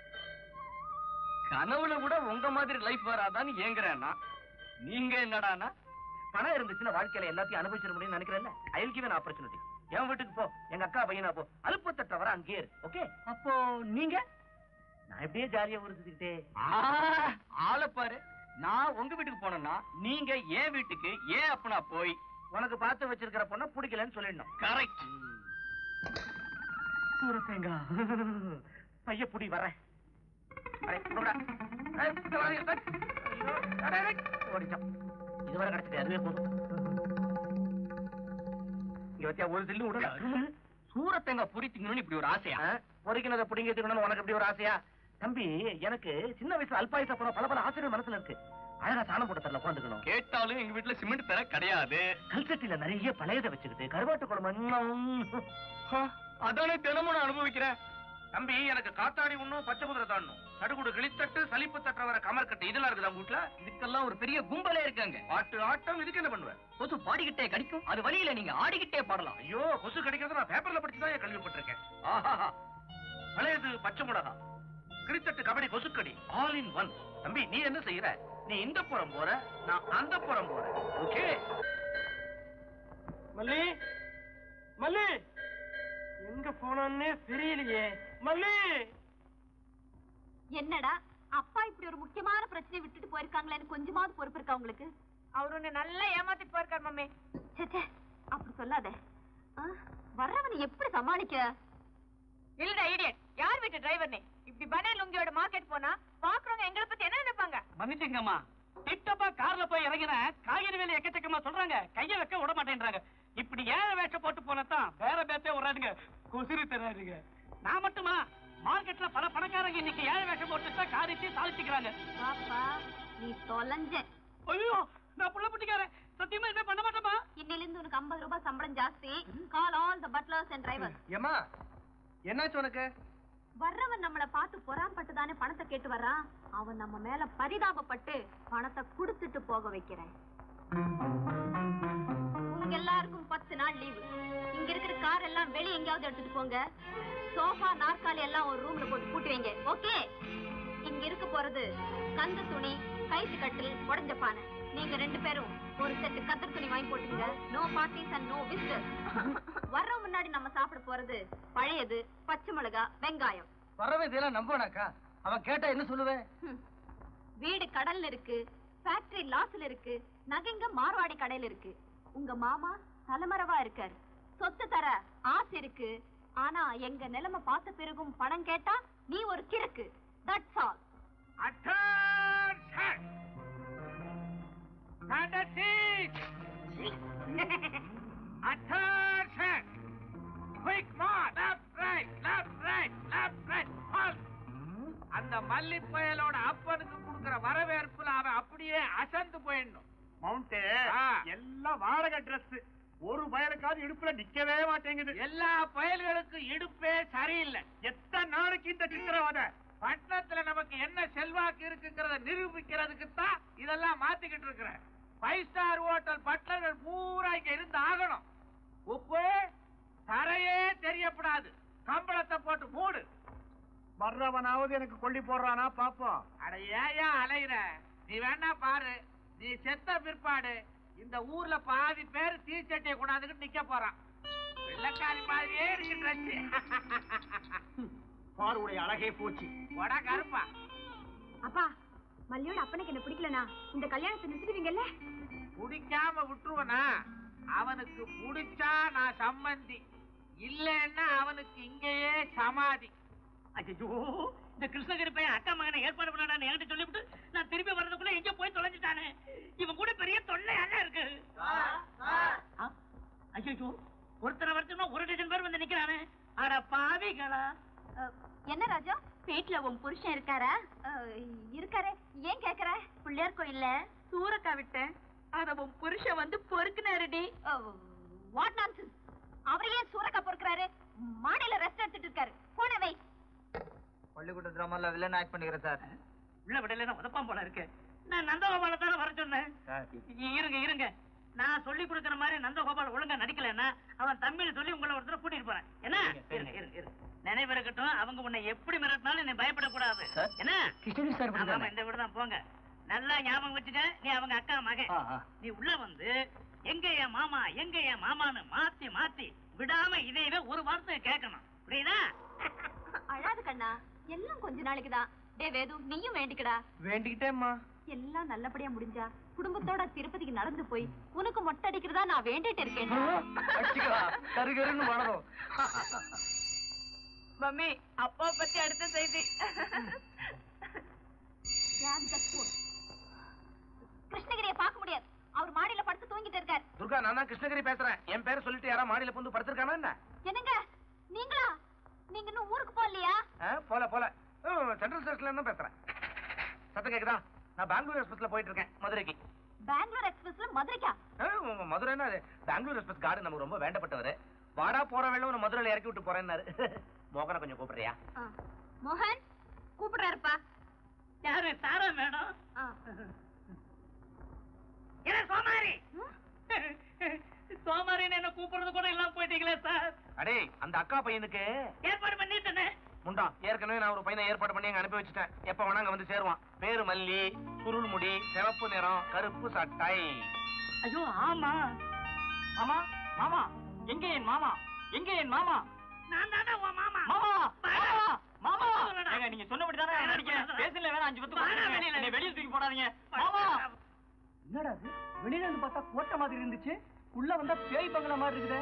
கனவுல கூட உங்க மாதிரி லைஃப் வராதான்னு ஏங்குறேன்னா நீங்க என்னடானா? பணம் இருந்துச்சுன்னா வாழ்க்கையில எல்லாத்தையும் அனுபவிச்சிட முடியும்னு நினைக்கிறேன். I will give an opportunity. என் வீட்டுக்கு போ, எங்க அக்கா பையனா போ, அலுப்பத்தட்ட வர அங்கேயே இரு. ஓகே? அப்போ நீங்க? நான் எப்படியே ஜாலியா உறுதிக்கிட்டே ஆளை பாரு. நான் உங்க வீட்டுக்கு போனேன்னா நீங்க என் வீட்டுக்கு ஏன் அப்பனா போய் உனக்கு பார்த்து வச்சிருக்கிற பொண்ணை பிடிக்கலன்னு சொல்லிடணும். கரெக்ட். சூரத்தேங்கா பையப்புடி வரேன். இதுவரை கிடைச்சது அதுவே போதும். இங்க வச்சா ஒரு சில்லு விட சூரத்தேங்கா பொறித்திங்கன்னு இப்படி ஒரு ஆசையா? பொறிக்கினதை புடிங்க திங்கணும்னு உனக்கு எப்படி ஒரு ஆசையா? தம்பி, எனக்கு சின்ன வயசுல அல்பாயுச போன பல ஆசிரியர் மனசுல இருக்கு. அழகா சாணம் போட்டு தரல உட்காந்துக்கணும். கேட்டாலும் எங்க வீட்டுல சிமெண்ட் தர கிடையாது. கல்சட்டில நிறைய பழையதை வச்சுக்கிட்டு கருவாட்டு குழம்பு அதானே தினமும் நான் அனுபவிக்கிறேன். தம்பி, எனக்கு காத்தாடி ஒண்ணும் பச்சை குதிரை தாண்டணும், சடுகுடு கிளித்தட்டு சலிப்பு தட்டுற வர கமர் கட்டு இதெல்லாம் இருக்குதா வீட்டுல? இதுக்கெல்லாம் ஒரு பெரிய கும்பலே இருக்காங்க. பாட்டு ஆட்டம் இதுக்கு என்ன பண்ணுவேன்? கொசு பாடிக்கிட்டே கடிக்கும், அது வழியில நீங்க ஆடிக்கிட்டே பாடலாம். ஐயோ, கொசு கடிக்கிறது நான் பேப்பர்ல படிச்சுதான் கேள்விப்பட்டிருக்கேன். ஆஹா, பழையது பச்சை மிளகா, கிளித்தட்டு கபடி கொசுக்கடி ஆல் இன் ஒன். தம்பி, நீ என்ன செய்யற? நீ இந்த புறம் போற, நான் அந்த புறம் போறேன். ஓகே மல்லி, மல்லி எங்க போனான்னே தெரியலையே. மல்லி, என்னடா அப்பா இப்படி ஒரு முக்கியமான பிரச்சனை விட்டுட்டு போயிருக்காங்களேன்னு கொஞ்சமாவது பொறுப்பு இருக்கா உங்களுக்கு? அவரு உன்னை நல்லா ஏமாத்திட்டு போயிருக்காரு மம்மி. சே, அப்படி சொல்லாத. வர்றவனை எப்படி சமாளிக்க? இல்லடா ஐடியட், யார் வீட்டு டிரைவர் நீ? இப்படி பனியன் லுங்கியோட மார்க்கெட் போனா பாக்குறவங்க எங்களை பத்தி என்ன நினைப்பாங்க? மன்னிச்சுங்கம்மா, டிப்டப்பா கார்ல போய் இறங்கின காய்கறி வேலை எக்கச்சக்கமா சொல்றாங்க, கைய வைக்க விட மாட்டேன்றாங்க. இப்படி ஏழை வேஷம் போட்டு போனதான் வேற பேத்தே விடுறாதுங்க, குசிறு தராதுங்க. நான் மட்டுமா, மார்க்கெட்ல பல பணக்காரங்க இன்னைக்கு ஏழை வேஷம் போட்டு காரிச்சு சாதிச்சுக்கிறாங்க. பாப்பா, நீ தொலைஞ்ச. ஐயோ, நான் புள்ள புட்டிக்காரன், சத்தியமா என்ன பண்ண மாட்டேமா. இன்னிலிருந்து உனக்கு 50 ரூபாய் சம்பளம் ஜாஸ்தி. Call all the butlers and drivers. ஏமா, என்னாச்சு உனக்கு? வர்றவன் நம்மள பார்த்து பொறாம்பட்டு தானே பணத்தை கேட்டு வர்றான். அவன் நம்ம மேல பரிதாபப்பட்டு பணத்தை கொடுத்துட்டு போக வைக்கிறேன். உங்க எல்லாருக்கும் 10 நாள் லீவு. இங்க இருக்கிற கார் எல்லாம் வெளியே எங்கேயாவது எடுத்துட்டு போங்க. சோஃபா நாற்காலி எல்லாம் ஒரு ரூம்ல போட்டு பூட்டி வைங்க. ஓகே? இங்க இருக்க போறது கந்த துணி, கைத்து கட்டில், உடைஞ்ச பானை. நீங்க 2 பேரும் ஒரு செட்டு கத்தர் துணி வாங்கி போட்டுங்க. No parties and no visitors. வர்ற முன்னாடி நம்ம சாப்பிட போறது பழையது, பச்சை மிளகா, வெங்காயம். வரவே இதெல்லாம் நம்பனாக்கா? அவன் கேட்டா என்ன சொல்லுவேன்? வீடு கடல்ல இருக்கு, ஃபேக்டரி லாஸ்ல இருக்கு, நகைங்க மார்வாடி கடையில இருக்கு. உங்க மாமா தலைமறைவா இருக்காரு, சொத்து தர ஆசை இருக்கு. ஆனா எங்க நிலைமை பார்த்த பிறகும் பணம் கேட்டா நீ ஒரு கிறுக்கு. That's all. Attention! Attention! Quick march! Left, right, left, right, left, right. Halt! அந்த மல்லி புயலோட அப்பனுக்கு கொடுக்கிற வரவேற்புல அவன் அப்படியே அசந்து போயிடணும். மவுண்ட் எல்லாம் வாடகை டிரஸ். ஒரு பயலுக்காவது இடுப்புல நிக்கவே மாட்டேங்குது. எல்லா பயல்களுக்கும் இடுப்பே சரியில்லை. எத்தனை நாளைக்கு இந்த சித்திரவதை? பட்டணத்துல நமக்கு என்ன செல்வாக்கு இருக்குங்கிறத நிரூபிக்கிறதுக்கு தான் இதெல்லாம் மாத்திக்கிட்டு இருக்கிறேன். 5 ஸ்டார் ஹோட்டல் பட்லர்கள் பூரா இங்க இருந்து ஆகணும். உப்பு தரையே தெரியப்படாது. கம்பளத்தை போட்டு மூடு. வர்றவனாவது எனக்கு கொல்லி போடுறானா பாப்போம். அட ஏயா அலையிற? நீ வேணா பாரு, நீ செத்த பிற்பாடு இந்த ஊர்ல பாதி பேர் தீச்சட்டியை கொண்டாந்துக்கிட்டு நிக்க போறான். வெள்ளக்காரி மாதிரியே இருக்கு ட்ரெஸ். பாருடைய அழகே போச்சு. வட கருப்பா. அப்பா, மல்லியோட அப்பனுக்கு என்ன பிடிக்கலனா இந்த கல்யாணத்தை நிறுத்திடுவீங்கல்ல? பிடிக்காம விட்டுருவனா? அவனுக்கு பிடிச்சா நான் சம்மந்தி, இல்லன்னா அவனுக்கு இங்கேயே சமாதி. ஐயோ, இந்த கிருஷ்ணகிரி பையன் அக்கா மகனை ஏற்பாடு பண்ணான்னு என்கிட்ட சொல்லிவிட்டு நான் திரும்பி வர்றதுக்குள்ள எங்க போய் தொலைஞ்சிட்டானே. இவன் கூட பெரிய தொல்லையாக இருக்கு. ஐயோ, ஒருத்தரை வருஷமா 1 டஜன் பேர் வந்து நிக்கிறானே. அட பாவிகளா. என்ன ராஜா, வீட்டுல உன் புருஷன் இருக்காரா? இருக்காரு. ஏன் கேக்குற? பிள்ளையார் கோயில்ல சூரக்கா விட்டேன், அத உன் புருஷன் வந்து பொறுக்குனாருடி. What nonsense? அவரே ஏன் சூரக்கா பொறுக்குறாரு? மாடியில ரெஸ்ட் எடுத்துட்டு இருக்காரு. போன வை. பள்ளிக்கூட டிராமால வில்லன் ஆக்ட் பண்ணிக்கிறேன் சார். உள்ள விடல உதப்பான் போல இருக்கு. நான் நந்தகோபால தானே வர சொன்னேன். இருங்க, நான் சொல்லி கொடுக்கற மாதிரி நந்தகோபால் ஒழுங்கா நடிக்கலன்னா அவன் தமிழ் சொல்லி உங்களை ஒருத்தர கூட்டிட்டு போறேன். என்ன? இருங்க. நினைவு இருக்கட்டும், அவங்க உன்னை எப்படி மிரட்டினாலும் நீ பயப்படக்கூடாது. என்ன? கிருஷ்ணகிரி சார் ஆமா, இந்த வீடு தான். போங்க, நல்லா ஞாபகம் வச்சுக்க. நீ அவங்க அக்கா மகன். நீ உள்ள வந்து எங்க என் மாமா, எங்க என் மாமான்னு மாத்தி மாத்தி விடாம இதையவே ஒரு வார்த்தை கேட்கணும். புரியுதா? அழாது கண்ணா, எல்லாம் கொஞ்ச நாளைக்கு தான். டே வேது, நீயும் வேண்டிக்கடா. வேண்டிக்கிட்டேம்மா. எல்லாம் நல்லபடியா முடிஞ்சா குடும்பத்தோட திருப்பதிக்கு நடந்து போய் உனக்கு மொட்டை அடிக்கிறதா நான் வேண்டிட்டு இருக்கேன். கருகருன்னு வளரும். மம்மி அப்பா பத்தி அடுத்த செய்தி. கிருஷ்ணகிரியை பார்க்க முடியாது. அவர் மாடியில படுத்து தூங்கிட்டு இருக்காரு. துர்கா, நான் தான் கிருஷ்ணகிரி பேசுறேன். என் பேரை சொல்லிட்டு யாரா மாடியில புந்து படுத்திருக்கானா என்ன? என்னங்க நீங்களா? நீங்க இன்னும் ஊருக்கு போகலையா? போல சென்ட்ரல் ஸ்டேஷன்ல இருந்து பேசுறேன். சத்தம் கேக்குதா? நான் பெங்களூர் எக்ஸ்பிரஸ்ல போயிட்டு இருக்கேன் மதுரைக்கு. பெங்களூர் எக்ஸ்பிரஸ்ல மதுரைக்கா? மதுரைன்னா பெங்களூர் எக்ஸ்பிரஸ் கார்டு நமக்கு ரொம்ப வேண்டப்பட்டவர். வாடா போற வேலை ஒரு மதுரையில இறக்கி விட்டு போறேன்னாரு. மோகனை கொஞ்சம் கூப்பிடுறியா? மோகன் கூப்பிடுறாருப்பா. யாரு? சாரா மேடம். என்ன சோமாரி? சோமாரின்னு என்ன கூப்பிடுறது கூட இல்லாம போயிட்டீங்களே சார். அடே, அந்த அக்கா பையனுக்கு ஏற்பாடு பண்ணிட்டேனே. முண்டா, ஏற்கனவே நான் ஒரு பையனை ஏற்பாடு பண்ணி அங்க அனுப்பி வச்சுட்டேன். எப்ப வேணா அங்க வந்து சேருவான். பேரு மல்லி, சுருள் முடி, சிவப்பு நிறம், கருப்பு சட்டை. ஐயோ ஆமா. மாமா மாமா, எங்க என் மாமா? எங்க என் மாமா? நான் தானே உன் மாமா. மாமா மாமா ஏங்க, நீங்க சொன்னபடி தானே நடிக்கிறேன். பேசல வேணா 5 பத்து என்னை வெளியே தூக்கி போடாதீங்க. மாமா என்னடா அது? வெளியில இருந்து பார்த்தா கோட்டை மாதிரி இருந்துச்சு, உள்ள வந்தா பேய் பங்களா மாதிரி இருக்குதே.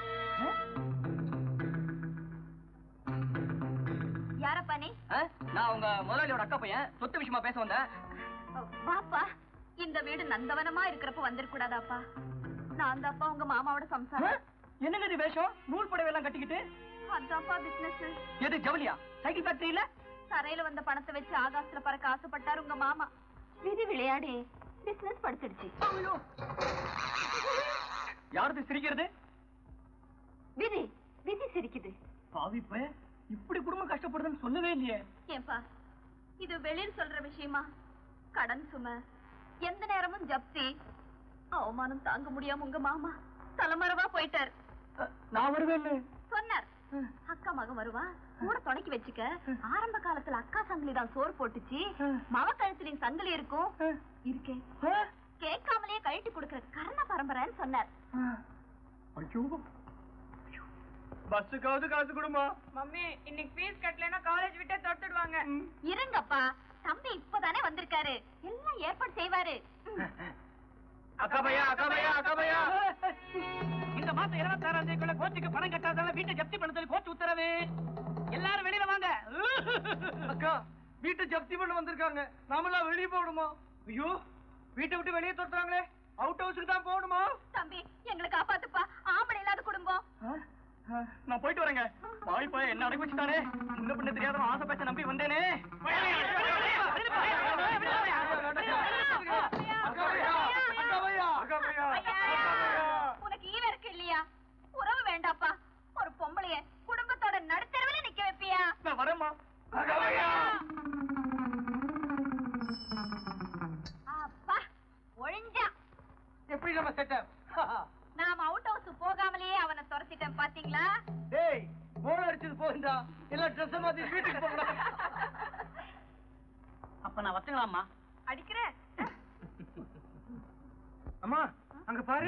யாரப்பா நீ? நான் உங்க முதலாளியோட அக்கா பையன். சொத்து விஷயமா பேச வந்தேன். வாப்பா. இந்த வீடு நந்தவனமா இருக்கிறப்ப வந்துடக்கூடாதாப்பா? நான் தாப்பா உங்க மாமாவோட சம்சாரம். என்னங்க இது வேஷம்? நூல் புடவை எல்லாம் கட்டிக்கிட்டு? அதான்ப்பா பிசினஸ். எது ஜவுளியா? சைக்கிள் ஃபேக்டரி இல்ல? தரையில வந்த பணத்தை வச்சு ஆகாசத்துல பறக்க ஆசைப்பட்டாரு உங்க மாமா. விதி விளையாடி பிசினஸ் படுத்துடுச்சு. யாரது சிரிக்கிறது? விதி. விதி சிரிக்குது. பாவி பைய, இப்படி குடும்பம் கஷ்டப்படுதுன்னு சொல்லவே இல்லையே. ஏன்பா, இது வெளியில் சொல்ற விஷயமா? கடன் சுமை, எந்த நேரமும் ஜப்தி. அவமானம் தாங்க முடியாம உங்க மாமா தலைமறைவா போயிட்டார். நான் வருவேன் சொன்னார். அக்கா மகன் வருவா, கூட துணைக்கி வச்சுக்க. ஆரம்ப காலத்துல அக்கா சங்கிலி தான் சோறு போட்டுச்சு. மவ கழுத்துலயும் சங்கிலி இருக்கும். இருக்கே, கேட்காமலேயே கழட்டி கொடுக்கிற கர்ண பரம்பரைன்னு சொன்னார். பஸ்ஸுக்காவது காசு கொடுமா. மம்மி இன்னைக்கு ஃபீஸ் கட்டலைன்னா காலேஜ் விட்டே தொட்டுடுவாங்க. இருங்கப்பா, தம்பி இப்பதானே வந்திருக்காரு, எல்லாம் ஏற்பாடு செய்வாரு. அக்கா பையா, அக்கா பையா, அக்கா பையா. இந்த மாசம் 26ஆம் தேதிக்குள்ள கோச்சுக்கு பணம் கட்டாதால வீட்டை ஜப்தி பண்ண சொல்லி கோச்சு உத்தரவு. எல்லாரும் வெளியில வாங்க. அக்கா, வீட்டை ஜப்தி பண்ண வந்திருக்காங்க. நாமெல்லாம் வெளியே போகணுமா? ஐயோ, வீட்டை விட்டு வெளியே தொட்டுறாங்களே. அவுட் ஹவுஸுக்கு தான் போகணுமா? தம்பி எங்களை காப்பாத்துப்பா, ஆம்பளை இல்லாத குடும்பம். நான் போயிட்டு வரேங்க. பாய் பாய், என்ன அடக்கி வச்சுட்டானே. முன்ன பின்ன தெரியாத ஆசை பேச நம்பி வந்தேனே. உனக்கு ஈவ இருக்கு இல்லையா? உறவு வேண்டாப்பா. ஒரு பொம்பளைய குடும்பத்தோட நடுத்தரவுல நிக்க வைப்பியா? நான் வரேம்மா. அப்பா ஒழிஞ்சா. எப்படி நம்ம செட்டப்? நாம அவுட் ஹவுஸ் போகாமலேயே அவனை துரத்திட்டேன் பாத்தீங்களா? டேய், போன் அடிச்சது போகுதா? இல்ல ட்ரெஸ் மாத்தி வீட்டுக்கு போகலாம். அப்ப நான் வச்சுக்கலாமா? அடிக்கிற அம்மா, அங்க பாரு.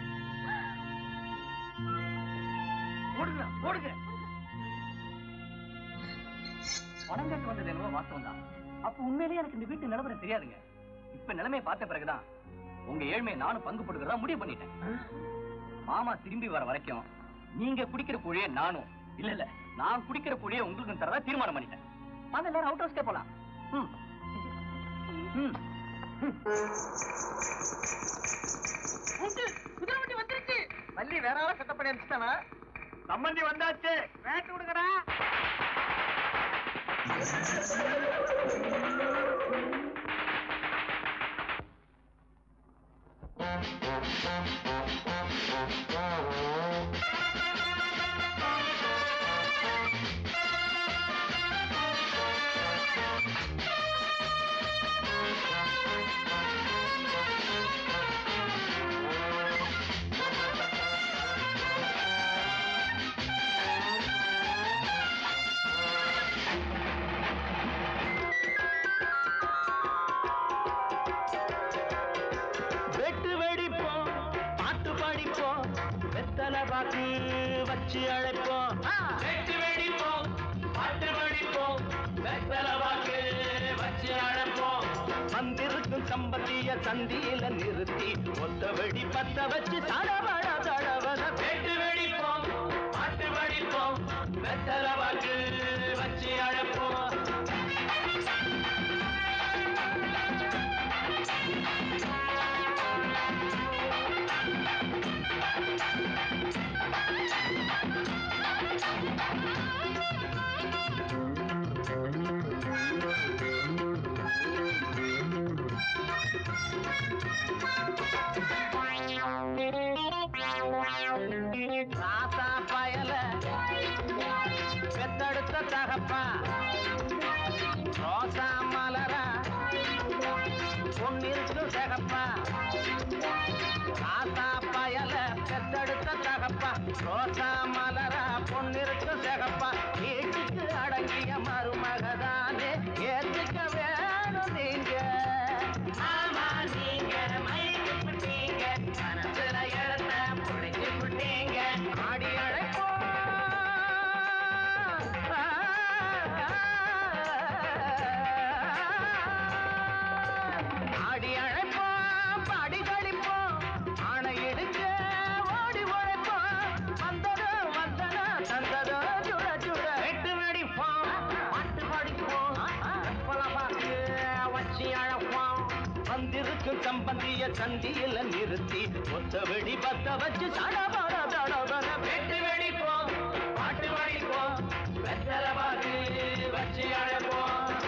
ஓடுங்க ஓடுங்க. பணம் கட்டு வந்தது என்னவோ வாஸ்தவம் தான். அப்ப உண்மையிலேயே எனக்கு இந்த வீட்டு நிலவரம் தெரியாதுங்க. இப்ப நிலைமையை பார்த்த பிறகுதான் உங்க ஏழ்மையை நானும் பங்கு போட்டுக்கிறதா முடிவு பண்ணிட்டேன். மாமா திரும்பி வர வரைக்கும் நீங்க குடிக்கிற கூழிய நானும் இல்ல நான் குடிக்கிற கூழிய உங்களுக்கு தரதா தீர்மானம் பண்ணிட்டேன். வாங்க எல்லாரும் அவுட் ஹவுஸ்க்கே போலாம். குதிரை வந்துருச்சு. வள்ளி வேற ஆள செட்டப் பண்ணி அனுப்பிச்சிட்டானா? சம்பந்தி வந்தாச்சு. வேட்டு கொடுக்கறா. வச்சு அழைப்போம். வெற்றி வெடிப்போம், பாட்டு படிப்போம், வெத்தலை வாக்கு வச்சு அழைப்போம். வந்திருக்கும் சம்பந்திய சந்தியில நிறுத்தி ஒத்த வெடி பத்த வச்சு தடவட தடவட வெட்டு வெடிப்போம், பாட்டு படிப்போம், வெத்தலை வாக்கு ராசா பயல பெத்தெடுத்த தகப்பா ரோசா மலரா பொன்னிருக்கு சிகப்பா வீட்டுக்கு அடங்கிய மருமகதானே ஏத்துக்க வேணும் நீங்க ஆமா நீங்க மயக்கி விட்டீங்க மனசுல இடத்த புடிச்சு விட்டீங்க ஆடி அழைப்போம் ஆடி அழைப்போம் பாடி கழிப்போம் ஆணை எடுக்க ஓடி உழைப்போம் வந்ததோ வந்தனா தந்ததோ சுட சுட வெட்டு வெடிப்போம் பாட்டு படிப்போம் வெப்பல பார்த்து வச்சு அழைப்போம் வந்திருக்கும் சம்பந்திய சந்தியில நிறுத்தி ஒத்த வெடி பத்த வச்சு சடபட தடபட வெட்டு வெடிப்போம் பாட்டு படிப்போம் வெத்தல பார்த்து வச்சு அழைப்போம்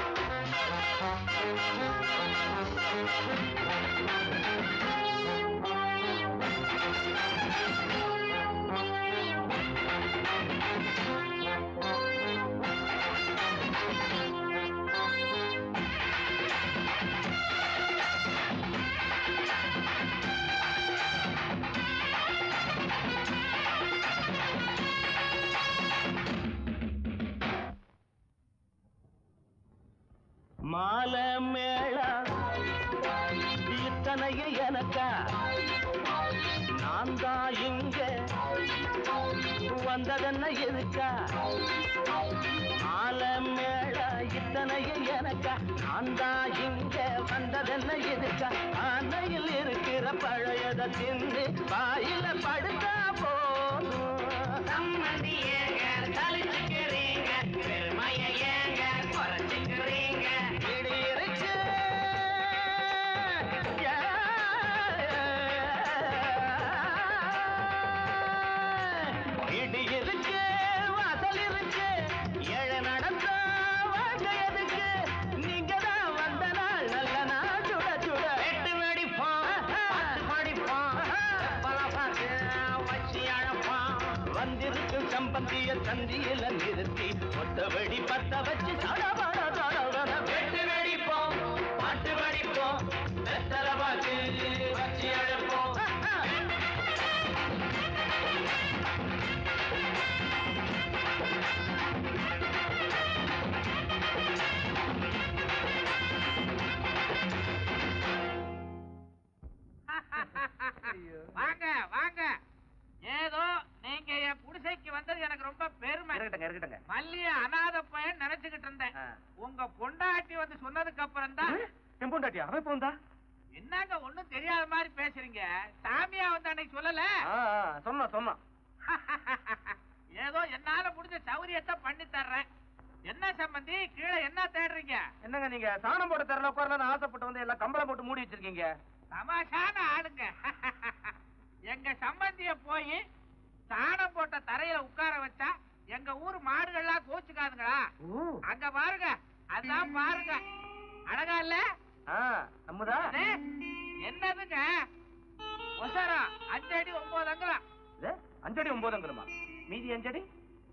மாலை மேளா இத்தனைய எனக்கா நான் தான் இங்க வந்ததென்ன எதுக்கா மாலை மேளா இத்தனைய எனக்கா நான் தான் இங்க வந்ததென்ன எதுக்கா அன்னையில் இருக்கிற பழையத தின்னு வாயில படுத்தா போதும் சம்மந்தி ஏங்க தலிச்சுக்கிறீங்க பெருமைய ஏங்க குறைச்சுக்கிறீங்க இடி இருக்கு இடி இருக்கு வாசல் இருக்கு ஏழை நடந்த வாழ்க்கை எதுக்கு நீங்க தான் வந்த நாள் நல்ல நாள் சுட சுட எட்டு வெடிப்போம் பாட்டு படிப்போம் பல பாட்டு வச்சு அழப்போம் வந்திருக்கு சம்பந்திய சந்தியில நிறுத்தி ஒத்த வெடி பத்த வச்சு தடபட தடபட வெட்டு வெடிப்போம் பாட்டு படிப்போம் வெத்தல பாட்டு வச்சு அழப்போம் வாங்க வாங்க ஏதோ நீங்க என் குடிசைக்கு வந்தது எனக்கு ரொம்ப பெருமை இருக்கட்டுங்க மல்லிய அநாத பையன் நினைச்சுக்கிட்டு இருந்தேன் உங்க பொண்டாட்டி வந்து சொன்னதுக்கு அப்புறம் தான் என் பொண்டாட்டி அவன் போந்தா என்னங்க ஒண்ணும் தெரியாத மாதிரி பேசுறீங்க சாமியா வந்து அன்னைக்கு சொல்லல சொன்னா ஏதோ என்னால முடிஞ்ச சௌரியத்தை பண்ணி தர்றேன் என்ன சம்பந்தி கீழே என்ன தேடுறீங்க என்னங்க நீங்க சாணம் போட தரல உட்காரலாம் ஆசைப்பட்டு வந்து எல்லாம் கம்பளம் போட்டு மூடி வச்சிருக்கீங்க தமாஷான ஆளுங்க எங்க சம்பந்திய போய் சாணம் போட்ட தரையில உட்கார வச்சா எங்க ஊர் மாடுகள்லாம் கோச்சுக்காதுங்களா அங்க பாருங்க அதான் பாருங்க அழகா இல்ல நம்மதா என்னதுங்க ஒசரம் 5 அடி 9 அங்குலம் 5 அடி 9 அங்குலமா மீதி 5 அடி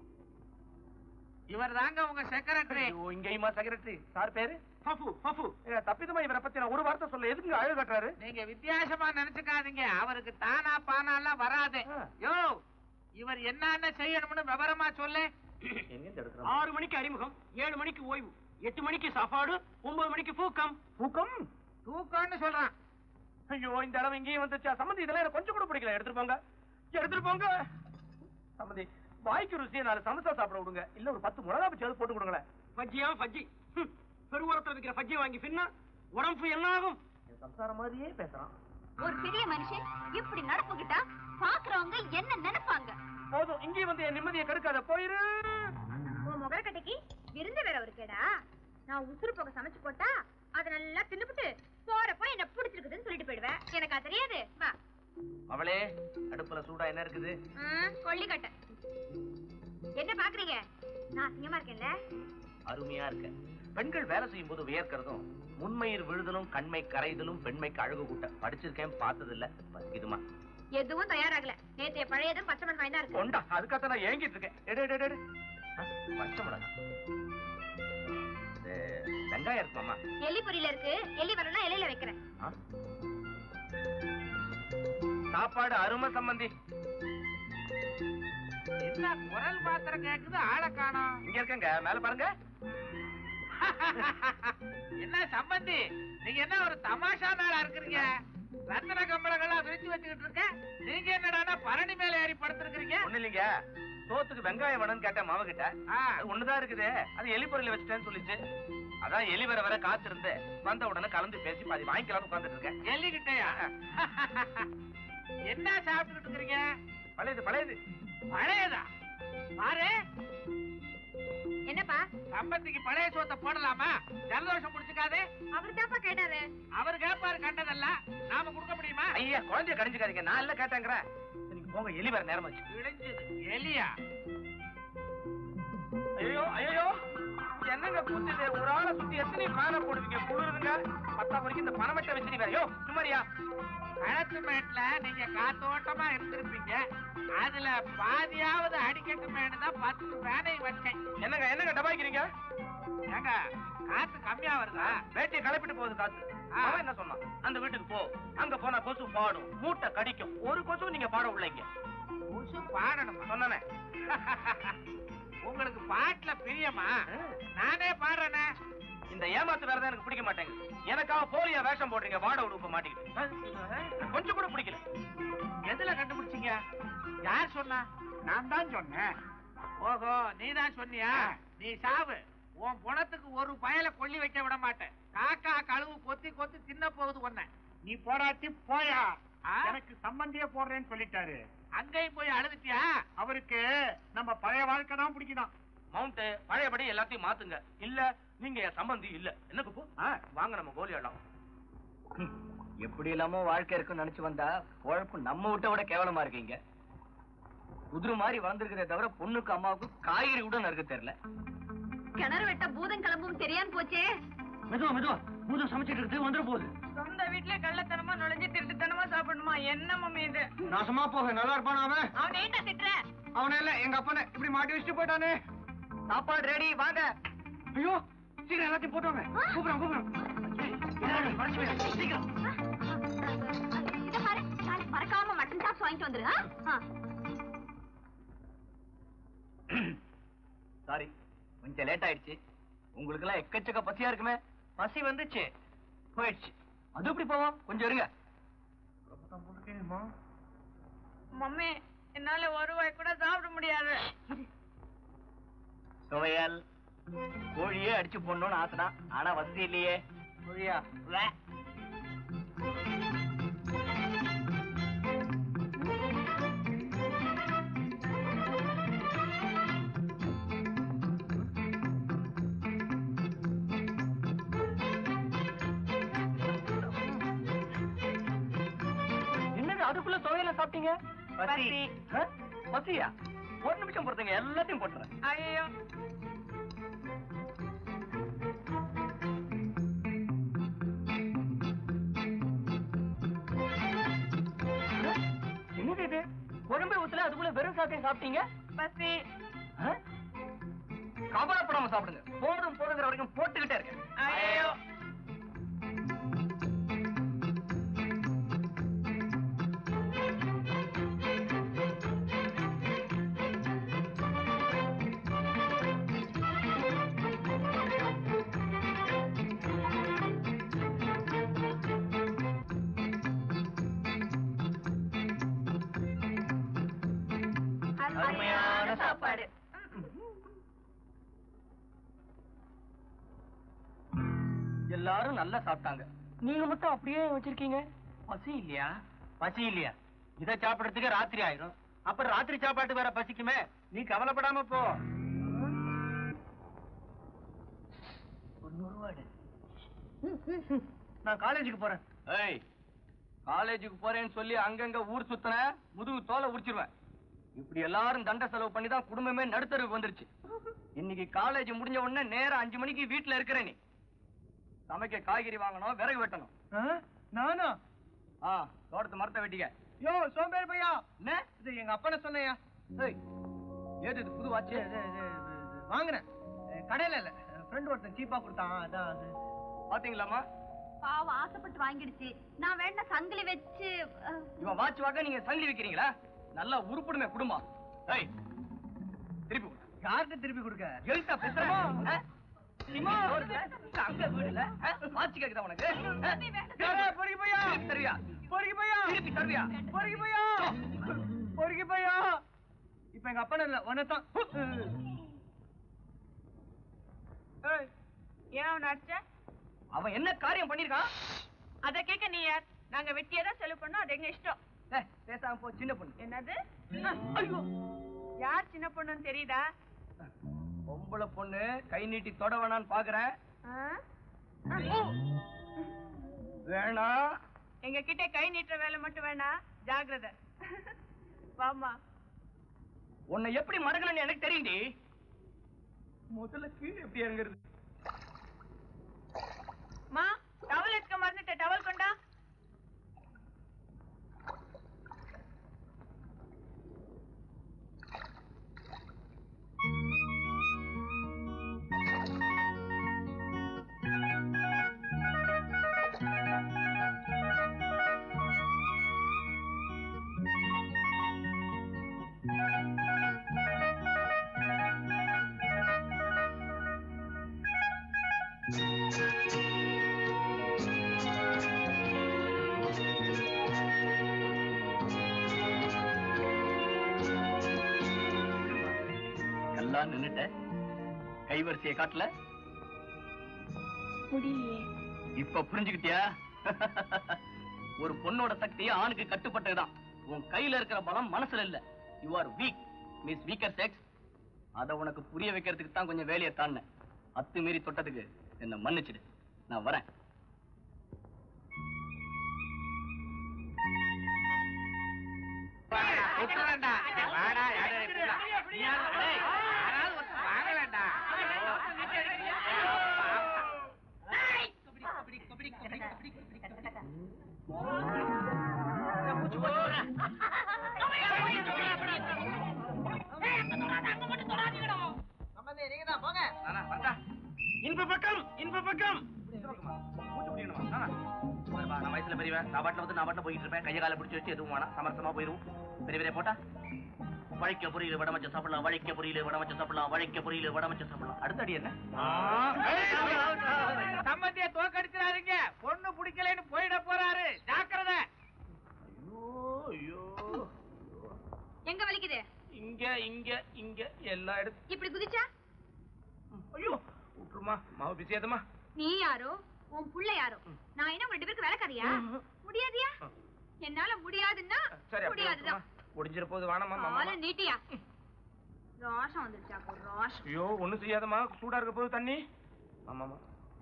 இவர் தாங்க உங்க செக்ரட்டரி இங்கேயுமா செக்ரட்டரி சார் பேரு தப்பிதமா இவரை பத்தி நான் ஒரு வார்த்தை சொல்ல எதுக்கு அழகு கட்டுறாரு நீங்க வித்தியாசமா நினைச்சுக்காதீங்க அவருக்கு தானா பானாலாம் வராது யோ இவர் என்னென்ன செய்யணும்னு விவரமா சொல்லு 6 மணிக்கு அறிமுகம் 7 மணிக்கு ஓய்வு 8 மணிக்கு சாப்பாடு 9 மணிக்கு பூக்கம் தூக்கம்னு சொல்றான் ஐயோ இந்த அளவு இங்கேயும் வந்துச்சா சம்பந்தி இதெல்லாம் எனக்கு கொஞ்சம் கூட பிடிக்கல எடுத்துட்டு போங்க சம்பந்தி வாய்க்கு ருசியை 4 சமோசா சாப்பிட விடுங்க இல்ல ஒரு 10 மிளகா பச்சி போட்டு கொடுங்களேன் பஜ்ஜி பெருவரத்தில் இருக்கிற பஜ்ஜியை வாங்கி பின்னா உடம்பு என்ன ஆகும் சம்சாரம் மாதிரியே பேசுறான் ஒரு பெரிய மனுஷன் இப்படி நடப்புகிட்டா பாக்குறவங்க என்ன நினைப்பாங்க போதும் இங்கே வந்து என் நிம்மதியை கெடுக்காத போயிரு உன் முகர கட்டைக்கு விருந்து வேற இருக்கேடா நான் உசுறு போக சமைச்சு போட்டா அதை நல்லா தின்னுபிட்டு போறப்ப என்ன பிடிச்சிருக்குதுன்னு சொல்லிட்டு போயிடுவேன் எனக்கு அது தெரியாது வா அவளே அடுப்புல சூடா என்ன இருக்குது கொல்லிக்கட்டை என்ன பாக்குறீங்க நான் அசிங்கமா இருக்கேன்ல அருமையா இருக்க பெண்கள் வேலை செய்யும் போது வியர்க்கிறதும் முன்மயிர் விழுதலும் கண்மை கரைதலும் பெண்மைக்கு அழகு கூட்ட படிச்சிருக்கேன் பார்த்தது இல்ல பசிக்குதுமா எதுவும் தயாராகல நேற்றைய பழையதும் பச்சை மிளகாய் தான் இருக்கு கொண்டா அதுக்காக நான் ஏங்கிட்டு இருக்கேன் பச்சை மிளகாய் வெங்காயம் இருக்குமாமா எலி பொரியில இருக்கு எலி வரலாம் இலையில வைக்கிறேன் சாப்பாடு அருமை சம்பந்தி. என்ன குரல் மாத்திரம் கேக்குது, ஆளை காணோம். இங்க இருக்கங்க, மேல பாருங்க. என்ன சம்பந்தி, நீங்க என்ன ஒரு தமாஷா நாளா இருக்கிறீங்க? ரத்தன கம்பளங்கள்லாம் விரிச்சு வச்சுக்கிட்டு இருக்க, நீங்க என்னடானா பரணி மேல ஏறி படுத்திருக்கிறீங்க? ஒண்ணு இல்லைங்க, சோத்துக்கு வெங்காயம் வேணும்னு கேட்டேன் மாவு கிட்ட. ஒண்ணுதான் இருக்குது, அது எலி பொருள் வச்சுட்டேன்னு சொல்லிச்சு. அதான் எலி வர காத்திருந்து வந்த உடனே கலந்து பேசி பாதி வாங்கிக்கலாம் உட்காந்துட்டு இருக்கேன். எலி கிட்டயா? என்ன சாப்பிட்டுக்கிட்டு இருக்கிறீங்க? பழையது பழையது. பழையதா? பாரு. என்னப்பா சம்பந்திக்கு பழைய சோத்தை போடலாமா? ஜலதோஷம் முடிச்சுக்காதே. அவர் தான்ப்பா கேட்டாரு. அவர் கேட்பாரு, கண்டதல்ல நாம கொடுக்க முடியுமா? ஐயா குழந்தைய கடிஞ்சுக்காதீங்க, நான் எல்லாம் கேட்டேங்கிறேன். நீங்க போங்க, எலி வர நேரம் வச்சு. இழிஞ்சது எலியா? ஐயோ ஐயோ, என்னங்க கூத்துது? ஒரு ஆளை சுத்தி எத்தனை பானை போடுவீங்க? குளிருதுங்க. 10 வரைக்கும் இந்த பணமட்டை வச்சு வேற. யோ சும்மாரியா, கணத்து மேட்ல நீங்க காத்தோட்டமா இருந்திருப்பீங்க. அதுல பாதியாவது அடிக்கட்டுமேனு தான் 10 பேனை வச்சேன். என்னங்க என்னங்க டபாய்க்கிறீங்க? ஏங்க காத்து கம்மியா வருதா? வேட்டியை கலப்பிட்டு போகுது காத்து. அவன் என்ன சொன்னான்? அந்த வீட்டுக்கு போ, அங்க போனா கொசு பாடும், மூட்டை கடிக்கும். ஒரு கொசு நீங்க பாட உள்ளீங்க. கொசு பாடணுமா? சொன்னானே. உங்களுக்கு பாட்டுல பிரியமா? நானே பாடுறேனே. இந்த ஏமாத்து வேறதான் எனக்கு பிடிக்க மாட்டேங்குது. எனக்காக போலியா வேஷம் போடுறீங்க, வாட உடுப்ப மாட்டேங்குது. கொஞ்சம் கூட பிடிக்கல. எதுல கண்டுபிடிச்சீங்க? யார் சொன்னா? நான் தான் சொன்னேன். ஓஹோ, நீதான் சொன்னியா? நீ சாவு. உன் குணத்துக்கு ஒரு பயலை கொல்லி வைக்க விட மாட்டேன். காக்கா கழுவு கொத்தி கொத்தி தின்ன போகுது ஒன்ன. நீ போராட்டி போயா, எனக்கு சம்பந்தியே போடுறேன்னு சொல்லிட்டாரு. அங்கேயும் போய் அழுதுட்டியா? அவருக்கு நம்ம பழைய வாழ்க்கை தான் பிடிக்குதான். மவுண்ட் பழையபடி எல்லாத்தையும் மாத்துங்க. இல்ல நீங்க என் சம்பந்தி இல்ல. என்னக்கு போ, வாங்க நம்ம கோலி ஆடலாம். எப்படி இல்லாம வாழ்க்கை இருக்குன்னு நினைச்சு வந்தா உழைப்பு நம்ம விட்ட விட கேவலமா இருக்கீங்க. குதிரை மாதிரி வளர்ந்துருக்கிறத தவிர பொண்ணுக்கு அம்மாவுக்கு காய்கறி கூட நறுக்க தெரியல. கிணறு வெட்ட பூதம் கிளம்பும் தெரியாம போச்சே. மெதுவா மெதுவா, பூதம் சமைச்சிட்டு இருக்கு, வந்துட போகுது. சொந்த வீட்டுல கள்ளத்தனமா நுழைஞ்சு திருட்டுத்தனமா சாப்பிடணுமா? என்ன மம்மி இது? நாசமா போக நல்லா இருப்பான அவன். அவன் ஏன்டா திட்டுற? அவன இல்ல, எங்க அப்பனை இப்படி மாட்டி வச்சுட்டு போயிட்டானே. சாப்பாடு ரெடி, வாங்க. ஐயோ சீக்கிரம் எல்லாத்தையும் போட்டோங்க. கூப்பிடுறோம் கூப்பிடுறோம். சீக்கிரம். இத பாரு, நாளைக்கு மறக்காம மட்டன் சாப்ஸ் வாங்கிட்டு வந்துரு. சாரி, கொஞ்சம் லேட் ஆயிடுச்சு. உங்களுக்கு எல்லாம் எக்கச்சக்க பசியா இருக்குமே. பசி வந்துச்சு, போயிடுச்சு. அது எப்படி போவோம்? கொஞ்சம் இருங்க. மம்மி, என்னால ஒரு வாய் கூட சாப்பிட முடியாது. சுவையால் கோழியே அடிச்சு போடணும்னு ஆசைதான், ஆனா வசதி இல்லையே. கோழியா? என்னது அதுக்குள்ள துவையில சாப்பிட்டீங்க? பசி. பசியா? ஒரு நிமிஷம் பொறுத்துங்க, எல்லாத்தையும் போட்டுறேன். ஐயோ, என்னது இது? குழம்பு ஊத்துல அதுக்குள்ள வெறும் சாத்தையும் சாப்பிட்டீங்க? பசி. கவலைப்படாம சாப்பிடுங்க. போதும் போதுங்கிற வரைக்கும் போட்டுக்கிட்டே இருக்கேன். ஐயோ, அருமையான சாப்பாடு. எல்லாரும் நல்லா சாப்பிட்டாங்க, நீங்க மட்டும் அப்படியே வச்சிருக்கீங்க. பசி இல்லையா? பசி இல்லையா? இதை சாப்பிடறதுக்கு ராத்திரி ஆயிரும். அப்புறம் ராத்திரி சாப்பாட்டு வேற பசிக்குமே. நீ கவலைப்படாம போ. நான் காலேஜுக்கு போறேன். ஏய், காலேஜுக்கு போறேன்னு சொல்லி அங்கங்க ஊர் சுத்தன முதுகு தோலை உரிச்சிருவேன். இப்படி எல்லாரும் தண்ட செலவு பண்ணி தான் குடும்பமே நடுத்தருக்கு வந்துருச்சு. இன்னைக்கு காலேஜ் முடிஞ்ச உடனே நேரம் 5 மணிக்கு வீட்டுல இருக்கிற நீ. சமைக்க காய்கறி வாங்கணும், விறகு வெட்டணும். நானா? தோட்டத்து மரத்தை வெட்டிக்க. யோ சோம்பேறி பையா, என்ன இது எங்க அப்பனை சொன்னையா? ஏது இது புது வாட்சி? வாங்கினேன் கடையில இல்ல, ஃப்ரெண்ட் ஒருத்தன் சீப்பா கொடுத்தான். அதான் அது. பாத்தீங்களாமா, பாவம் ஆசைப்பட்டு வாங்கிடுச்சு. நான் வேணா சங்கிலி வச்சு. இவன் வாட்ச் வாங்க நீங்க சங்கிலி வைக்கிறீங்களா? நல்லா உருப்படுமே குடும்பம். ஏய் திருப்பி கொடு. யார்கிட்ட திருப்பி கொடுக்க? எழுத்தா பேசுறமா? அங்க வீடு இல்ல வாட்ச் கேக்குதா உனக்கு? பொறுக்கி போயா தருவியா? பொறுக்கி போயா திருப்பி தருவியா? பொறுக்கி போயா பொறுக்கி போயா. இப்ப எங்க அப்பா இல்ல உனதான். ஏன் அவன் அடிச்ச? அவன் என்ன காரியம் பண்ணிருக்கான்? அத கேட்க நீ யார்? நாங்க வெட்டியதான் செலவு பண்ணோம், அது எங்க இஷ்டம். பேசாம போ சின்ன பொண்ணு. என்னது? யார் சின்ன பொண்ணுன்னு தெரியுதா? பொம்பளை பொண்ணு கை நீட்டி தொட வேணான்னு பாக்குறேன். வேணா எங்க கிட்ட கை நீட்டுற வேலை மட்டும் வேணா, ஜாகிரதை. வாமா. உன்னை எப்படி மடக்கணும்னு எனக்கு தெரியுண்டி. முதல்ல கீழே எப்படி இறங்குறது? மா டவல் எடுக்க மறந்துட்ட, டவல் கொண்டா. எல்லாம் நின்னுட்ட கைவரிசையை காட்டல முடியலையே. இப்ப புரிஞ்சுக்கிட்டியா? ஒரு பொண்ணோட சக்தி ஆணுக்கு கட்டுப்பட்டதுதான். உன் கையில இருக்கிற பலம் மனசுல இல்ல. You are weak miss weaker sex. அத உனக்கு புரிய வைக்கிறதுக்கு தான் கொஞ்சம் வேலையை தாண்ட. அத்துமீறி தொட்டதுக்கு என்ன மன்னிச்சிடு. நான் வரேன். போயிட்டு இருப்பேன். கைய கால பிடிச்சு வச்சு எதுவும் வேணாம். சமரசமா போயிருவோம். பெரிய பெரிய போட்டா வழைக்க பொரியல வடமச்ச சாப்பிடலாம். வழைக்க பொரியல வடமச்ச சாப்பிடலாம். வழைக்க பொரியல வடமச்ச சாப்பிடலாம். அடுத்த அடி என்ன? சம்பந்திய தோக்கடிச்சிடாதீங்க. பொண்ணு பிடிக்கலன்னு போயிட போறாரு. ஜாக்கிரதை. ஐயோ ஐயோ எங்க வலிக்குது? இங்க இங்க இங்க எல்லா இடத்துல இப்படி குதிச்சா? ஐயோ விட்டுருமா. மாவு பிசியாதமா. நீ யாரோ உன் புள்ள யாரோ? நான் என்ன ரெண்டு பேருக்கு வேலைக்காரியா? முடியாதியா? என்னால முடியாதுன்னா முடியாதுதான். முடிஞ்சிட போது வேணாமா. மாமா நீட்டியா? ரோஷம் வந்துருச்சா? ரோஷம். ஐயோ ஒண்ணும் செய்யாதமா. சூடா இருக்க போது தண்ணி. ஆமாமா.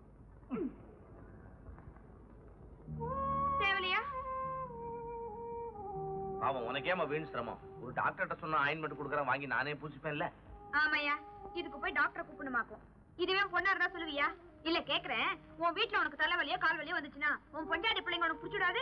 தேவலையா? பாவம் உனக்கேமா வீண் சிரமம். ஒரு டாக்டர்கிட்ட சொன்ன ஆயின்மெண்ட் கொடுக்குறேன் வாங்கி நானே பூசிப்பேன்ல. ஆமாயா, இதுக்கு போய் டாக்டரை கூப்பிடணுமாக்கும். இதுவே பொண்ணா இருந்தா சொல்லுவியா? இல்ல கேக்குறேன், உன் வீட்டுல உனக்கு தலைவலியோ கால் வலியோ வந்துச்சுன்னா உன் பொண்டாட்டி பிள்ளைங்க உனக்கு புடிச்சுடாது?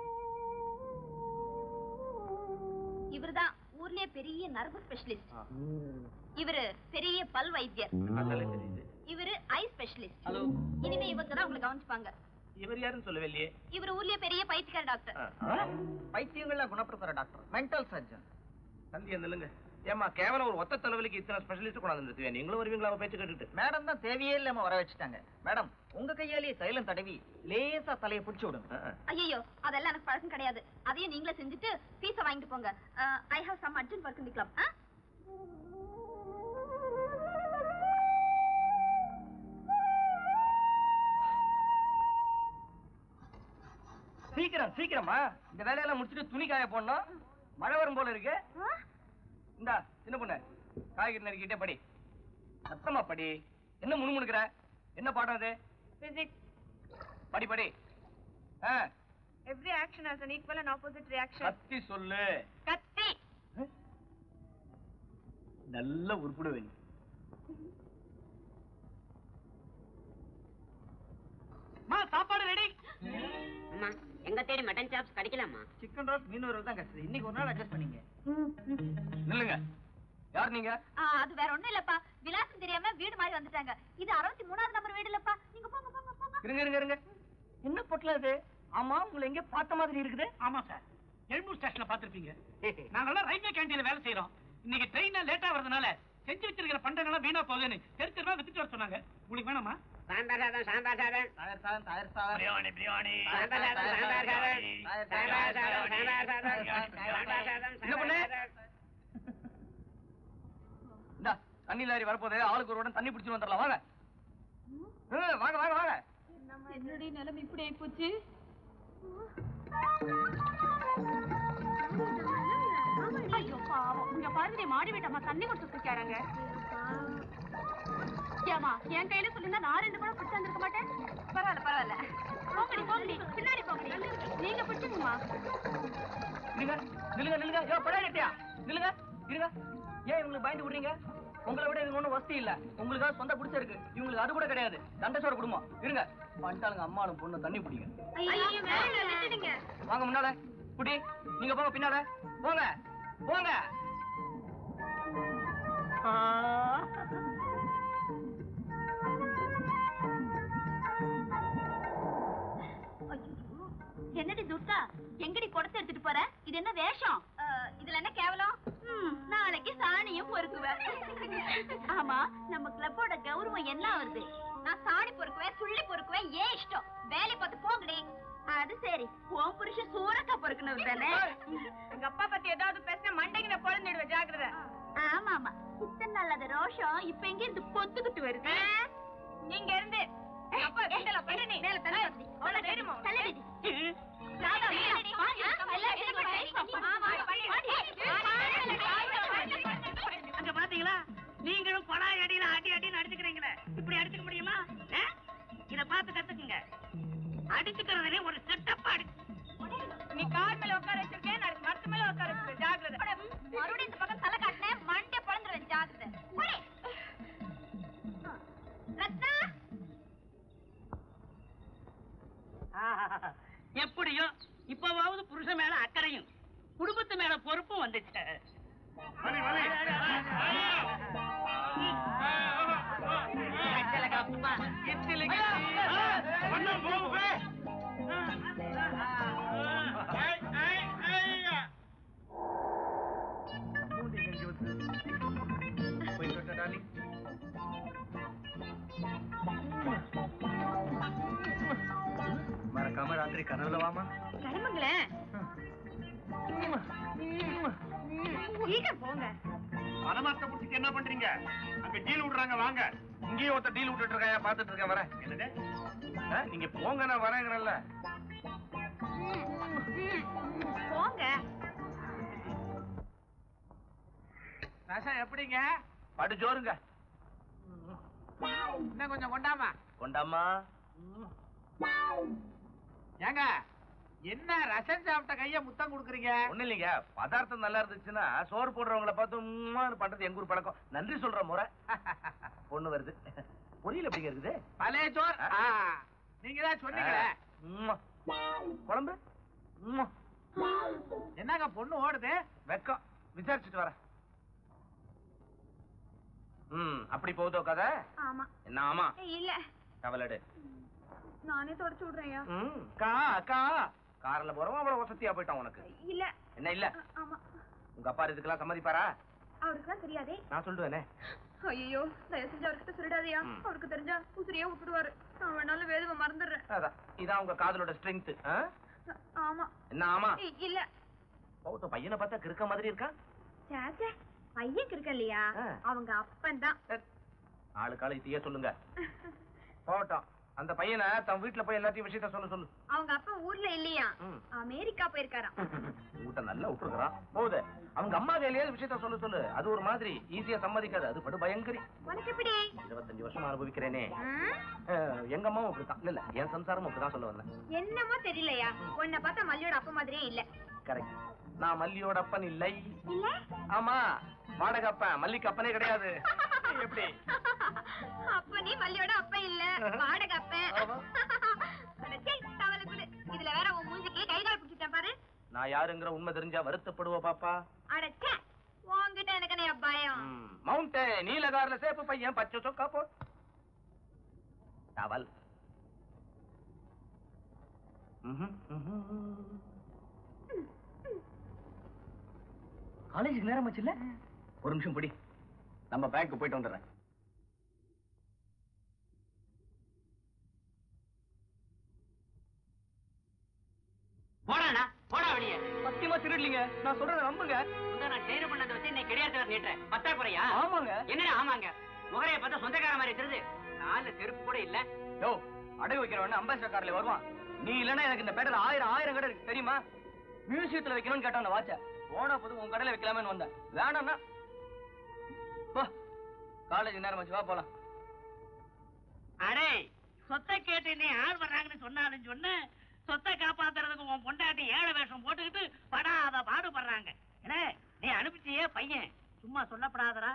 இவர்தான் ஊர்லயே பெரிய நர்வு ஸ்பெஷலிஸ்ட். இவரு பெரிய பல் வைத்தியர். இவரு ஐ ஸ்பெஷலிஸ்ட். இனிமே இவங்க தான் உங்களை கவனிச்சுப்பாங்க. இவர் யாருன்னு சொல்லவே இல்லையே. இவர் ஊர்லயே பெரிய பைத்தியக்கார டாக்டர். பைத்தியங்கள குணப்படுத்துற டாக்டர், மென்டல் சர்ஜன். தந்தி என்னங்க? ஏமா கேவலம் ஒரு ஒத்த தலைவலிக்கு இத்தனை ஸ்பெஷலிஸ்ட் கொண்டாந்து நிறுத்துவேன். நீங்களும் வருவீங்களா பேச்சு கேட்டுட்டு? மேடம் தான் தேவையே இல்லாம வர வச்சுட்டாங்க. மேடம் உங்க கையாலேயே தைலம் தடவி லேசா தலையை பிடிச்சு விடுங்க. ஐயோ அதெல்லாம் எனக்கு பழக்கம் கிடையாது. அதையும் நீங்களே செஞ்சுட்டு பீஸை வாங்கிட்டு போங்க. I have some urgent work in the club. சீக்கிரம் சீக்கிரமா இந்த வேலையெல்லாம் முடிச்சுட்டு துணி காய போடணும். மழை வரும் போல இருக்கு. இந்தா சின்ன பொண்ணு காய்கறி நறுக்கிட்டே படி. சத்தமா படி. என்ன முணுமுணுக்கிற? என்ன பாடம் அது? Physics. படி படி. Every action has an equal and opposite reaction. கத்தி சொல்லு. கத்தி. நல்ல உருப்புடுவே நீ. மா சாப்பாடு ரெடி. அம்மா எங்க தேடி மட்டன் சாப்ஸ் கிடைக்கலாமா? சிக்கன் ரோஸ்ட் மீன் ரோல் தான் கஷ்டம். இன்னைக்கு ஒரு நாள் அட்ஜஸ்ட் பண்ணீங்க. நில்லுங்க. யார் நீங்க? அது வேற ஒண்ணும் இல்லப்பா, விலாசம் தெரியாம வீடு மாதிரி வந்துட்டாங்க. இது 63வது நம்பர் வீடு இல்லப்பா. நீங்க போங்க போங்க போங்க. இருங்க இருங்க இருங்க. என்ன பொட்டலம் இது? ஆமா, உங்களை எங்க பார்த்த மாதிரி இருக்குது. ஆமா சார், எழும்பூர் ஸ்டேஷன்ல பாத்திருப்பீங்க. நாங்கெல்லாம் ரயில்வே கேண்டீன்ல வேலை செய்யறோம். இன்னைக்கு ட்ரெயின் லேட்டா வரதுனால செஞ்சு வச்சிருக்கிற பண்டங்கள்லாம் வீணா போகுதுன்னு தெருவா வித்துட்டு வர சொன்னாங்க. உங்களுக்கு வேணாமா? சாம்பார் சாதம், சாம்பார் சாதம், தயிர் சாதம், தயிர் சாதம், பிரியாணி பிரியாணி சாம்பார் சாதம், சாம்பார் சாதம், சாம்பார் சாதம், சாம்பார் சாதம், சாம்பார் சாதம். என்ன பண்ணு? இந்தா, தண்ணி லாரி வரப்போதே, ஆளுக்கு ஒரு உடன் தண்ணி பிடிச்சு வந்துடலாம். வாங்க வாங்க வாங்க வாங்க. என்னுடைய நிலைமை இப்படி ஆயி போச்சு. ஐயோ பாவம், இங்க பாருங்க, மாடி வீட்டம்மா தண்ணி கொடுத்து இருக்காங்க. ஏமா, என் கையில சொல்லிருந்தா நான் 2 கூட பிடிச்சு வந்திருக்க மாட்டேன். பரவாயில்ல பரவாயில்ல, போங்கடி போங்கடி, பின்னாடி போங்கடி. நீங்க பிடிச்சுங்கம்மா. நில்லுங்க நில்லுங்க நில்லுங்க. யோ பழைய கட்டியா, நில்லுங்க இருங்க. ஏன் இவங்களுக்கு பயந்து விடுறீங்க? உங்களை விட இவங்க ஒன்றும் வசதி இல்ல. உங்களுக்காக சொந்த பிடிச்சிருக்கு, இவங்களுக்கு அது கூட கிடையாது. தண்டசோட குடும்பம். இருங்க, பண்ணிட்டாளுங்க அம்மாளும் பொண்ணு தண்ணி பிடிங்க. வாங்க முன்னால குடி. நீங்க போங்க பின்னால போங்க போங்க. என்னடி துர்கா, எங்கடி குடத்தை எடுத்துட்டு போற? இது என்ன வேஷம்? இதுல என்ன கேவலம்? நாளைக்கு சாணியும் பொறுக்குவேன். ஆமா, நம்ம கிளப்போட கௌரவம் என்ன வருது? நான் சாணி பொறுக்குவேன், சுள்ளி பொறுக்குவேன், ஏன் இஷ்டம். வேலை பார்த்து போங்கடி. அது சரி, உன் புருஷன் சூரக்கா பொறுக்கணும் தானே? எங்க அப்பா பத்தி ஏதாவது பேசினா மண்டைக்கு நான் பொழுந்துடுவேன், ஜாக்கிரதை. ஆமா ஆமா, இத்தனை நாள் அது ரோஷம் இப்ப எங்க இருந்து பொத்துக்கிட்டு வருது. நீங்க இருந்து அப்பா கிண்டல பண்ணி மேல தள்ளி அவ்வளவு தைரியமா தள்ளிடி. அங்க பாத்தீங்களா, நீங்களும் கொடாய் அடியில அடி அடின்னு அடிச்சுக்கிறீங்களே. இப்படி அடிச்சுக்க முடியுமா? இத பார்த்து கத்துக்குங்க. அடிச்சுக்கிறதுலே ஒரு செட்டப்பா அடி. நீ கார் மேல உட்கார வச்சிருக்கேன், நான் மரத்து மேல உட்கார வச்சிருக்கேன், ஜாக்கிரதை. மறுபடியும் இந்த பக்கம் தலை காட்டினேன், மண்டே பொழந்துருவேன், ஜாக்கிரதை. ரத்னா, எப்படியோ இப்பவாவது புருஷன் மேல அக்கறையும் குடும்பத்து மேல பொறுப்பும் வந்துச்சு. மறக்காம ராத்திரி கனவுல வாமா. கிளம்புங்களேன். சீக்கிரம் போங்க. பணமாத்த முடிச்சுட்டு என்ன பண்றீங்க? அங்க டீல் விடுறாங்க, வாங்க. இங்கேயே ஒருத்த டீல் விட்டுட்டு இருக்காயா, பாத்துட்டு இருக்கேன், வரேன். என்னது? நீங்க போங்க, நான் வரேங்கிறல்ல. போங்க. ரசம் எப்படிங்க? படு ஜோருங்க. இன்னும் கொஞ்சம் கொண்டாமா. கொண்டாமா. ஏங்க, என்ன ரசம் சாப்பிட்ட கைய முத்தம் கொடுக்குறீங்க? ஒண்ணு இல்லைங்க, பதார்த்தம் நல்லா இருந்துச்சுன்னா சோறு போடுறவங்களை பார்த்து பண்றது எங்க ஊர் பழக்கம். நன்றி சொல்ற முறை. பொண்ணு வருது. பொரியல் எப்படிங்க இருக்குது? பழைய சோறு. நீங்க தான் சொன்னீங்களே. குழம்பு என்னங்க பொண்ணு ஓடுது? வெக்கம். விசாரிச்சுட்டு வரேன். அப்படி போகுதோ கதை? ஆமா. என்ன ஆமா? இல்ல, கவலடு. நானே தொடச்சு விடுறேன்யா. கார்ல போறவன் அவ்வளவு வசதியா போயிட்டான் உனக்கு. இல்ல. என்ன இல்ல? ஆமா. உங்க அப்பா இதுக்கெல்லாம் சம்மதிப்பாரா? அவருக்கு தான் தெரியாதே. நான் சொல்லுவேனே. ஐயோ, தயவு செஞ்சு அவர்கிட்ட சொல்லிடாதயா. அவருக்கு தெரிஞ்சா உசிரியே விட்டுடுவாரு. நான் வேணாலும் வேதுவை மறந்துடுறேன். அதான், இதான் உங்க காதலோட ஸ்ட்ரென்த். ஆமா. என்ன ஆமா? இல்ல. பௌத்த பையனை பார்த்தா கிறுக்க மாதிரி இருக்கா? சாச்சா, பையன் கிறுக்க இல்லையா, அவங்க அப்பன் தான். ஆளுக்கால இதையே சொல்லுங்க. போட்டோம். அந்த பையனை தன் வீட்டுல போய் எல்லாத்தையும் விஷயத்த சொல்லு. அவங்க அப்பா ஊர்ல இல்லையா, அமெரிக்கா போயிருக்காராம். ஊட்ட நல்லா விட்டுருக்கான். போகுது. அவங்க அம்மா கையிலேயே விஷயத்த சொல்லு. அது ஒரு மாதிரி ஈஸியா சம்மதிக்காது. அது படு பயங்கரி. உனக்கு எப்படி? 25 வருஷமா அனுபவிக்கிறேனே. எங்க அம்மாவும் அப்படித்தான். இல்ல, என் சம்சாரமும் அப்படிதான் சொல்ல வந்தேன். என்னமோ தெரியலையா, உன்னை பார்த்தா மல்லியோட அப்பா மாதிரியே இல்ல. கரெக்ட். நான் மல்லியோட அப்பன் இல்லை. இல்ல? ஆமா, வாடகை அப்பன். மல்லிக்கு அப்பனே கிடையாது. எப்படி? அப்ப நீ மல்லியோட அப்பா இல்ல, வாடகை அப்பன். இதுல வேற உன் மூஞ்சிக்கு கைகால் பிடிச்சிட்டேன் பாரு. நான் யாருங்கிற உண்மை தெரிஞ்சா வருத்தப்படுவ பாப்பா. அடச்சே, உன்கிட்ட எனக்கு என்ன பயம்? மவுண்ட் நீலகார்ல சேப்பு பையன் பச்சை சொக்கா போ. டவல். காலேஜுக்கு நேரம் ஆச்சு இல்ல? ஒரு நிமிஷம் பிடி, நம்ம பேங்க்கு போயிட்டு வந்துடுறேன். போடாடா, போடா வெளியே. சத்தியமா திருடலீங்க, நான் சொல்றத நம்புங்க. நான் ட்ரெயின் பண்ணதை வச்சு இன்னைக்கு கிடையாது நீட்டுறேன். பத்தா குறையா? ஆமாங்க. என்னடா ஆமாங்க? முகரைய பார்த்தா சொந்தக்கார மாதிரி திருது. நாலு செருப்பு கூட இல்ல. யோ, அடகு வைக்கிறவன அம்பாசிடர் கார்ல வருவான். நீ இல்லன்னா எனக்கு இந்த பேட்டர்ல 1000 கடை இருக்கு தெரியுமா? மியூசியத்துல வைக்கணும்னு கேட்டான் அந்த வாட்ச. போன போது உன் கடையில வைக்கலாமேன்னு வந்தேன். வேணாம்னா போ, காலேஜ் நேரம் ஆச்சு, வா போலாம். அடே, சொத்தை கேட்டு நீ ஆள் வர்றாங்கன்னு சொன்னாலும் சொன்ன, சொத்தை காப்பாத்துறதுக்கு உன் பொண்டாட்டி ஏழை வேஷம் போட்டுக்கிட்டு படாத பாடுபடுறாங்க. என்ன நீ அனுப்பிச்சியே பையன், சும்மா சொல்லப்படாதரா?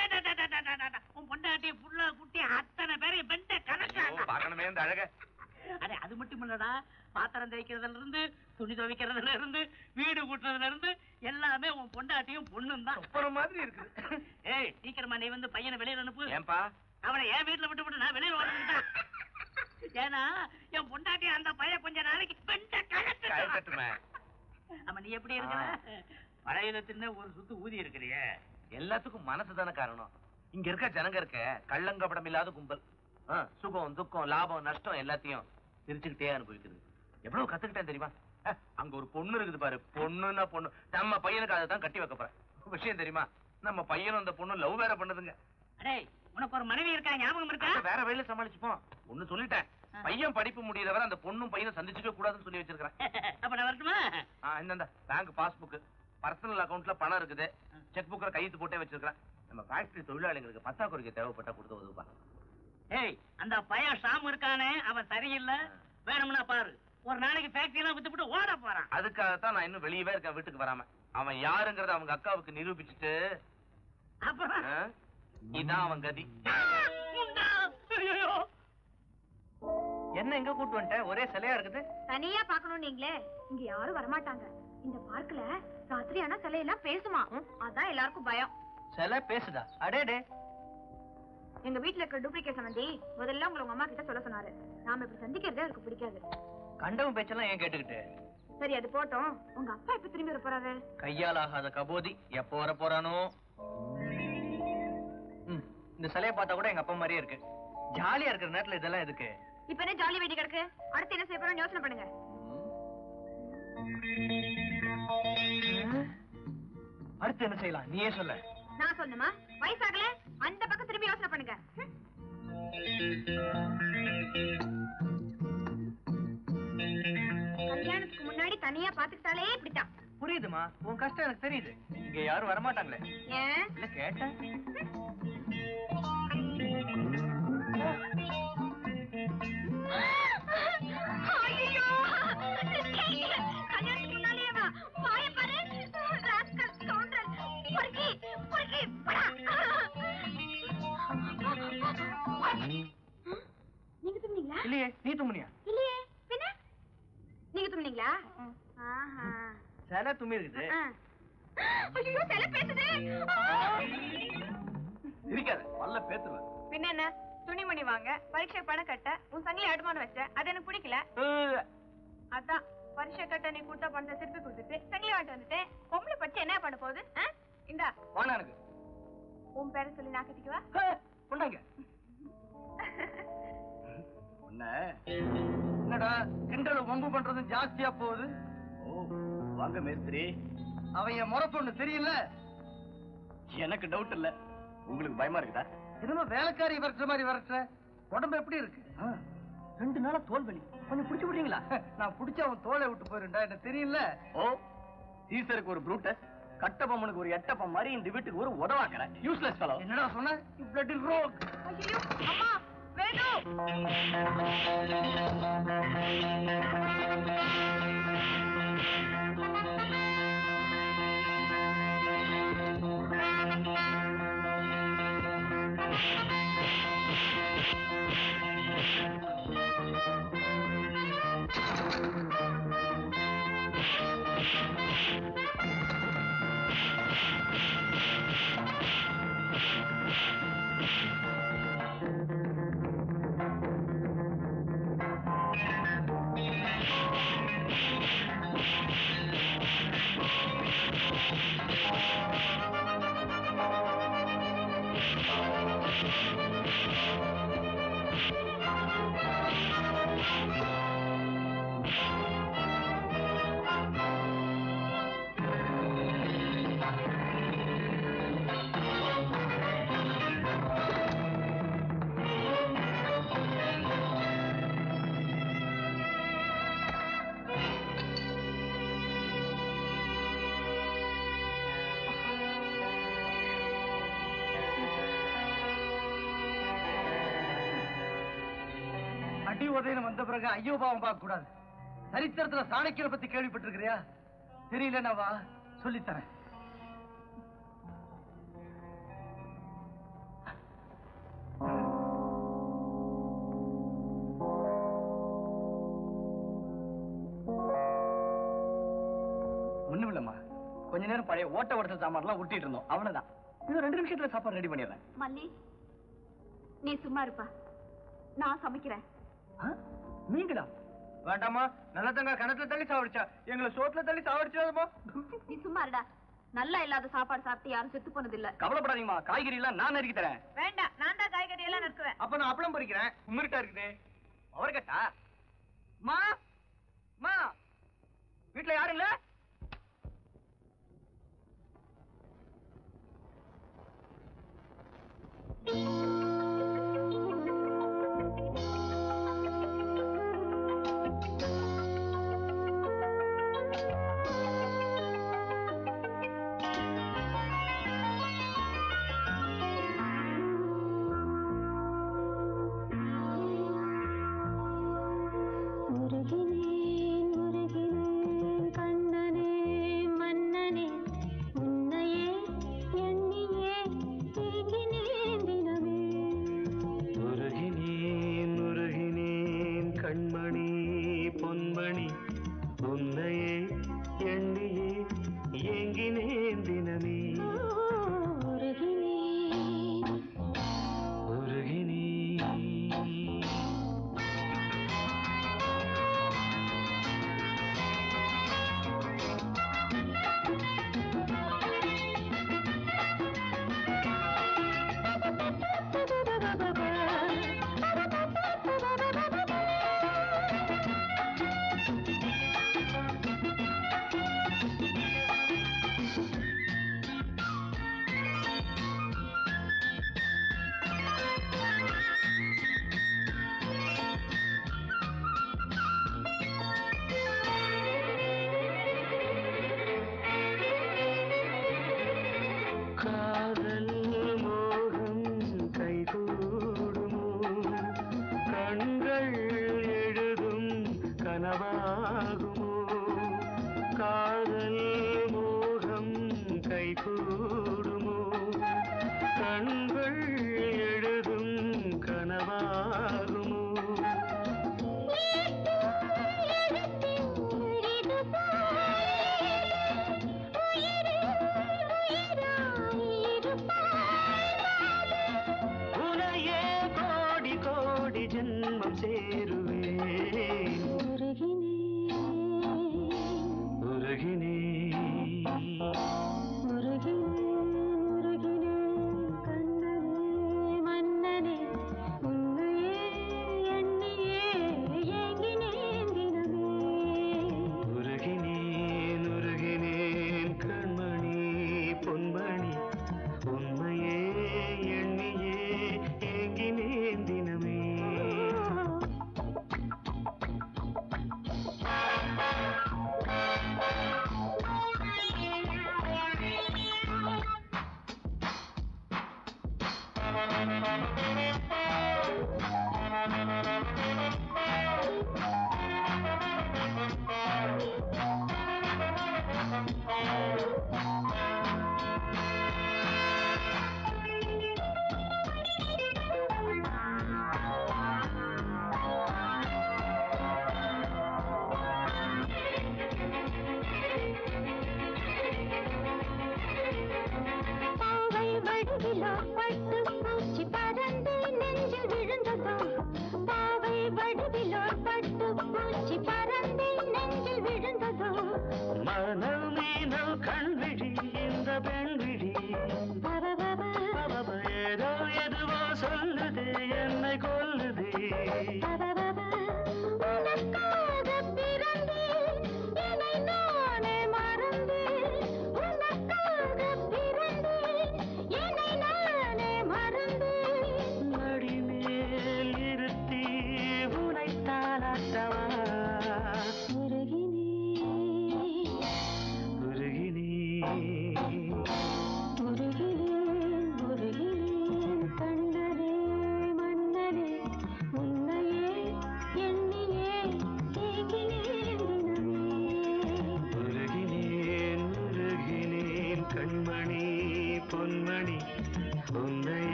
உன் பொண்டாட்டி புள்ள குட்டி அத்தனை பேரையும் பெண்ட கணக்காகணுமே இந்த அழக. அடே, அது மட்டும் இல்லடா, பாத்திரம் தேய்க்கிறதுல இருந்து துணி துவைக்கிறதுல இருந்து வீடு கூட்டுறதுல இருந்து எல்லாமே உன் பொண்டாட்டியும் பொண்ணும் தான் மாதிரி இருக்குது. ஏய், சீக்கிரமா நீ வந்து பையனை வெளியில அனுப்பு. ஏன்பா? அவனை என் வீட்டுல விட்டு நான் வெளியில வந்துட்டான். ஏன்னா என் பொண்டாட்டி அந்த பையன் கொஞ்ச நாளைக்கு பெண்ட கணக்குமே. ஆமா, நீ எப்படி இருக்கிற? பழையில தின்ன ஒரு சுத்து ஊதி இருக்கிறிய. எல்லாத்துக்கும் மனசுதானே காரணம். இங்க இருக்க ஜனங்க இருக்க கள்ளங்கபடம் இல்லாத கும்பல். சுகம் துக்கம் லாபம் நஷ்டம் எல்லாத்தையும் சிரிச்சுக்கிட்டே அனுபவிக்குது. எவ்வளவு கத்துக்கிட்டேன் தெரியுமா? அங்க ஒரு பொண்ணு இருக்குது பாரு, பொண்ணுன்னா பொண்ணு. நம்ம பையனுக்கு அதை தான் கட்டி வைக்க போறேன். விஷயம் தெரியுமா? நம்ம பையனும் அந்த பொண்ணு லவ் வேற பண்ணுதுங்க. அடே, உனக்கு ஒரு மனைவி இருக்கா, ஞாபகம் இருக்கா? வேற வழியில சமாளிச்சுப்போம். ஒண்ணு சொல்லிட்டேன், பையன் படிப்பு முடியறவரை அந்த பொண்ணும் பையனும் சந்திச்சுக்க கூடாதுன்னு சொல்லி வச்சிருக்கிறேன். அப்ப நான் வரட்டுமா? இந்த பேங்க் பாஸ்புக், பர்சனல் அக்கவுண்ட்ல பணம் இருக்குது, செக் புக்ல கையெழுத்து போட்டே வச்சிருக்கிறேன். நம்ம ஃபேக்டரி தொழிலாளிகளுக்கு பத்தாக்குறைக்கு தேவைப்பட்டா கொடுத்து உதவுப்பா. ஏய், அந்த பையன் ஷாம் இருக்கானே, அவன் சரியில்லை. வேணும்னா பாரு, ஒரு நாளைக்கு ஃபேக்டரி எல்லாம் வித்துட்டு ஓட போறான். அதுக்காகத்தான் நான் இன்னும் வெளியவே இருக்கேன், வீட்டுக்கு வராம. அவன் யாருங்கறத அவங்க அக்காவுக்கு நிரூபிச்சுட்டு அப்புறம் இதான் அவன் கதி. என்ன எங்க கூட்டு வந்துட்ட? ஒரே சிலையா இருக்குது. தனியா பாக்கணும் நீங்களே, இங்க யாரும் வரமாட்டாங்க. இந்த பார்க்ல ராத்திரி ஆனா சிலையெல்லாம் பேசுமா, அதான் எல்லாருக்கும் பயம். சிலை பேசுதா? அடேடே, எங்க வீட்டுல இருக்க டூப்ளிகேட் சம்பந்தி முதல்ல உங்க அம்மா கிட்ட சொல்ல சொன்னாரு. நாம இப்படி சந்திக்கிறதே அவருக்கு பிடிக்காது. கண்டவன் பேச்செல்லாம் ஏன் கேட்டுக்கிட்டு? சரி, அது போட்டோம். உங்க அப்பா எப்ப திரும்பி வர போறாரு? கையால் ஆகாத கபோதி, எப்ப வர போறானோ? இந்த சிலையை பார்த்தா கூட எங்க அப்பா மாதிரியே இருக்கு. ஜாலியா இருக்கிற நேரத்துல இதெல்லாம் எதுக்கு? இப்ப என்ன ஜாலி வேண்டி கிடக்கு? அடுத்து என்ன செய்ய போறோம் யோசனை பண்ணுங்க. அடுத்து என்ன செய்யலாம் நீயே சொல்ல. நான் சொன்னமா? வயசாகல, அந்த பக்கம் திரும்பி யோசனை பண்ணுங்க. கல்யாணத்துக்கு முன்னாடி தனியா பாத்துக்கிட்டாலே இப்படித்தான். புரியுதுமா, உன் கஷ்டம் எனக்கு தெரியுது. இங்க யாரும் வரமாட்டாங்களே. ஏன் இல்ல கேட்டேன். கல்யாணத்துக்கு முன்னாலேவா? வாய பாரு, ராஸ்கல் ஸ்கவுண்டல், பொறுக்கி பொறுக்கி படா. நீங்க தும்னீங்களா? இல்லையே, நீ தும்முனியா? இல்லையே, என்ன நீங்க தும்னீங்களா? ஆஹா, சிலை தும்மி இருக்குது. ஐயோ, சிலை பேசுது. இருக்காது, வல்ல பேத்துருவேன். பின்ன என்ன, துணிமணி வாங்க, பரீட்சை பணம் கட்ட உன் சங்கிலி அடமானம் வச்ச, அது எனக்கு பிடிக்கல. அதான் பரீட்சை கட்ட நீ கொடுத்த பணத்தை திருப்பி கொடுத்துட்டு சங்கிலி வாங்கிட்டு வந்துட்டேன். பொம்பளை பச்சு என்ன பண்ண போகுது? இந்தா வாங்க, எனக்கு உன் பேரை சொல்லி நான் கட்டிக்குவா. கொண்டாங்க. என்னடா கிண்டல வம்பு பண்றது ஜாஸ்தியா போகுது? வாங்க மேஸ்திரி. அவன் என் முறை பொண்ணு தெரியல. எனக்கு டவுட் இல்ல, உங்களுக்கு பயமா இருக்குதா? என்னமோ வேலைக்காரி விரட்டுற மாதிரி விரட்டுற. உடம்பு எப்படி இருக்கு? 2 நாளா தோல் வலி. கொஞ்சம் புடிச்சு விடுறீங்களா? நான் புடிச்சு அவன் தோலை விட்டு போயிருந்தா எனக்கு தெரியல. ஓ, சீசருக்கு ஒரு ப்ரூட்டஸ், கட்டபொம்மனுக்கு ஒரு எட்டப்பம் மாதிரி இந்த வீட்டுக்கு ஒரு உதவாக்கற யூஸ்லெஸ் ஃபெலோ. என்னடா சொன்ன? Bloody rogue. ஐயோ அம்மா, வேணும். அடி உதயம் வந்த பிறகு ஐயோ பாவம் பார்க்க கூடாது. சரித்திரத்துல சாணக்கியரை பத்தி கேள்விப்பட்டிருக்கிறியா? தெரியலன்னா வா சொல்லித்தரேன். ஒண்ணும் இல்லம்மா, கொஞ்ச நேரம் பழைய ஓட்ட உடச்சல் சாமான்லாம் உருட்டிட்டு இருந்தோம், அவ்வளவுதான். இன்னும் 2 நிமிஷத்துல சாப்பாடு ரெடி பண்ணிடுறேன். மல்லி, நீ சும்மா இருப்பா, நான் சமைக்கிறேன். நீங்களா? வேண்டாமா, நல்லதங்க கிணத்துல தள்ளி சாவடிச்சா, எங்களை சோத்துல தள்ளி சாவடிச்சாதமா. நீ சும்மா இருடா. நல்லா இல்லாத சாப்பாடு சாப்பிட்டு யாரும் செத்து போனது இல்ல. கவலைப்படாதீங்கம்மா, காய்கறி எல்லாம் நான் நறுக்கி தரேன். வேண்டாம், நான் தான் காய்கறி எல்லாம் நறுக்குவேன். அப்ப நான் அப்பளம் பொரிக்கிறேன். உம்மிருட்டா இருக்குது. அவர்கட்டா மா மா வீட்டுல யாரும் இல்ல? ஏதோ எதுவோ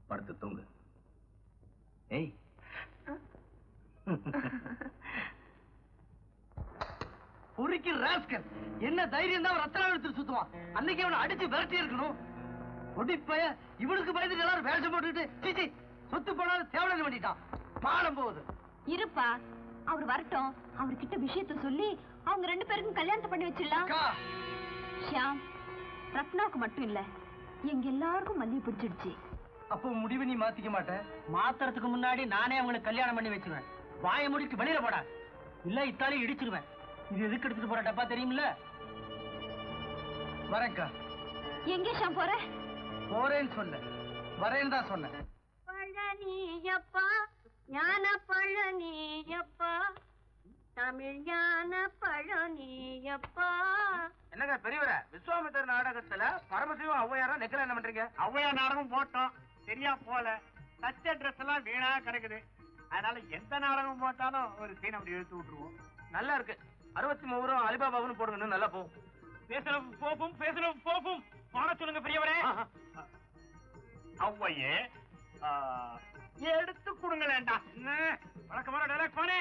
படுத்து தூங்கு. ஏய் பொறுக்கி ராஸ்கல், என்ன தைரியம் தான் ரத்தன எடுத்து சுத்துவான். அன்னைக்கு அவனை அடிச்சு விரட்டி இருக்கணும். ஒடிப்பைய இவனுக்கு பயந்துட்டு எல்லாரும் வேஷம் போட்டுக்கிட்டு சீச்சி சொத்து போனாலும் தேவலன்னு பண்ணிட்டான். பாலம் போகுது. இருப்பா, அவர் வரட்டும். அவர்கிட்ட விஷயத்த சொல்லி அவங்க 2 பேருக்கும் கல்யாணத்தை பண்ணி வச்சிடலாம். ஷியாம், ரத்னாவுக்கு மட்டும் இல்ல, எங்க எல்லாருக்கும் மல்லிகை பிடிச்சிடுச்சு. அப்போ முடிவு நீ மாத்திக்க மாட்டேன். மாத்துறதுக்கு முன்னாடி நானே அவங்களுக்கு கல்யாணம் பண்ணி வச்சிருவேன். வாயை முடிட்டு வெளியில போடா, இல்ல இத்தாலையும் இடிச்சிருவேன். இது எதுக்கு எடுத்துட்டு போற டப்பா தெரியுமில்ல? வரேன்க்கா. எங்கே ஷாம் போற? போறேன்னு சொல்ல, வரேன்னு தான் சொன்னேன். பழனியப்பா, ஞான பழனியப்பா, தமிழ் ஞான பழனியப்பா. என்னங்க பெரியவரே, விஸ்வாமித்திர நாடகத்துல பரமசிவம் ஔவையாரா நெக்கல என்ன பண்றீங்க? ஔவையார் நாடகம் போட்டோம், சரியா போல. தச்ச ட்ரெஸ் எல்லாம் வீணா கிடக்குது. அதனால எந்த நாடகம் போட்டாலும் ஒரு சீன் அப்படி இழுத்து விட்டுருவோம். நல்லா இருக்கு. 63 ரூபா அலிபாபாவுன்னு போடுங்க, நல்லா போகும். பேசலும் போகும் பாட சொல்லுங்க பெரியவரே. ஔவையே எடுத்து கொடுங்களேண்டா. வழக்கமான டைலாக் போனே.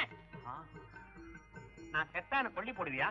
நான் செத்தான கொல்லி போடுவியா?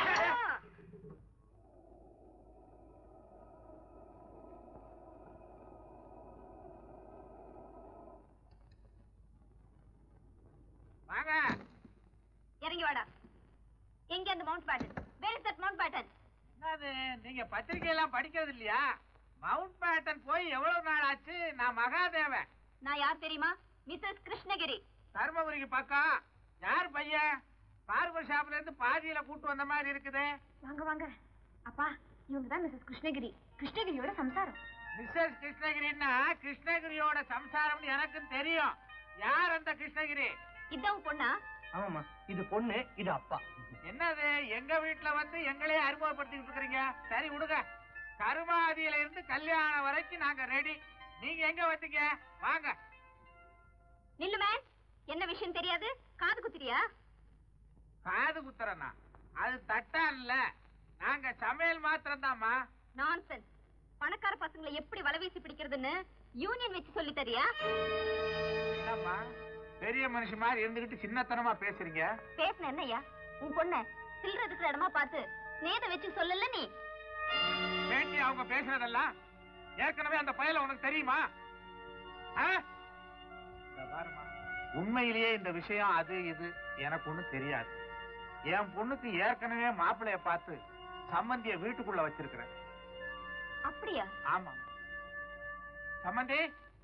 வாங்க, இறங்கி வாடா. எங்க அந்த Mountbatten? Where is that Mountbatten? என்னது, நீங்க பத்திரிகை எல்லாம் படிக்கிறது இல்லையா? மவுண்ட் பேட்டன் போய் எவ்வளவு நாள் ஆச்சு? நான் மகாதேவன். நான் யார் தெரியுமா? மிஸ்ஸஸ் கிருஷ்ணகிரி. தர்மபுரிக்கு பக்கம். யார் பையன்? பார்பர் ஷாப்ல இருந்து பாதியில கூட்டு வந்த மாதிரி இருக்குது. வாங்க வாங்க. அப்பா, இவங்க தான் மிஸ்ஸஸ் கிருஷ்ணகிரி, கிருஷ்ணகிரியோட சம்சாரம். மிஸ்ஸஸ் கிருஷ்ணகிரின்னா கிருஷ்ணகிரியோட சம்சாரம்னு எனக்கும் தெரியும். யார் அந்த கிருஷ்ணகிரி? இதான் பொண்ணா? ஆமாமா, இது பொண்ணு, இது அப்பா. என்னது, எங்க வீட்டுல வந்து எங்களே அறிமுகப்படுத்திட்டு இருக்கிறீங்க? சரி விடுங்க. கருமாதியில இருந்து கல்யாணம் வரைக்கும் நாங்க ரெடி. நீங்க எங்க வந்தீங்க? வாங்க. நில்லுமே, என்ன விஷயம் தெரியாது? காது குத்திரியா? காது குத்துறனா? அது தட்டா இல்ல, நாங்க சமையல் மாத்திரம் தாமா. நான்சென்ஸ். பணக்கார பசங்களை எப்படி வலவீசி பிடிக்கிறதுன்னு யூனியன் வச்சு சொல்லி தரியா? என்னம்மா பெரிய மனுஷன் மாதிரி இருந்துகிட்டு சின்னத்தனமா பேசுறீங்க? பேசுன என்னய்யா? உன் பொண்ண சில்லற இருக்கிற இடமா பார்த்து நேத வச்சு சொல்லல நீ? பேட்டி அவங்க பேசுறதெல்லாம் ஏற்கனவே அந்த பயல உனக்கு தெரியுமா? உண்மையிலேயே இந்த விஷயம் அது இது எனக்கு ஒண்ணும் தெரியாது. என் பொண்ணுக்கு ஏற்கனவே மாப்பிள்ளைய பார்த்து சம்பந்திய வீட்டுக்குள்ள வச்சிருக்கிறேன். அப்படியா? ஆமா. சம்பந்தி,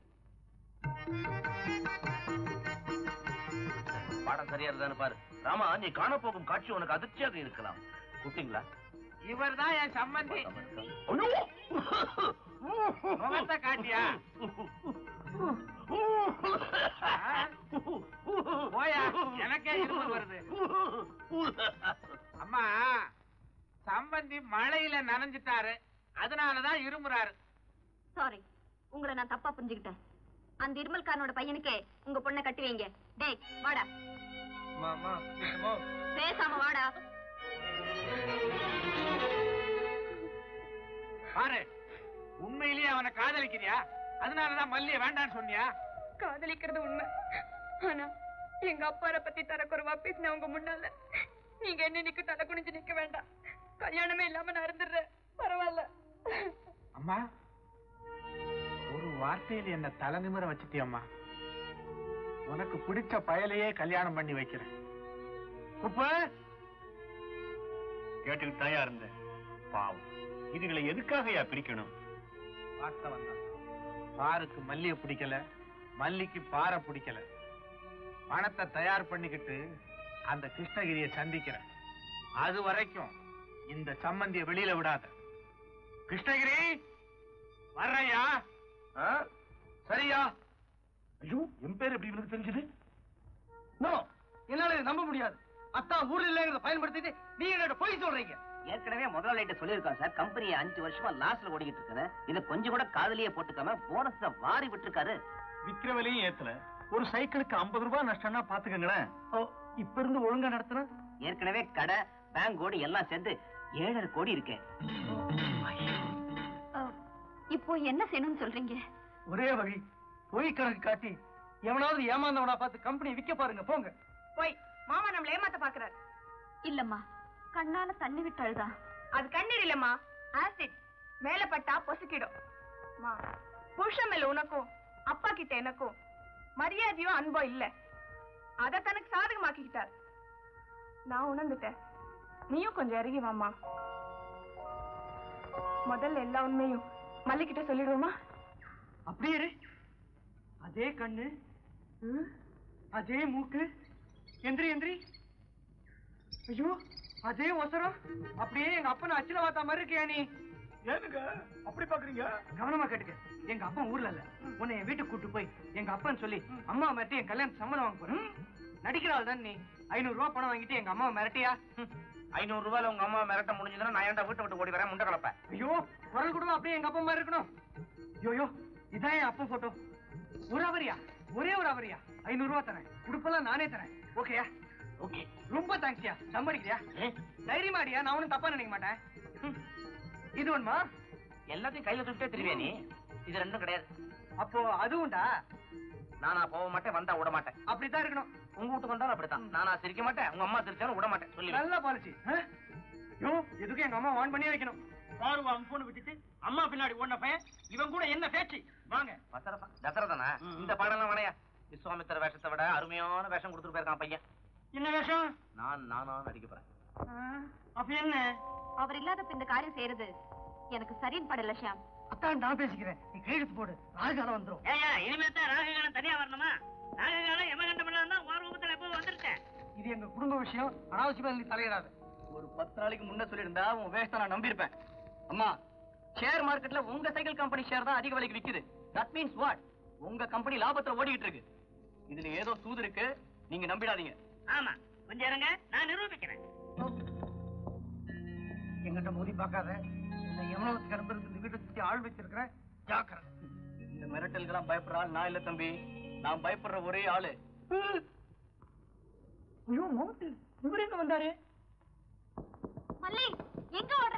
பாடம் சரியா இருந்தான்னு பாரு. ராமா, நீ காண போகும் காட்சி உனக்கு அதிர்ச்சியாக இருக்கலாம். கூப்பிட்டீங்களா? இவர் தான் என் சம்பந்தி. முகத்தை காட்டியா? போயா, எனக்கே இருமல் வருது. அம்மா, சம்பந்தி மழையில நனைஞ்சிட்டாரு, அதனாலதான் இருமுறாரு. சாரி, உங்களை நான் தப்பா புரிஞ்சுக்கிட்டேன். அந்த இருமல்காரனோட பையனுக்கே உங்க பொண்ணை கட்டி வைங்க. டேய் வாடா. பேசாம வாடா. பாரு, உண்மையிலேயே அவனை காதலிக்கிறியா? அதனாலதான் மல்லிய வேண்டான்னு சொன்னியா? காதலிக்கிறது உண்மை. ஆனா எங்க அப்பாரை பத்தி தரக்குறைவா பேசினவங்க முன்னால நீங்க என்ன நிக்க தலை குனிஞ்சு நிக்க வேண்டாம். கல்யாணமே இல்லாம நான் இருந்துடுறேன், பரவாயில்ல. அம்மா, ஒரு வார்த்தையில் என்ன தலை நிமிர வச்சுட்டியம்மா. உனக்கு பிடிச்ச பயலையே கல்யாணம் பண்ணி வைக்கிறேன். குப்ப கேட்டுக்கிட்டு தாயா இருந்தேன். பாவம், இதுகளை எதுக்காக பிரிக்கணும்? வாஸ்தவம் தான். பாருக்கு மல்லிய பிடிக்கல, மல்லிக்கு பாறை பிடிக்கல. பணத்தை தயார் பண்ணிக்கிட்டு அந்த கிருஷ்ணகிரியை சந்திக்கிறேன். அது வரைக்கும் இந்த சம்பந்திய வெளியில விடாத. கிருஷ்ணகிரி வர்றையா? சரியா? ஐயோ, என் பேர் எப்படி இவனுக்கு தெரிஞ்சது? என்னால நம்ப முடியாது. அத்தா ஊர்ல இல்லங்கிறத பயன்படுத்திட்டு நீங்க என்னோட பொய் சொல்றீங்க. ஏற்கனவே முதலாளிட்ட சொல்லியிருக்கோம் சார், கம்பெனியை 5 வருஷமா லாஸ்ல ஓடிக்கிட்டு இருக்கேன். இதை கொஞ்சம் கூட காதலியே போட்டுக்காம போனஸ் வாரி விட்டுருக்காரு. விக்கிற விலையும் ஏத்தல. ஒரு சைக்கிளுக்கு 50 ரூபாய் நஷ்டம்னா பாத்துக்கங்களேன். இப்ப இருந்து ஒழுங்கா நடத்துனா ஏற்கனவே கடை பேங்க் கோடி எல்லாம் சேர்ந்து 7.5 கோடி இருக்கேன். இப்போ என்ன செய்யணும்னு சொல்றீங்க? ஒரே வழி, பொய் கணக்கு காட்டி எவனாவது ஏமாந்தவனா பார்த்து கம்பெனி விற்க பாருங்க போங்க. போய் மாமா நம்மள ஏமாத்த பாக்குறாரு. இல்லம்மா, கண்ணால தண்ணி விட்டு அழுதா. அது கண்ணீர் இல்லம்மா, ஆசிட். மேல பட்டா பொசுக்கிடும். புருஷன் மேல உனக்கும் அப்பா கிட்ட எனக்கும் மரியாதையோ அன்போ இல்ல. அத தனக்கு சாதகமாக்கிக்கிட்டார். நான் உணர்ந்துட்டேன். நீயும் கொஞ்சம் இறங்கி வாமா. முதல்ல எல்லா உண்மையும் மல்லிகிட்ட சொல்லிடுவோமா? அப்படியே இரு. அதே கண்ணு, அதே மூக்கு, எந்திரி எந்திரி. ஐயோ, அதே ஒசரம். அப்படியே எங்க அப்பனை அச்சில வாத்தா மாதிரி இருக்கியா நீ? ஏனுங்க அப்படி பாக்குறீங்க? கவனமா கேட்டுக்க. எங்க அப்பா ஊர்ல இல்ல, உன்னை என் வீட்டுக்கு கூட்டு போய் எங்க அப்பன்னு சொல்லி அம்மா மிரட்டி என் கல்யாணம் சம்மதம் வாங்க போறேன். நடிக்கிறாள் தான் நீ. 500 ரூபாய் பணம் வாங்கிட்டு எங்க அம்மாவை மிரட்டியா? 500 ரூபாயில உங்க அம்மா மிரட்ட முடிஞ்சதுன்னா நான் ஏன்டா வீட்டை விட்டு ஓடி வரேன் முண்டை கலப்பேன். ஐயோ, குரல் கூட அப்படியே எங்க அப்பா மாதிரி இருக்கணும். ஐயோ, இதான் என் அப்பா போட்டோ. ஒரு அவரியா, ஒரே ஒரு அவரியா. 500 ரூபாய் தரேன். உடுப்பெல்லாம் நானே தரேன். ஓகேயா? ஓகே. ரொம்ப தேங்க்ஸ்யா. நம்படிக்கிறியா? தைரியமாடியா, நான் ஒன்னும் தப்பா நினைக்க மாட்டேன். இது ஒண்ணுமா? எல்லாத்தையும் கையில தூக்கிட்டே திருவியா நீ? இது ரெண்டும் கிடையாது. அப்போ அதுவும்டா. நானா போக மாட்டேன், வந்தா விட மாட்டேன். அப்படித்தான் இருக்கணும். உங்க வீட்டுக்கு வந்தாலும் அப்படித்தான். நானா சிரிக்க மாட்டேன், உங்க அம்மா சிரிச்சாலும் விட மாட்டேன். சொல்லி நல்ல பாலிசி. யோ, எதுக்கு எங்க அம்மா வான் பண்ணி வைக்கணும். பாருவா போன் விட்டுட்டு அம்மா பின்னாடி ஓடின பையன் இவன் கூட என்ன பேச்சு? வாங்க. தசரதானா? இந்த பாடலாம் வேணையா? விஸ்வாமித்திர வேஷத்தை விட அருமையான வேஷம் கொடுத்துட்டு போயிருக்கான் பையன். என்ன வேஷம்? நானா நடிக்க போறேன். அப்ப என்ன? அவர் இல்லாதப்ப இந்த காரியம் செய்யறது எனக்கு சரின்னு படல ஷியாம். அத்தான் நான் பேசிக்கிறேன். நீ கையெழுத்து போடு. ராகுகாலம் வந்துரும். ஏயா, இனிமே தான் ராகுகாலம் தனியா வரணுமா? ராகுகாலம் யமகண்டம் எல்லாம் தான் ஓர் ரூபத்துல எப்போ வந்துருச்சேன். இது எங்க குடும்ப விஷயம். அனாவசியமா நீ தலையிடாது. ஒரு 10 நாளைக்கு முன்ன சொல்லியிருந்தா உன் வேஷத்தை நான் நம்பியிருப்பேன். அம்மா, ஷேர் மார்க்கெட்ல உங்க சைக்கிள் கம்பெனி ஷேர் தான் அதிக விலைக்கு விக்குது. That means what? உங்க கம்பெனி லாபத்துல ஓடிக்கிட்டு இருக்கு. இதுல ஏதோ சூது இருக்கு, நீங்க நம்பிடாதீங்க. ஆமா, கொஞ்சம் இருங்க, நான் நிரூபிக்கிறேன். எங்கிட்ட மோதி பார்க்காத. இந்த யமனத்துக்கு அனுப்புறது இந்த வீட்டை சுத்தி ஆள் வச்சிருக்கிறேன். ஜாக்கிரதை. இந்த மிரட்டல்கெல்லாம் பயப்படுற ஆள் நான் இல்ல தம்பி. நான் பயப்படுற ஒரே ஆளு. ஐயோ, மோட்டு இவர் எங்க வந்தாரு? மல்லி, எங்க ஓடுற?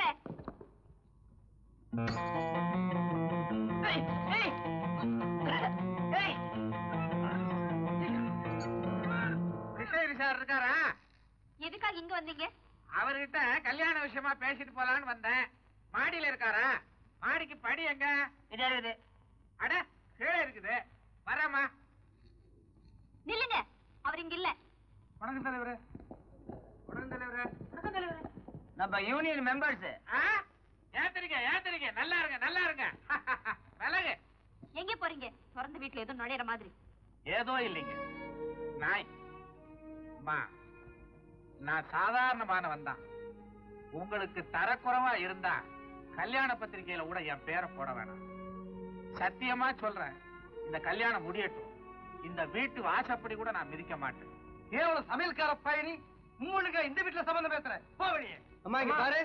கிருஷ்ணகிரி சார் இருக்காரா? எதுக்காக இங்க வந்தீங்க? அவர்கிட்ட கல்யாண விஷயமா பேசிட்டு போலான்னு வந்தேன். மாடியில இருக்காரா? மாடிக்கு படி எங்க? இது அட, கீழே இருக்குது. வரமா? நில்லுங்க, அவர் இங்க இல்ல. வணக்கம் தலைவரே. வணக்கம் தலைவரே. வணக்கம் தலைவரே. நம்ம யூனியன் மெம்பர்ஸ். ஏத்தரிங்க, நல்லா இருங்க. விலகு. எங்க போறீங்க? திறந்த வீட்டுல ஏதோ நுழையிற மாதிரி. ஏதோ இல்லைங்க. நாய். அம்மா, நான் சாதாரணமானவன் தான். உங்களுக்கு தரக்குறைவா இருந்தா கல்யாண பத்திரிகையில கூட என் பேரை போட வேணாம். சத்தியமா சொல்றேன், இந்த கல்யாணம் முடியட்டும். இந்த வீட்டு வாசப்படி கூட நான் மிதிக்க மாட்டேன். கேவலம் சமையல்கார பயணி. உங்களுக்கு இந்த வீட்டுல சம்பந்தம் பேசுறேன். போவடியே. அம்மா இங்க பாரு.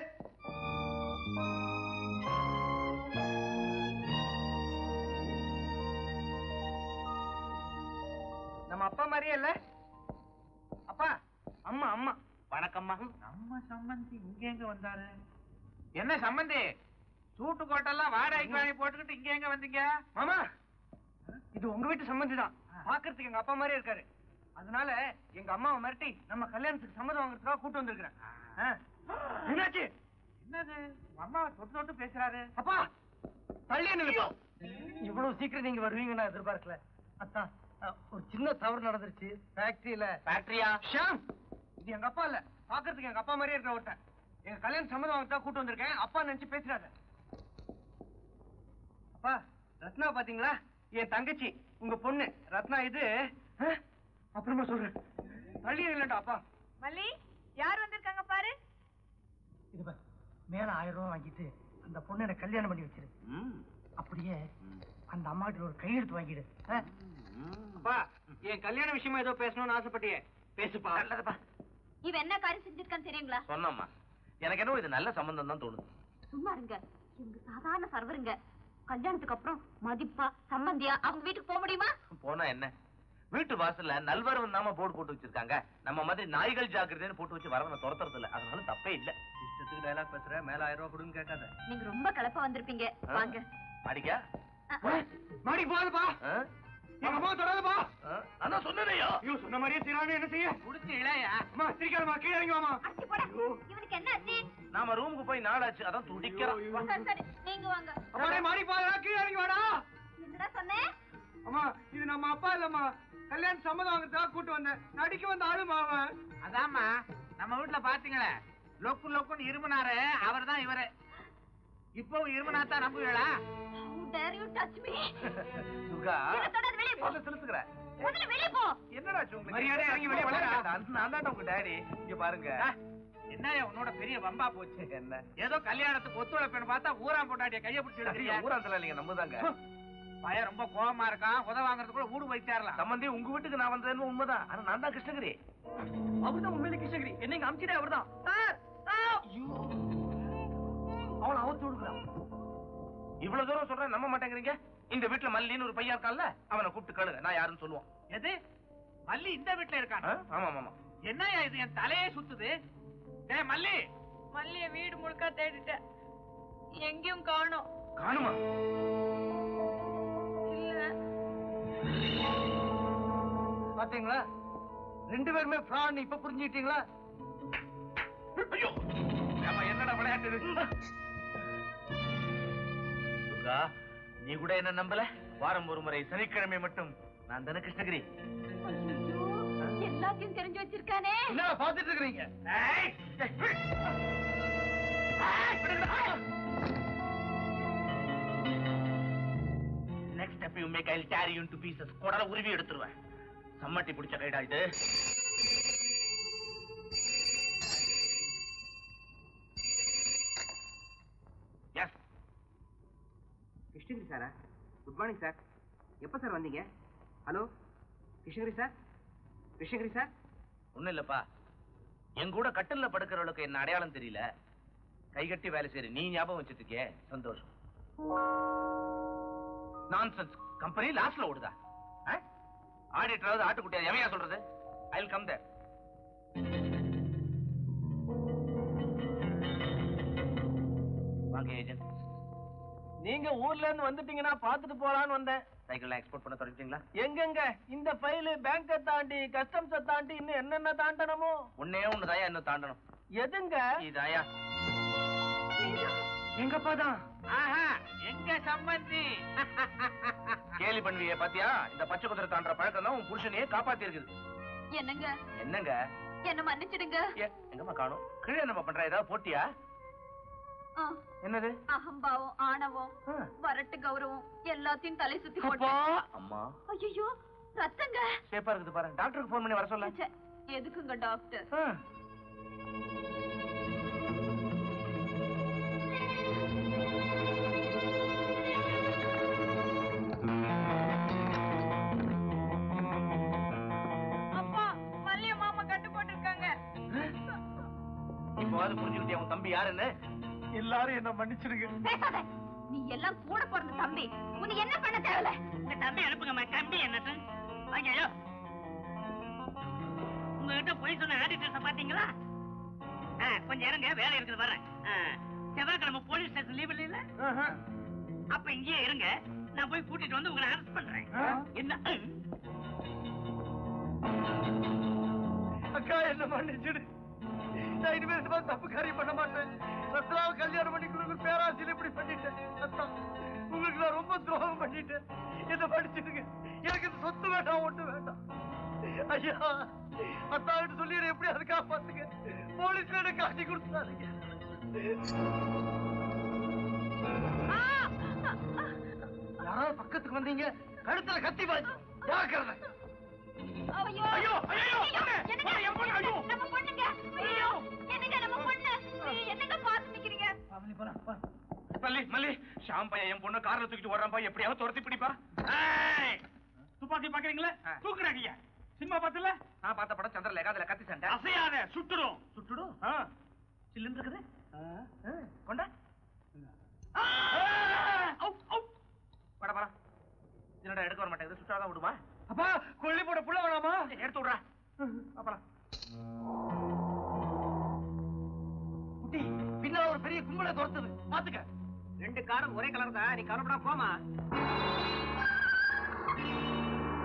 நம்ம அப்பா மாதிரியே இல்ல? அப்பா, அம்மா அம்மா. வணக்கம்மா. நம்ம சம்பந்தி இங்க எங்க வந்தாரு? என்ன சம்பந்தி, சூட்டு கோட்டெல்லாம் வாடகைக்கு வாங்கி போட்டுக்கிட்டு இங்க எங்க வந்தீங்க? மாமா, இது உங்க வீட்டு சம்பந்தி தான். பாக்குறதுக்கு எங்க அப்பா மாதிரியே இருக்காரு. அதனால எங்க அம்மாவை மிரட்டி நம்ம கல்யாணத்துக்கு சம்மதம் வாங்குறதுக்காக கூட்டு வந்திருக்கிறேன். என்னாச்சு? என்னது, அம்மாவை தொட்டு பேசுறாரு? அப்பா, தள்ளி நில்லுப்பா. இவ்வளவு சீக்கிரம் நீங்க வருவீங்க நான் எதிர்பார்க்கல. அத்தான், ஒரு சின்ன தவறு நடந்துருச்சு ஃபேக்டரியில. ஃபேக்டரியா? ஷாம், இது எங்க அப்பா இல்ல. பாக்குறதுக்கு எங்க அப்பா மாதிரியே இருக்கிற ஒருத்தன். எங்க கல்யாணம் சம்மதம் வாங்கத்தான் கூட்டு வந்திருக்கேன். அப்பா நினைச்சு பேசுறாரு. அப்பா, ரத்னா பாத்தீங்களா? என் தங்கச்சி, உங்க பொண்ணு ரத்னா. இது அப்புறமா சொல்றேன். தள்ளி இல்லடா அப்பா. மல்லி, யார் வந்திருக்காங்க பாரு. இது பாரு, மேல 1000 ரூபாய் வாங்கிட்டு அந்த பொண்ணு எனக்கு கல்யாணம் பண்ணி வச்சிரு. அப்படியே அந்த அம்மாட்ட ஒரு கையெழுத்து வாங்கிடு. அப்பா, என் கல்யாண விஷயமா ஏதோ பேசணும்னு ஆசைப்பட்டியே, பேசுப்பா. நல்லதுப்பா. இவன் என்ன காரியம் செஞ்சிருக்கான்னு தெரியுங்களா? சொன்னம்மா, எனக்கு என்ன இது நல்ல சம்பந்தம் தான் தோணுது. சும்மா இருங்க, இவங்க சாதாரண சர்வருங்க. கல்யாணத்துக்கு அப்புறம் மதிப்பா சம்பந்தியா அவங்க வீட்டுக்கு போக முடியுமா? போனா என்ன, வீட்டு வாசல்ல நல்வரவு நாம போர்டு போட்டு வச்சிருக்காங்க. நம்ம மாதிரி நாய்கள் ஜாக்கிரதைன்னு போட்டு வச்சு வரவனை துரத்துறது இல்ல. அதனால தப்பே இல்ல. இஷ்டத்துக்கு டயலாக் பேசுற, மேல 1000 ரூபாய் கொடுன்னு கேட்காத. நீங்க ரொம்ப கலப்பா வந்திருப்பீங்க. வாங்க. மாடிக்கா? மாடி போதுப்பா. எங்க அம்மா தொடாதப்பா. அதான் சொன்னதையா? ஐயோ சொன்ன மாதிரியே செய்யறானே, என்ன செய்ய? குடிச்சு இளையா. அம்மா சிரிக்காதம்மா, கீழே இறங்கி வாமா. இவனுக்கு என்ன ஆச்சு? நாம ரூமுக்கு போய் நாளாச்சு, அதான் துடிக்கிறான். சரி சரி நீங்க வாங்க. அம்மா மாறி பாருடா, கீழே இறங்கி வாடா. என்னடா சொன்னேன்? அம்மா இது நம்ம அப்பா இல்லம்மா, கல்யாணம் சம்மதம் வாங்குறதுக்காக கூட்டு வந்தேன். நடிக்க வந்த ஆளுமா அவன். அதாம்மா நம்ம வீட்டுல பாத்தீங்களே, லொக்கு லொக்குன்னு இருமுனாரு, அவர் தான் இவரு. இப்போ இருமுனாத்தான் நம்புவீங்களா? How dare you touch me? Durga, என்ன தொடாத, வெளிய போ. செலுத்துக்கிற. முதல்ல வெளிய போ. என்னடா உங்களுக்கு? மரியாதை இறங்கி வெளியே வாடா. நான் உங்க டாடி. இங்க பாருங்க. என்னையா உன்னோட பெரிய வம்பா போச்சு? என்ன ஏதோ கல்யாணத்துக்கு ஒத்துழைப்புன்னு பார்த்தா ஊரா போட்டாடிய கைய பிடிச்சி எடுக்கிறீங்க. ஊராந்தல இல்லைங்க, நம்மதாங்க. பையன் ரொம்ப கோவமா இருக்கான், உதவ வாங்குறதுக்குள்ள ஊடு போய் சேரலாம். சம்பந்தி உங்க வீட்டுக்கு நான் வந்தேன்னு உண்மைதான். ஆனா நான் தான் கிருஷ்ணகிரி. அவர்தான் உண்மையிலே கிருஷ்ணகிரி. என்னங்க அமிச்சிட்டே அவர்தான். அவளை அவத்து விடுக்கிறான். இவ்வளவு தூரம் சொல்றேன், நம்ப மாட்டேங்கிறீங்க. இந்த வீட்டுல மல்லின்னு ஒரு பையன் இருக்கான்ல, அவனை கூப்பிட்டு கேளுங்க, நான் யாருன்னு சொல்லுவான். எது? மல்லி இந்த வீட்டுல இருக்கான்? ஆமா ஆமா. என்னையா இது, என் தலையே சுத்துது. டேய் மல்லி. மல்லிய வீடு முழுக்க தேடிட்டேன், எங்கேயும் காணோம். காணுமா? இல்ல. பாத்தீங்களா, ரெண்டு பேருமே ஃப்ராட். இப்ப புரிஞ்சுக்கிட்டீங்களா? ஐயோ என்னடா விளையாட்டு? துர்கா, நீ கூட என்ன நம்பல? வாரம் ஒரு முறை சனிக்கிழமை மட்டும் நான் தானே கிருஷ்ணகிரி. எல்லாத்தையும் தெரிஞ்சு வச்சிருக்கானே. என்ன பாத்துட்டு இருக்கீங்க? Next step you make, I'll tear you into pieces. கொடல உருவி எடுத்துருவேன். சம்மட்டி பிடிச்ச கைடா இது. எஸ் கிருஷ்ணகிரி சாரா? Good morning sir. எப்ப சார் வந்தீங்க? Hello Krishnagiri sir? Krishnagiri sir? ஒண்ணும் இல்லப்பா, என் கூட கட்டில்ல படுக்கிறவளுக்கு என்ன அடையாளம் தெரியல, கைகட்டி வேலை செய்ய நீ ஞாபகம் வச்சிருக்கே, சந்தோஷம். நான்சென்ஸ். கம்பெனி லாஸ்ட்ல ஓடுதா? ஆடிட்டராவது ஆட்டுக்குட்டியா எவையா சொல்றது? I will come there. வாங்க ஏஜென்ட். நீங்க ஊர்ல இருந்து வந்துட்டீங்கன்னா பாத்துட்டு போலான்னு வந்தேன். சைக்கிள் எக்ஸ்போர்ட் பண்ண தொடங்கிட்டீங்களா? எங்கெங்க இந்த ஃபைல் பேங்க தாண்டி கஸ்டம்ஸ தாண்டி இன்னும் என்னென்ன தாண்டனமோ? ஒன்னே ஒண்ணுதாயா இன்னும் தாண்டணும். எதுங்க? இதாயா எங்கப்பா தான். ஆஹா, எங்க சம்பந்தி. கேலி பண்ணுவியே பாத்தியா? இந்த பச்சை குதிரை தாண்டற பழக்கம் தான் உன் புருஷனையே காப்பாத்தி இருக்குது. என்னங்க? என்னங்க? என்ன மன்னிச்சிடுங்க. எங்கம்மா காணோம்? கீழே நம்ம பண்ற ஏதாவது போட்டியா? என்னது? அகம்பாவம், ஆணவம், வரட்டு கௌரவம் எல்லாத்தையும் தலை சுத்தி அப்பா போட்டு. அம்மா, ஐயோ ரத்தங்க. சேப்பா இருக்குது பாரு. டாக்டருக்கு போன் பண்ணி வர சொல்ல. எதுக்குங்க டாக்டர்? அப்பா, மல்லிய மாமா கட்டு போட்டிருக்காங்க. இப்போவாது புரிஞ்சுக்கிட்டே உன் தம்பி யாருன்னு? எல்லாரும் என்ன மன்னிச்சிடுங்க. பேசாத. நீ எல்லாம் கூட பிறந்த தம்பி, உன்னை என்ன பண்ண தேவையில்ல. இந்த தம்பி அனுப்புங்கம்மா. தம்பி என்னது? ஐயோ, உங்ககிட்ட போய் சொன்ன ஆடிட்டர்ஸ பாத்தீங்களா? கொஞ்சம் இறங்க, வேலை இருக்குது, வர்றேன். செவ்வாய்க்கிழமை போலீஸ் ஸ்டேஷன் லீவ் இல்ல? அப்ப இங்கேயே இருங்க, நான் போய் கூட்டிட்டு வந்து உங்களை அரெஸ்ட் பண்றேன். என்ன? அக்கா என்ன மன்னிச்சிடு. நான் இனிமேல் இந்த மாதிரி தப்பு காரியம் பண்ண மாட்டேன். ரத்னாவை கல்யாணம் பண்ணி கொடுக்க பேராசிரியர் இப்படி பண்ணிட்டேன். உங்களுக்கு நான் ரொம்ப துரோகம் பண்ணிட்டேன். என்ன மன்னிச்சிடுங்க. எனக்கு இந்த சொத்து வேண்டாம், ஒண்ணு வேண்டாம். ஐயா, அத்தாவிட்டு சொல்லி எப்படி அதை காப்பாத்துங்க. போலீஸ்ல என்ன காட்டி கொடுத்தாருங்க. யாராவது பக்கத்துக்கு வந்தீங்க, கழுத்துல கத்தி பாய்ச்சு ஜாக்கிரதை. ஐயோ ஐயோ ஐயோ, என்னங்க என் பொண்ணு? ஐயோ நம்ம பொண்ணுங்க. ஐயோ என்னங்க நம்ம பொண்ணு? என்னங்க பாத்து நிக்கிறீங்க? பாவலி போலாம். மல்லி மல்லி, ஷாம் பையன் என் பொண்ணு கார்ல தூக்கிட்டு ஓடுறான் பா, எப்படியாவது துரத்தி பிடிப்பா. துப்பாக்கி பாக்குறீங்களா? தூக்குறாங்க. சினிமா பாத்துல? நான் பார்த்த படம் சந்திரலேகா, அதுல கத்தி சண்டை. அசையாத, சுட்டுடும். சுட்டுடும்? சில்லுன்னு இருக்குது. கொண்டா பட படம். என்னடா எடுக்க வர மாட்டேங்குது, சுட்டாதான் விடுமா? அப்பா, கொள்ளி போட புள்ள வேணாமா? எடுத்து விடுறா. அப்பலாம் குட்டி, பின்னால ஒரு பெரிய கும்பலை துரத்துது, பாத்துக்க. 2 காரும் ஒரே கலர் தான், நீ கவலைப்படாம போமா.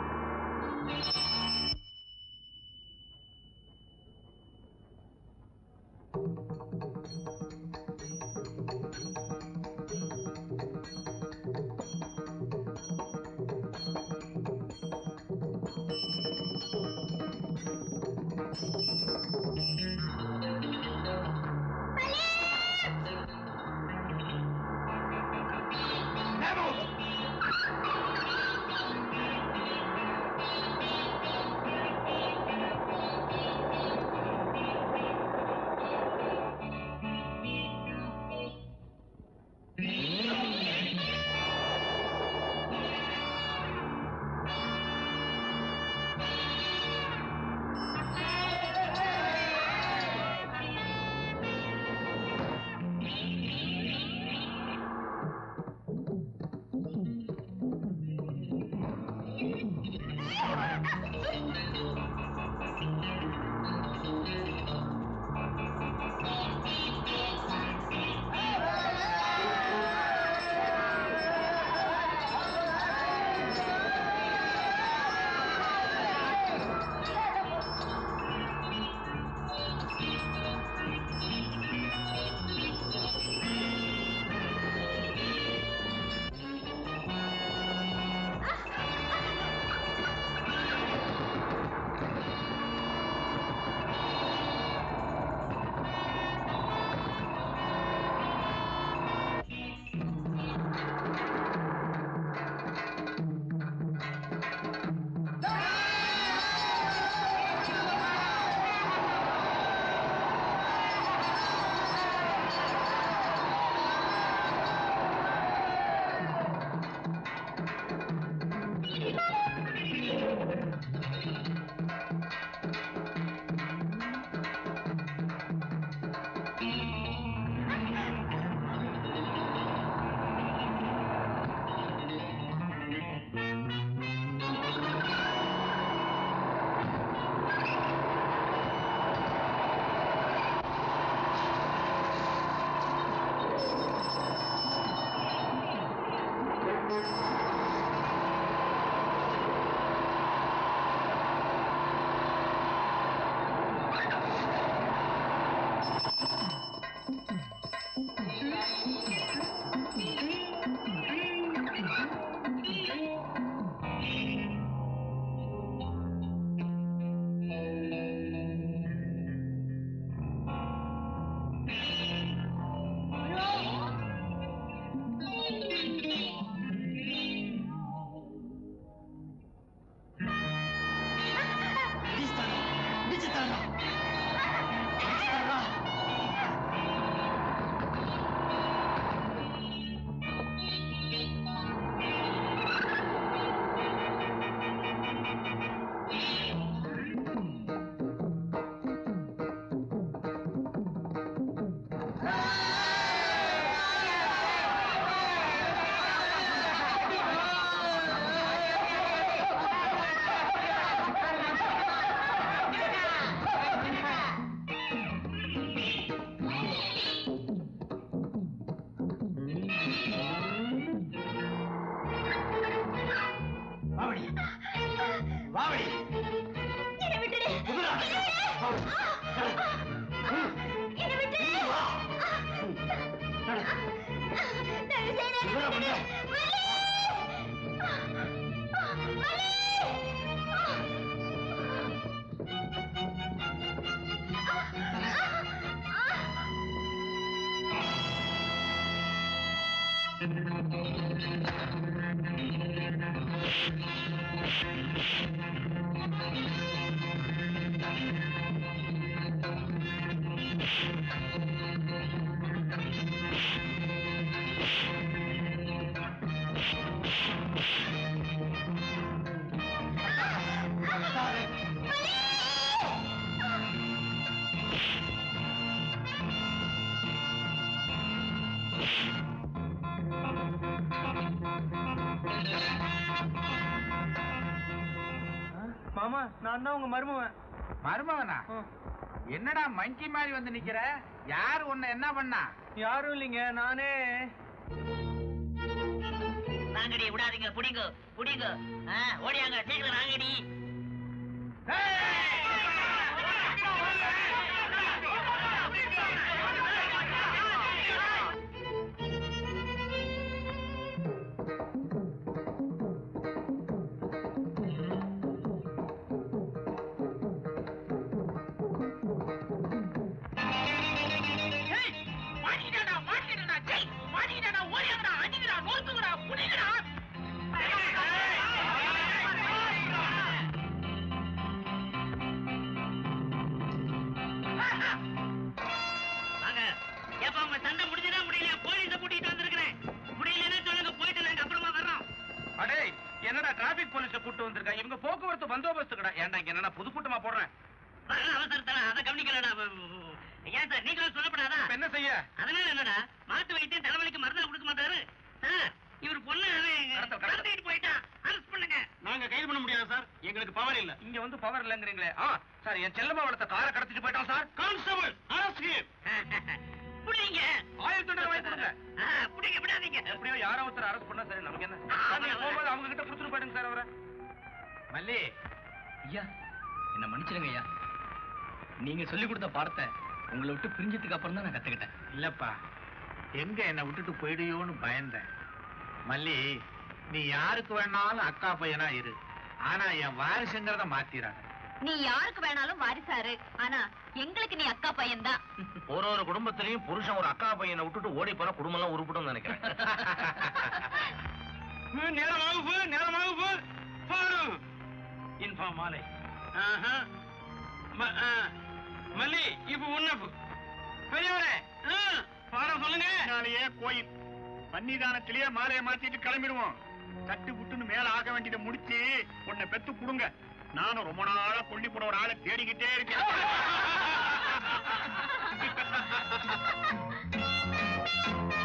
மாமா, நான் தான் உங்க மருமவன். மருமவனா? என்னடா மங்கி மாதிரி வந்து நிக்கிற? யாரு உன்னை என்ன பண்ணா? யாரும் இல்லைங்க, நானே. நாங்கடி விடாதீங்க, புடிங்க புடிங்க. ஓடியாங்க, சீக்கிரம் நாங்கடி. என்னடா டிராபிக் போலீஸ் கூட்டு வந்திருக்கா? இவங்க போக்குவரத்து பந்தோபஸ்து கடா. ஏன்டா இங்க என்னடா புதுக்கூட்டமா போடுறேன்? அவசரத்துல அதை கவனிக்கலடா. ஏன் சார் நீங்களும் சொல்லப்படாதா? என்ன செய்ய? அதனால என்னடா மாட்டு வைத்தியம் தலைவலிக்கு மருந்து கொடுக்க மாட்டாரு சார். இவர் பொண்ணு கடத்திட்டு போயிட்டான். அரெஸ்ட் பண்ணுங்க. நாங்க கைது பண்ண முடியாது சார். எங்களுக்கு பவர் இல்ல. இங்க வந்து பவர் இல்லங்கறீங்களே. சார் என் செல்லம்மா வளர்த்த காரை கடத்திட்டு போயிட்டான் சார். Constable arrest him. புடிங்க. ஆயுதத்தண்டனை வாங்கி கொடுங்க. புடிங்க விடாதீங்க. எப்படியோ யாரோ ஒருத்தர் அரெஸ்ட் பண்ணா சரி. நமக்கு என்ன? போகும்போது அவங்க கிட்ட கொடுத்துட்டு போயிடுங்க சார் அவரை. மல்லி ஐயா என்ன மன்னிச்சிடுங்க ஐயா. நீங்க சொல்லி கொடுத்த பாடத்தை உங்களை விட்டு பிரிஞ்சதுக்கு அப்புறம் தான் நான் கத்துக்கிட்டேன். இல்லப்பா, எங்க என்ன விட்டுட்டு போயிடுயோன்னு பயந்தேன். மல்லி, நீ யாருக்கு வேணாலும் அக்கா பையனா இரு. ஆனா என் வாரிசுங்கிறத மாத்திராங்க. நீ யாருக்கு வேணாலும் வாரிசாரு, ஆனா எங்களுக்கு நீ அக்கா பையன்தான். ஒரு குடும்பத்திலையும் புருஷன் ஒரு அக்கா பையனை விட்டுட்டு ஓடி போனா குடும்பம் எல்லாம் உருப்பிடும் நினைக்கிறேன். நேரமாகு இன்ஃபார்ம் மாலை. மல்லி இப்ப உன்னப்பு பெரியவரே பாடம் சொல்லுங்க. நாளையே கோயில் சன்னிதானத்திலேயே மாலையை மாத்திட்டு கிளம்பிடுவோம். சட்டு புட்டுன்னு மேல ஆக வேண்டியதை முடிச்சு உன்னை பெத்து கொடுங்க. நானும் ரொம்ப நாளா கொல்லி போட ஒரு ஆளை தேடிக்கிட்டே இருக்கேன்.